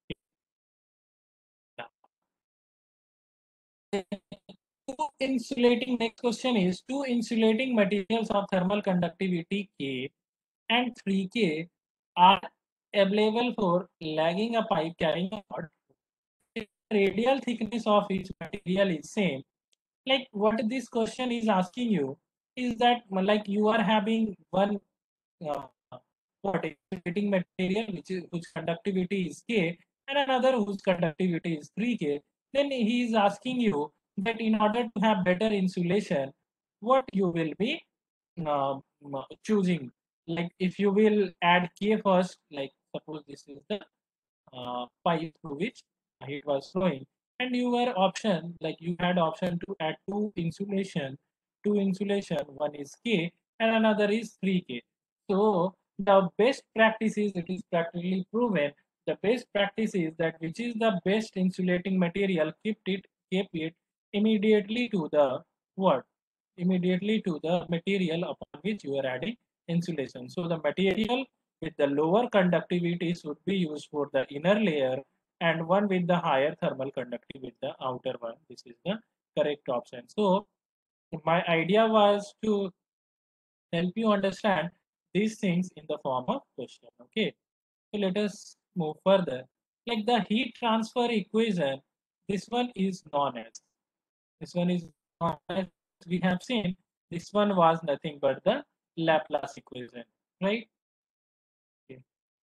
Two insulating, next question is, two insulating materials of thermal conductivity K and three K are available for lagging a pipe carrying a rod. If the radial thickness of each material is same. Like what this question is asking you is that, like, you are having one uh, what insulating material which is whose conductivity is K, and another whose conductivity is three K. Then he is asking you that in order to have better insulation, what you will be uh, choosing. Like if you will add K first, like suppose this is the uh, pipe through which heat was flowing, and you were option, like you had option to add two insulation, two insulation, one is K and another is three K. So the best practice is, it is practically proven, the best practice is that which is the best insulating material, keep it keep it immediately to the what immediately to the material upon which you are adding insulation. So the material with the lower conductivity should be used for the inner layer, and one with the higher thermal conductivity with the outer one. This is the correct option. So my idea was to help you understand these things in the form of question. Okay, so let us move further. Like the heat transfer equation, this one is known as this one is known as we have seen. This one was nothing but the Laplace equation, right? Okay.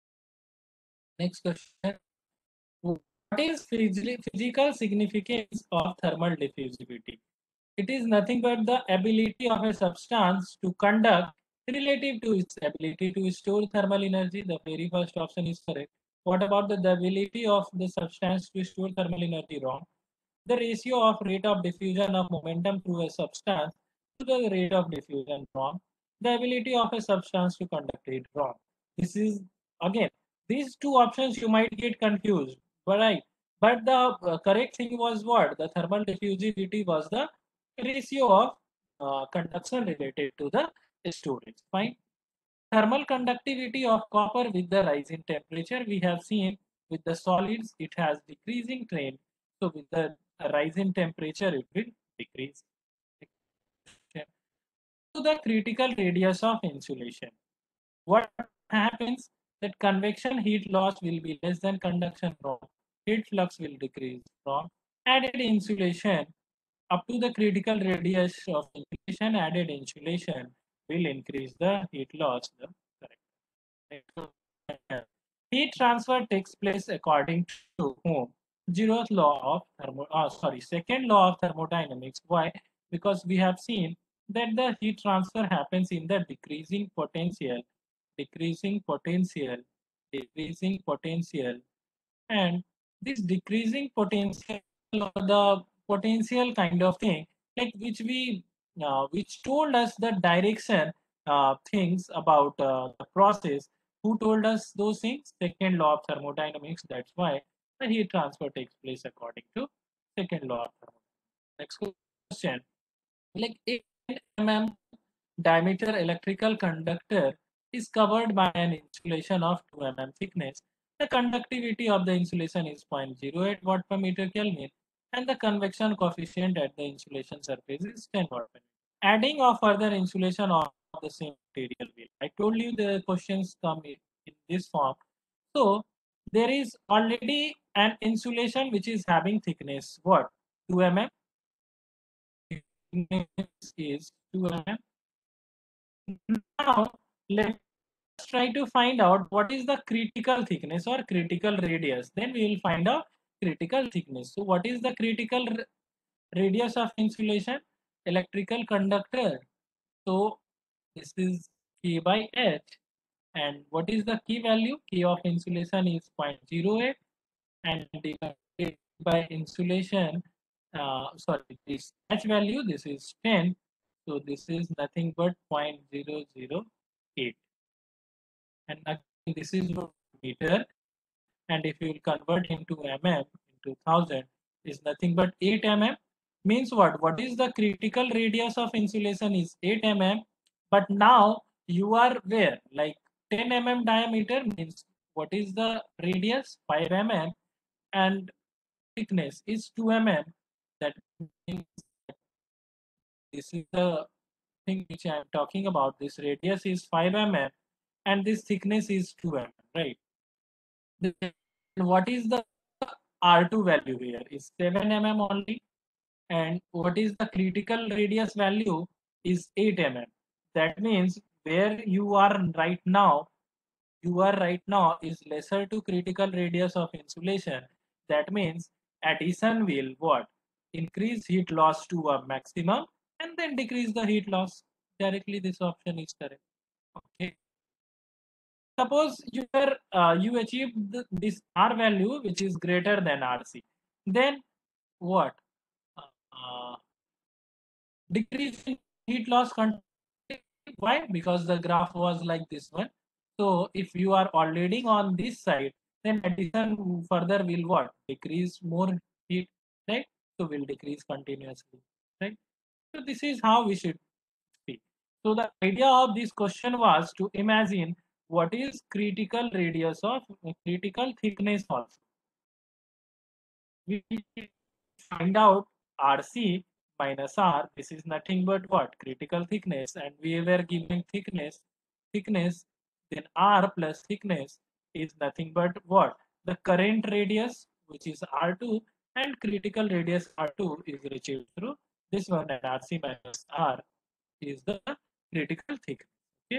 Next question. What is physical significance of thermal diffusivity? It is nothing but the ability of a substance to conduct relative to its ability to store thermal energy. The very first option is correct. What about the, the ability of the substance to store thermal energy? Wrong. The ratio of rate of diffusion of momentum through a substance to the rate of diffusion. Wrong. The ability of a substance to conduct it. Wrong. This is, again, these two options you might get confused, but right. But the uh, correct thing was what? The thermal diffusivity was the ratio of uh, conduction related to the storage. Fine. Thermal conductivity of copper with the rise in temperature, we have seen with the solids, it has decreasing trend. So with the rise in temperature, it will decrease. To the critical radius of insulation. What happens, that convection heat loss will be less than conduction loss. Heat flux will decrease. Wrong. Added insulation up to the critical radius of insulation, added insulation will increase the heat loss. The correct. Heat transfer takes place according to whom? Zeroth law of thermo, oh, sorry, second law of thermodynamics. Why? Because we have seen that the heat transfer happens in the decreasing potential, decreasing potential, decreasing potential, and this decreasing potential, or the potential kind of thing, like which we uh, which told us the direction uh, things about uh, the process. Who told us those things? Second law of thermodynamics. That's why the heat transfer takes place according to second law of thermodynamics. Next question, like a mm diameter electrical conductor is covered by an insulation of two millimeter thickness. The conductivity of the insulation is zero point zero eight watt per meter Kelvin, and the convection coefficient at the insulation surface is ten watt per meter. Adding or further insulation of the same material will. I told you the questions come in, in this form. So there is already an insulation which is having thickness what two millimeters. Thickness is two millimeters. Now let's try to find out what is the critical thickness or critical radius. Then we will find out critical thickness. So what is the critical radius of insulation? Electrical conductor. So this is K by H. And what is the key value? K of insulation is zero point zero eight and divided by insulation, uh, sorry, this H value, this is ten. So this is nothing but zero point zero zero eight. And again, this is meter. And if you will convert into mm into thousand, is nothing but eight millimeters. Means what? What is the critical radius of insulation is eight millimeters. But now you are where? Like ten millimeter diameter means what is the radius? five millimeters and thickness is two millimeters. That means this is the thing which I am talking about. This radius is five millimeters and this thickness is two millimeters, right? Then what is the R two value here? Is seven millimeters only. And what is the critical radius value is eight millimeters. That means where you are right now, you are right now is lesser to critical radius of insulation. That means addition will what? Increase heat loss to a maximum and then decrease the heat loss. Directly this option is correct. Okay. Suppose you are uh, you achieve the, this R value which is greater than R C. Then what? Uh, decrease in heat loss content. Why? Because the graph was like this one. So if you are already on this side, then addition further will what? Decrease more heat, right? So will decrease continuously, right? So this is how we should see. So the idea of this question was to imagine what is critical radius of critical thickness also. We find out R C minus R. This is nothing but what? Critical thickness. And we were giving thickness, thickness, then R plus thickness is nothing but what? The current radius, which is R two, and critical radius R two is achieved through this one, and R C minus R is the critical thickness. Okay.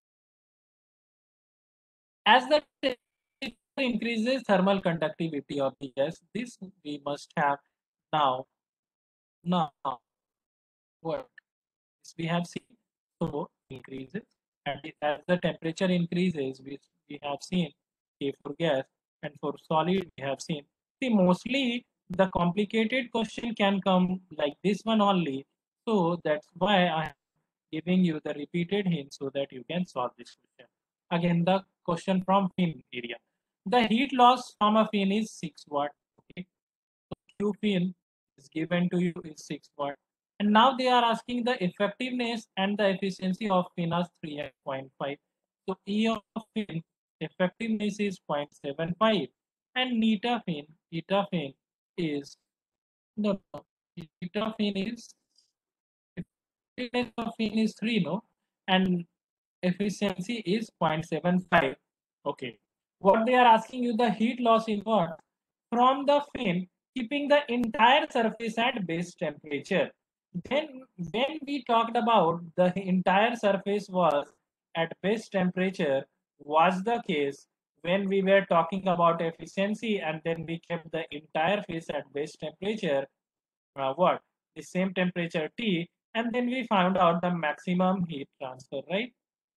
As the temperature increases thermal conductivity of the gas, this we must have now. Now, what we have seen so increases, and as the temperature increases, we, we have seen okay, for gas, and for solid we have seen. See, mostly the complicated question can come like this one only. So that's why I am giving you the repeated hint so that you can solve this question. Again, the question from fin area. The heat loss from a fin is six watt. Okay. So Q fin is given to you is six watt. And now they are asking the effectiveness and the efficiency of fin as three point five. So E of fin effectiveness is zero point seven five and neta fin, eta fin is no, no, eta fin is effectiveness of fin is three, no, and efficiency is zero point seven five. Okay. What they are asking you the heat loss in what? From the fin, keeping the entire surface at base temperature. Then when we talked about the entire surface was at base temperature was the case when we were talking about efficiency and then we kept the entire face at base temperature, uh, what? The same temperature T, and then we found out the maximum heat transfer, right?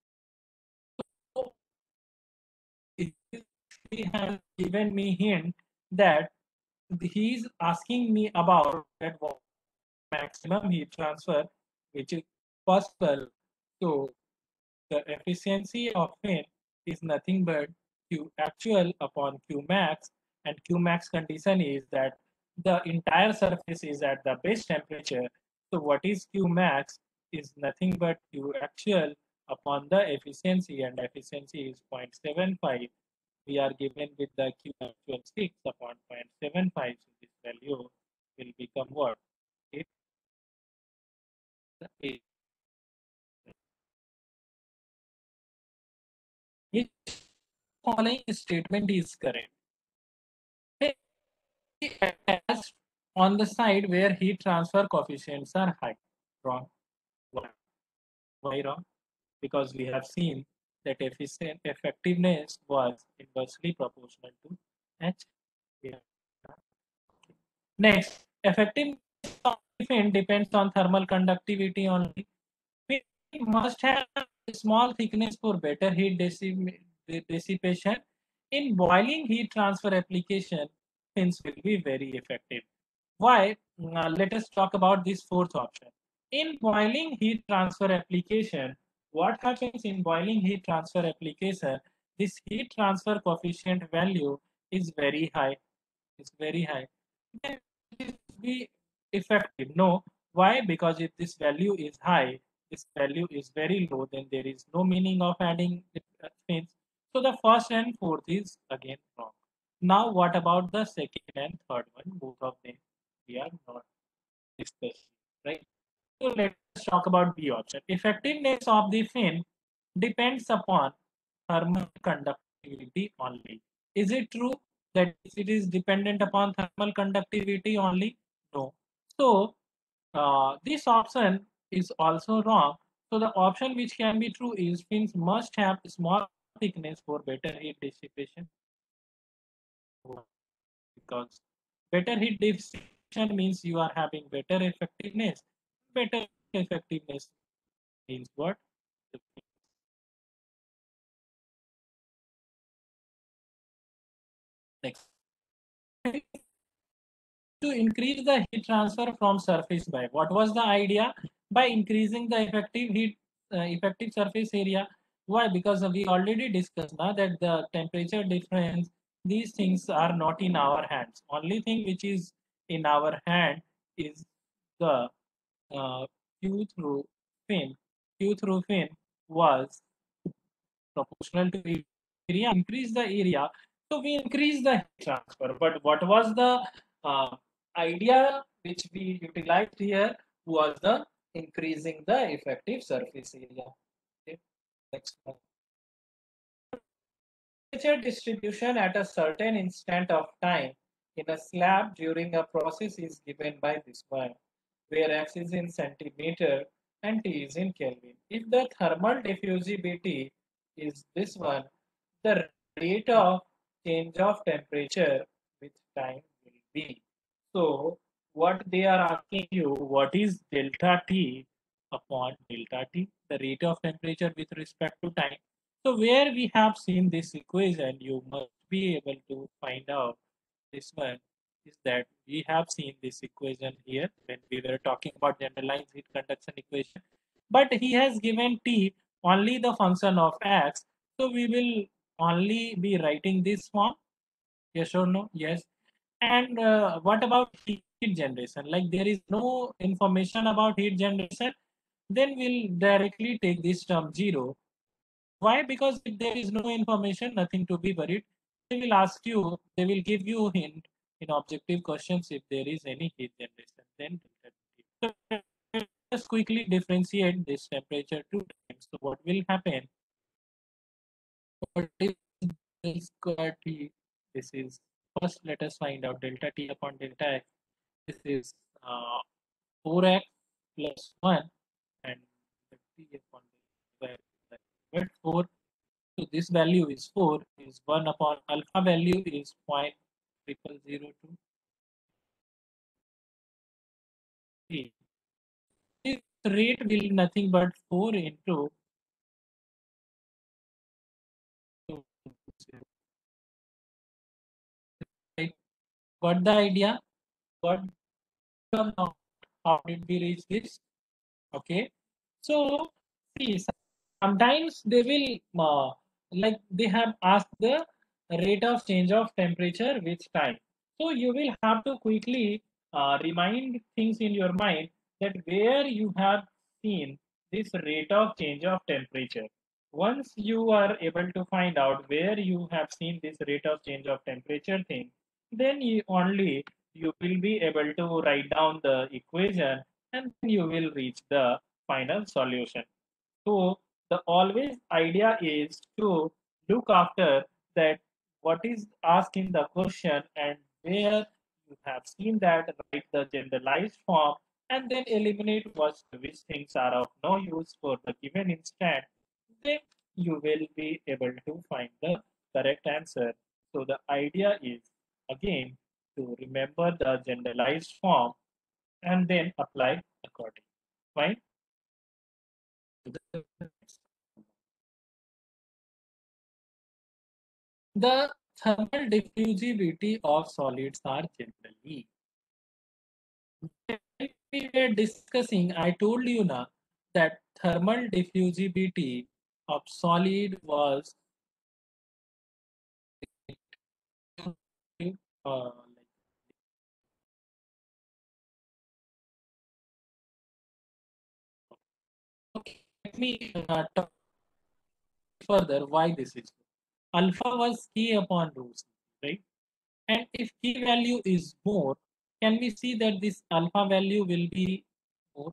So he has given me hint that he's asking me about that maximum heat transfer which is possible. So the efficiency of fin is nothing but Q actual upon Q max, and Q max condition is that the entire surface is at the base temperature. So what is Q max is nothing but Q actual upon the efficiency, and efficiency is zero point seven five. we are given with the Q actual six upon zero point seven five. So this value will become what? If the which following statement is correct? As on the side where heat transfer coefficients are high. Wrong. Why? Why wrong? Because we have seen that efficient effectiveness was inversely proportional to H. Yeah. Next, effectiveness of the fin depends on thermal conductivity only. Fin must have a small thickness for better heat dissipation. In boiling heat transfer application, fins will be very effective. Why? Uh, let us talk about this fourth option. In boiling heat transfer application, what happens in boiling heat transfer application? This heat transfer coefficient value is very high. It's very high. Then it is be effective. No. Why? Because if this value is high, this value is very low, then there is no meaning of adding it, uh, fins. So the first and fourth is again wrong. Now, what about the second and third one? Both of them we are not discussing, right? So let's talk about B option. Effectiveness of the fin depends upon thermal conductivity only. Is it true that it is dependent upon thermal conductivity only? No. So uh, this option is also wrong. So the option which can be true is fins must have small thickness for better heat dissipation. Because better heat dissipation means you are having better effectiveness. Better effectiveness means what? Next. To increase the heat transfer from surface by what was the idea? By increasing the effective heat uh, effective surface area. Why? Because we already discussed now that the temperature difference, these things are not in our hands. Only thing which is in our hand is the uh, q through fin. Q through fin was proportional to area, increase the area. So we increase the heat transfer. But what was the uh, idea which we utilized here was the increasing the effective surface area. Okay. Next one. Temperature distribution at a certain instant of time in a slab during a process is given by this one, where x is in centimeter and T is in Kelvin. If the thermal diffusibility is this one, the rate of change of temperature with time will be. So, what they are asking you, what is delta T upon delta T, the rate of temperature with respect to time. So, where we have seen this equation, you must be able to find out this one is that we have seen this equation here when we were talking about generalized heat conduction equation. But he has given T only the function of x. So we will only be writing this form. Yes or no? Yes. And uh, what about heat generation? Like there is no information about heat generation, then we'll directly take this term zero. Why? Because if there is no information, nothing to be worried. They will ask you, they will give you a hint in objective questions if there is any heat generation. Then so let's quickly differentiate this temperature two times. So what will happen? What is del square T? This is first. Let us find out delta T upon delta X. This is uh, four x plus one, and T upon delta X. four. So this value is four, is one upon alpha value is point triple zero two three. This rate will be nothing but four into two. Right? Got the idea? Got how how did we reach this? Okay. So see, sometimes they will uh, like they have asked the rate of change of temperature with time. So you will have to quickly uh, remind things in your mind that where you have seen this rate of change of temperature. Once you are able to find out where you have seen this rate of change of temperature thing, then you only you will be able to write down the equation and then you will reach the final solution. So the always idea is to look after that what is asked in the question and where you have seen that, write the generalized form and then eliminate what which things are of no use for the given instant. Then you will be able to find the correct answer. So the idea is again to remember the generalized form and then apply accordingly. Fine. The thermal diffusivity of solids are generally. When we were discussing, I told you now that thermal diffusivity of solid was uh, okay, let me uh, talk further why this is. Alpha was K upon rho C, right? And if K value is more, can we see that this alpha value will be more?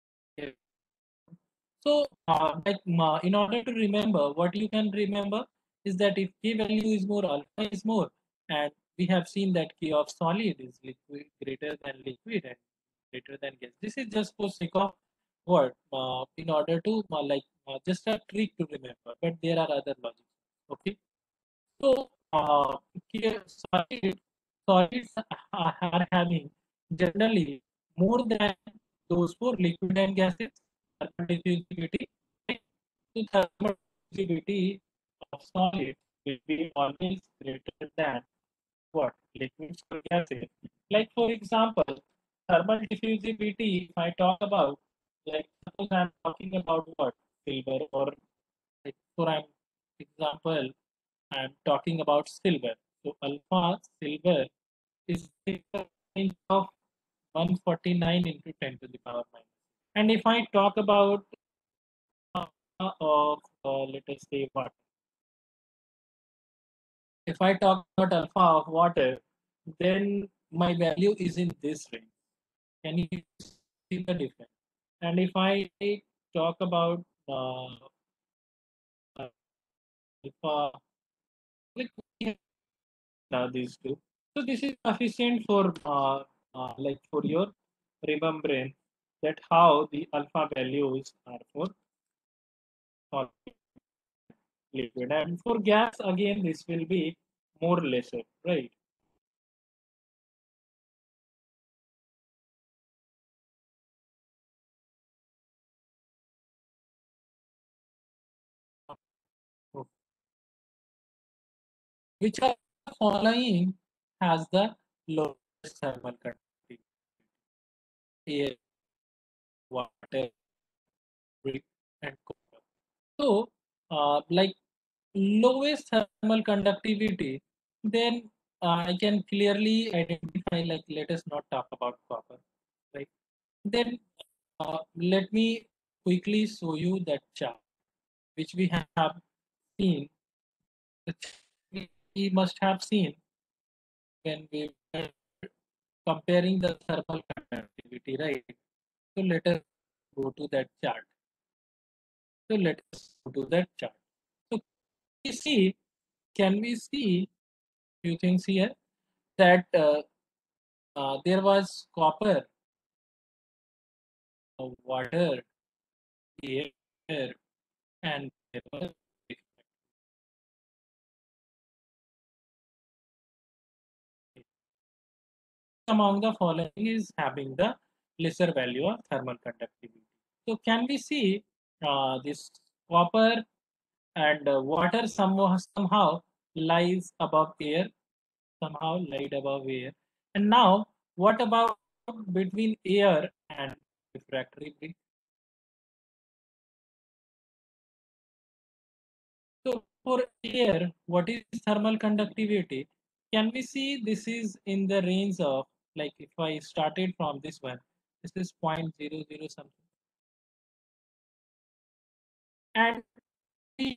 So, uh, like uh, in order to remember, what you can remember is that if K value is more, alpha is more, and we have seen that K of solid is liquid greater than liquid and greater than gas. This is just for sake of what uh, in order to uh, like uh, just a trick to remember, but there are other logics. Okay, so uh, K, solid solids are are having generally more than those for liquid and gases. Thermal diffusivity, right? So thermal diffusivity of solid will be always greater than what liquids or gases. Like for example, thermal diffusivity. If I talk about, like suppose I'm talking about what silver or like for an example, I'm talking about silver. So alpha silver is the range of one hundred forty-nine into ten to the power minus. And if I talk about uh, of uh, let us say what if I talk about alpha of water, then my value is in this range. Can you see the difference? And if I talk about uh, alpha, like now these two, so this is sufficient for uh, uh, like for your remembrance that how the alpha values are for solid liquid and for gas again this will be more lesser, right? Which are following has the lowest thermal conductivity: air, water, brick, and copper. So, uh, like lowest thermal conductivity, then uh, I can clearly identify. Like, let us not talk about copper, right? Then uh, let me quickly show you that chart which we have seen. We must have seen when we were comparing the thermal conductivity, right? So let us go to that chart. So let us go to that chart. So we see, can we see few things here that uh, uh, there was copper, uh, water, air, and there was among the following is having the lesser value of thermal conductivity. So can we see uh, this copper and uh, water somehow, somehow lies above air, somehow lied above air. And now, what about between air and refractory brick? So for air, what is thermal conductivity? Can we see this is in the range of, like if I started from this one, this is zero point zero zero something. And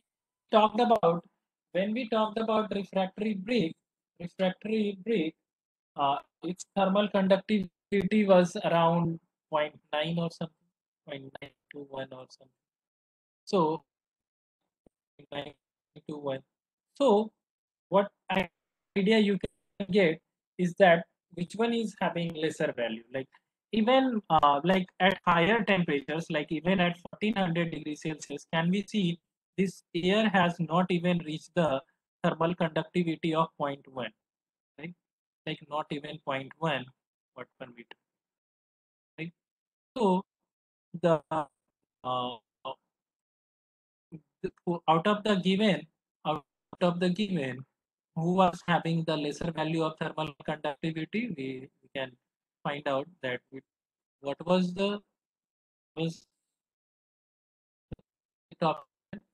talked about when we talked about refractory brick, refractory brick, uh, its thermal conductivity was around zero point nine or something, zero point nine two one or something. So nine to one. So what idea you can get is that which one is having lesser value. Like even uh, like at higher temperatures, like even at fourteen hundred degrees Celsius, can we see this air has not even reached the thermal conductivity of zero point one, right? Like not even zero point one, what can we do, right? So the uh, out of the given, out of the given, who was having the lesser value of thermal conductivity, we, we can find out that we, what was the was the top.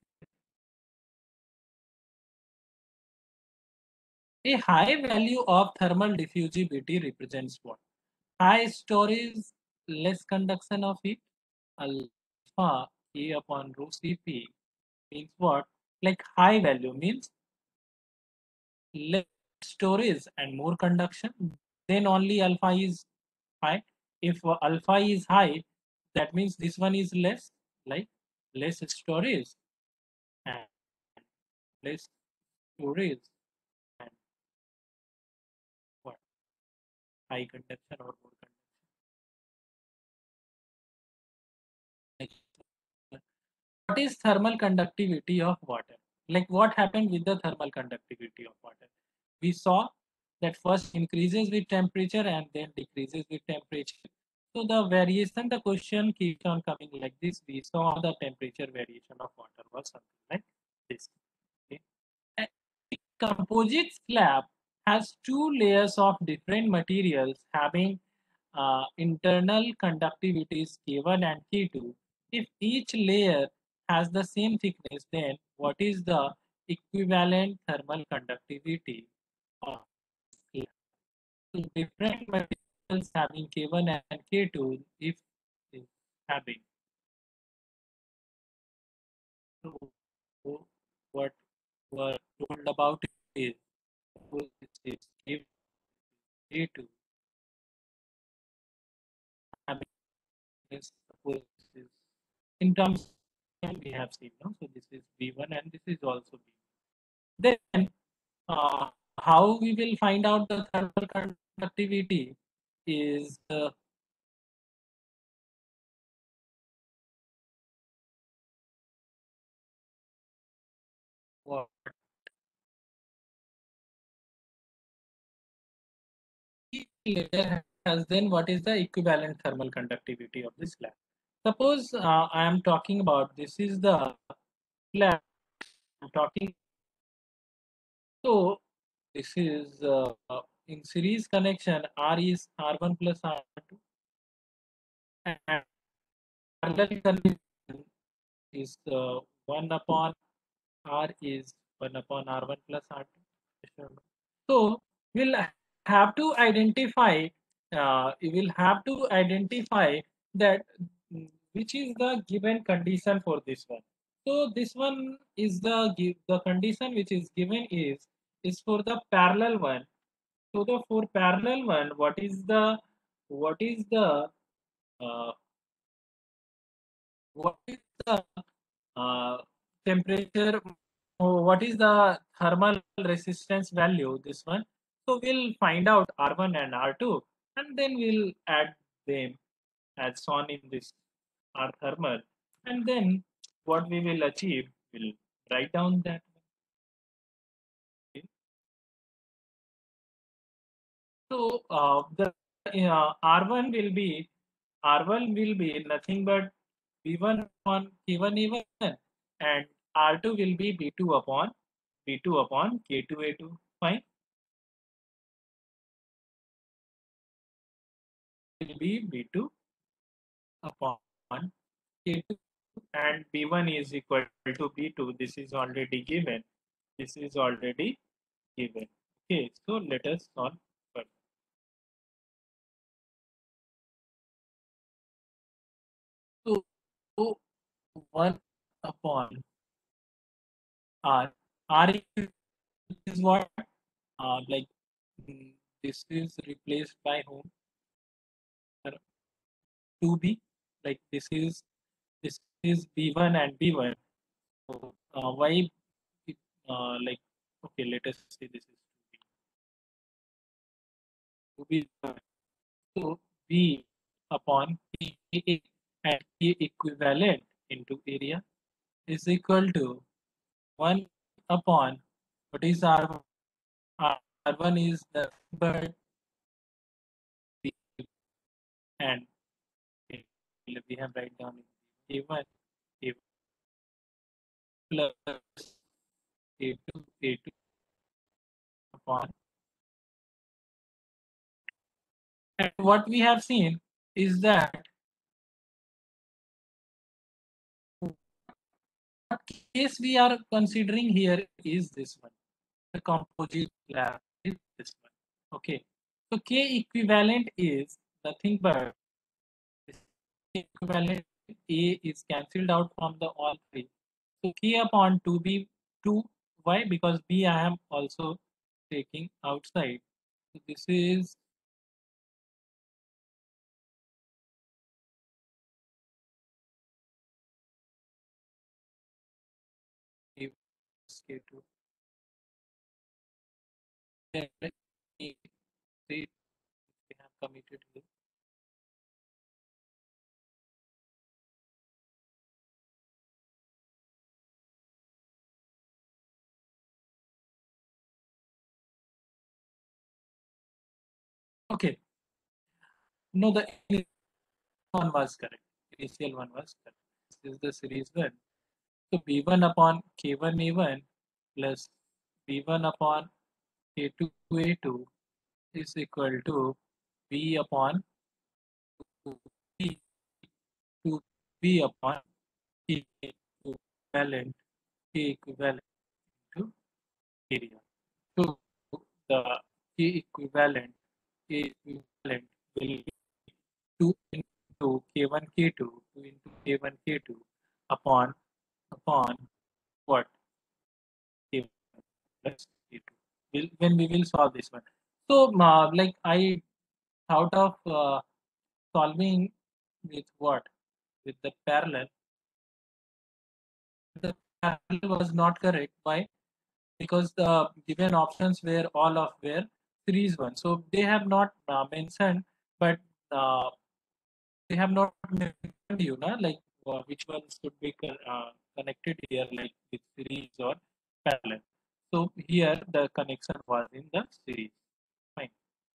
A high value of thermal diffusivity represents what? High storage, less conduction of heat. Alpha A upon rho Cp means what? Like high value means less storage and more conduction. Then only alpha is high. If uh, alpha is high, that means this one is less, like less storage and less storage and what, high conduction or more conduction. What is thermal conductivity of water? Like what happened with the thermal conductivity of water? We saw that first increases with temperature and then decreases with temperature. So the variation, the question keeps on coming like this. We saw the temperature variation of water was something like this. Okay. A composite slab has two layers of different materials having uh, internal conductivities K one and K two. If each layer has the same thickness, then what is the equivalent thermal conductivity of slab? So different materials having K one and K two, if is having. So what we're told about is this is K two having this, suppose this is in terms we have seen, no? So this is V one and this is also V one. Then uh, how we will find out the thermal conductivity is uh, what each layer has, then what is the equivalent thermal conductivity of this slab. Suppose uh, I am talking about this is the slab I'm talking. So this is uh, in series connection, R is R one plus R two, and parallel connection is uh, one upon R is one upon R one plus R two. So we'll have to identify, uh, we will have to identify that mm, which is the given condition for this one. So this one is the the condition which is given is is for the parallel one. So the for parallel one, what is the what is the uh, what is the uh, temperature, oh, what is the thermal resistance value, this one. So we'll find out R one and R two and then we'll add them as shown in this R thermal, and then what we will achieve, we'll write down that. Okay. So uh, the uh, R one will be R one will be nothing but B one upon K one A one and R two will be B two upon B two upon K two A two. Fine. Will be B two upon K two and B one is equal to B two. This is already given. This is already given. Okay, so let us solve further. So, so one upon R. R is what? Uh, like mm, this is replaced by whom? two B. Like this is this is B one and B one. So uh, why it, uh, like okay, let us say this is two B. So B upon P and P equivalent into area is equal to one upon what is R one? R one is the bird B and we have write down A one A plus A two A two upon. And what we have seen is that what case we are considering here is this one. The composite lab is this one. Okay. So K equivalent is nothing but K equivalent A is cancelled out from the all three. So K upon two B two. Why? Because B I am also taking outside. So this is K two. Then we have committed here. Okay. No, the one was correct. Initial one was correct. This is the series one. So B one upon K one A one plus B one upon K two A two is equal to B upon B to B upon K equivalent K equivalent to area. So the K equivalent K equivalent will be two into K one K two, two into K one K two upon upon what? K one plus K two. Will when we will solve this one. So uh, like I thought of uh, solving with what? With the parallel. The parallel was not correct. Why? Because the given options were all of were series one. So they have not uh, mentioned, but uh, they have not mentioned you know like uh, which ones should be uh, connected here, like with series or parallel. So here the connection was in the series. Fine.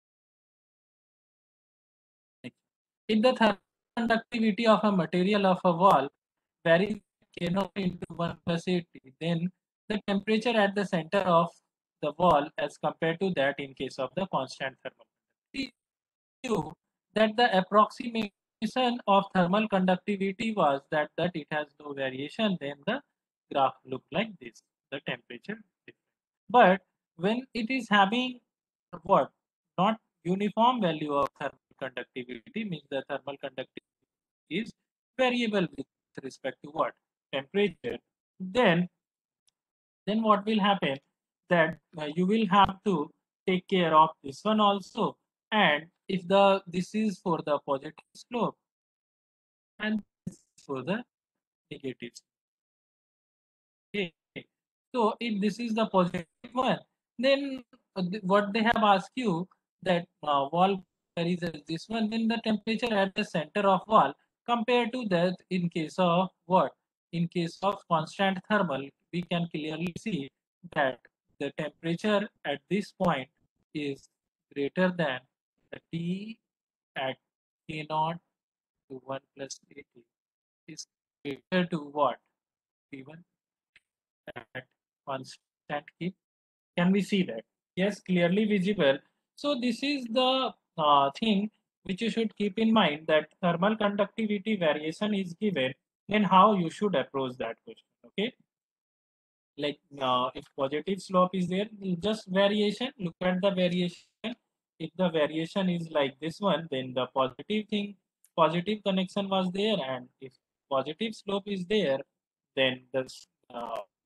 If the thermal conductivity of a material of a wall varies K naught into one plus eighty, then the temperature at the center of the wall as compared to that in case of the constant thermal conductivity. You that the approximation of thermal conductivity was that, that it has no variation, then the graph look like this, the temperature difference. But when it is having what? Not uniform value of thermal conductivity, means the thermal conductivity is variable with respect to what? Temperature. Then, then what will happen? That uh, you will have to take care of this one also. And if the this is for the positive slope and this is for the negative. Okay. So if this is the positive one, then uh, what they have asked you that uh, wall carries as this one, then the temperature at the center of wall compared to that in case of what? In case of constant thermal, we can clearly see that the temperature at this point is greater than the T at K naught to one plus eighty is greater to what? P one at constant heat. Can we see that? Yes, clearly visible. So this is the uh, thing which you should keep in mind, that thermal conductivity variation is given, then how you should approach that question. Okay, like uh, if positive slope is there, just variation, look at the variation. If the variation is like this one, then the positive thing, positive connection was there, and if positive slope is there, then the uh,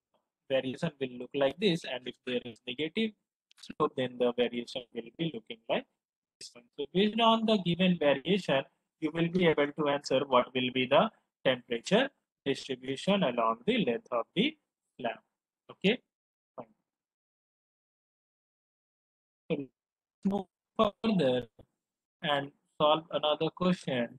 variation will look like this, and if there is negative slope, then the variation will be looking like this one. So based on the given variation, you will be able to answer what will be the temperature distribution along the length of the slab. Okay, fine. So let's move further and solve another question.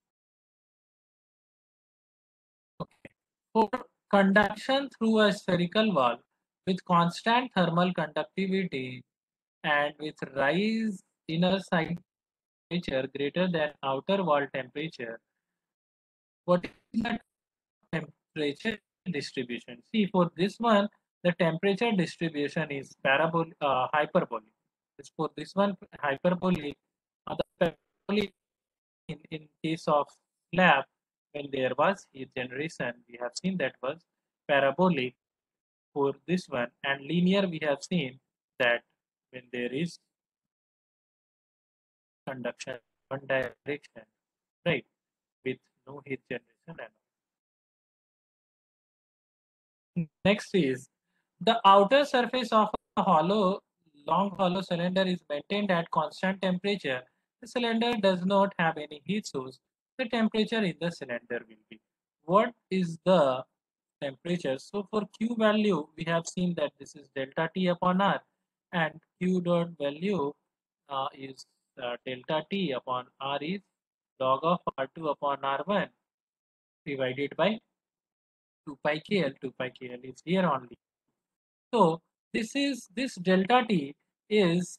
Okay. For conduction through a spherical wall with constant thermal conductivity and with rise inner side temperature greater than outer wall temperature, what is the temperature distribution? See, for this one, the temperature distribution is parabol uh, hyperbolic. It's for this one hyperbolic. Uh, the parabolic in, in case of slab, when there was heat generation, we have seen that was parabolic for this one, and linear we have seen that when there is conduction one direction, right, with no heat generation and all. Next is the outer surface of a hollow, long hollow cylinder is maintained at constant temperature. The cylinder does not have any heat source. The temperature in the cylinder will be. What is the temperature? So for Q value, we have seen that this is delta T upon R, and Q dot value uh, is uh, delta T upon R is log of R two upon R one divided by two pi K L. two pi K L is here only. So this is this delta T is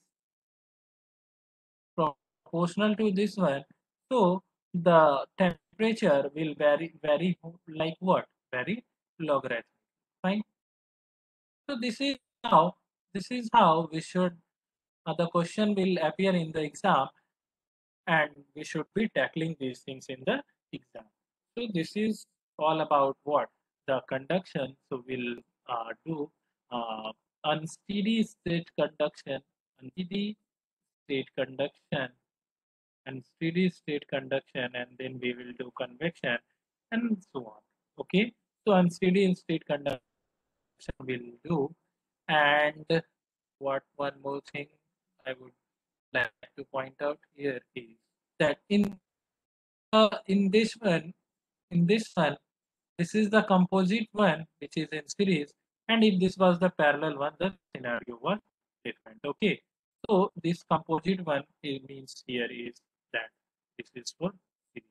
proportional to this one. So the temperature will vary vary like what? Very logarithmic. Fine. So this is how this is how we should uh, the question will appear in the exam, and we should be tackling these things in the exam. So this is all about what the conduction. So we'll uh, do uh, unsteady state conduction, unsteady state conduction, and steady state conduction, and then we will do convection and so on. Okay, so unsteady state conduction we'll do, and what one more thing I would like to point out here is that in uh, in this one, in this one, this is the composite one which is in series, and if this was the parallel one, the scenario was different. Okay, so this composite one it means here is that this is for series.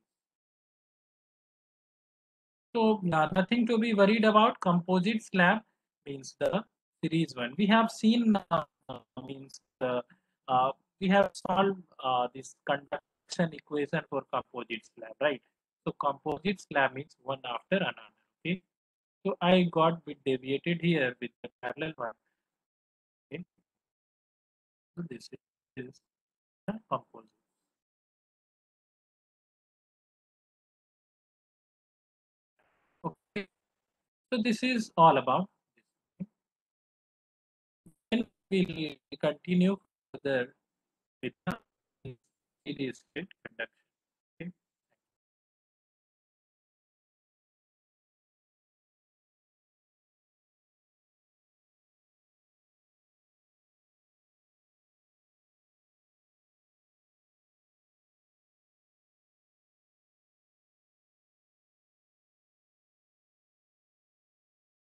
So uh, nothing to be worried about. Composite slab means the series one. We have seen uh, means the uh, we have solved uh, this conduction equation for composite slab, right? So composite slab means one after another. Okay. So I got bit deviated here with the parallel one. Okay. So this is the composite. Okay. So this is all about this. Then we'll continue further with the steady state conduction.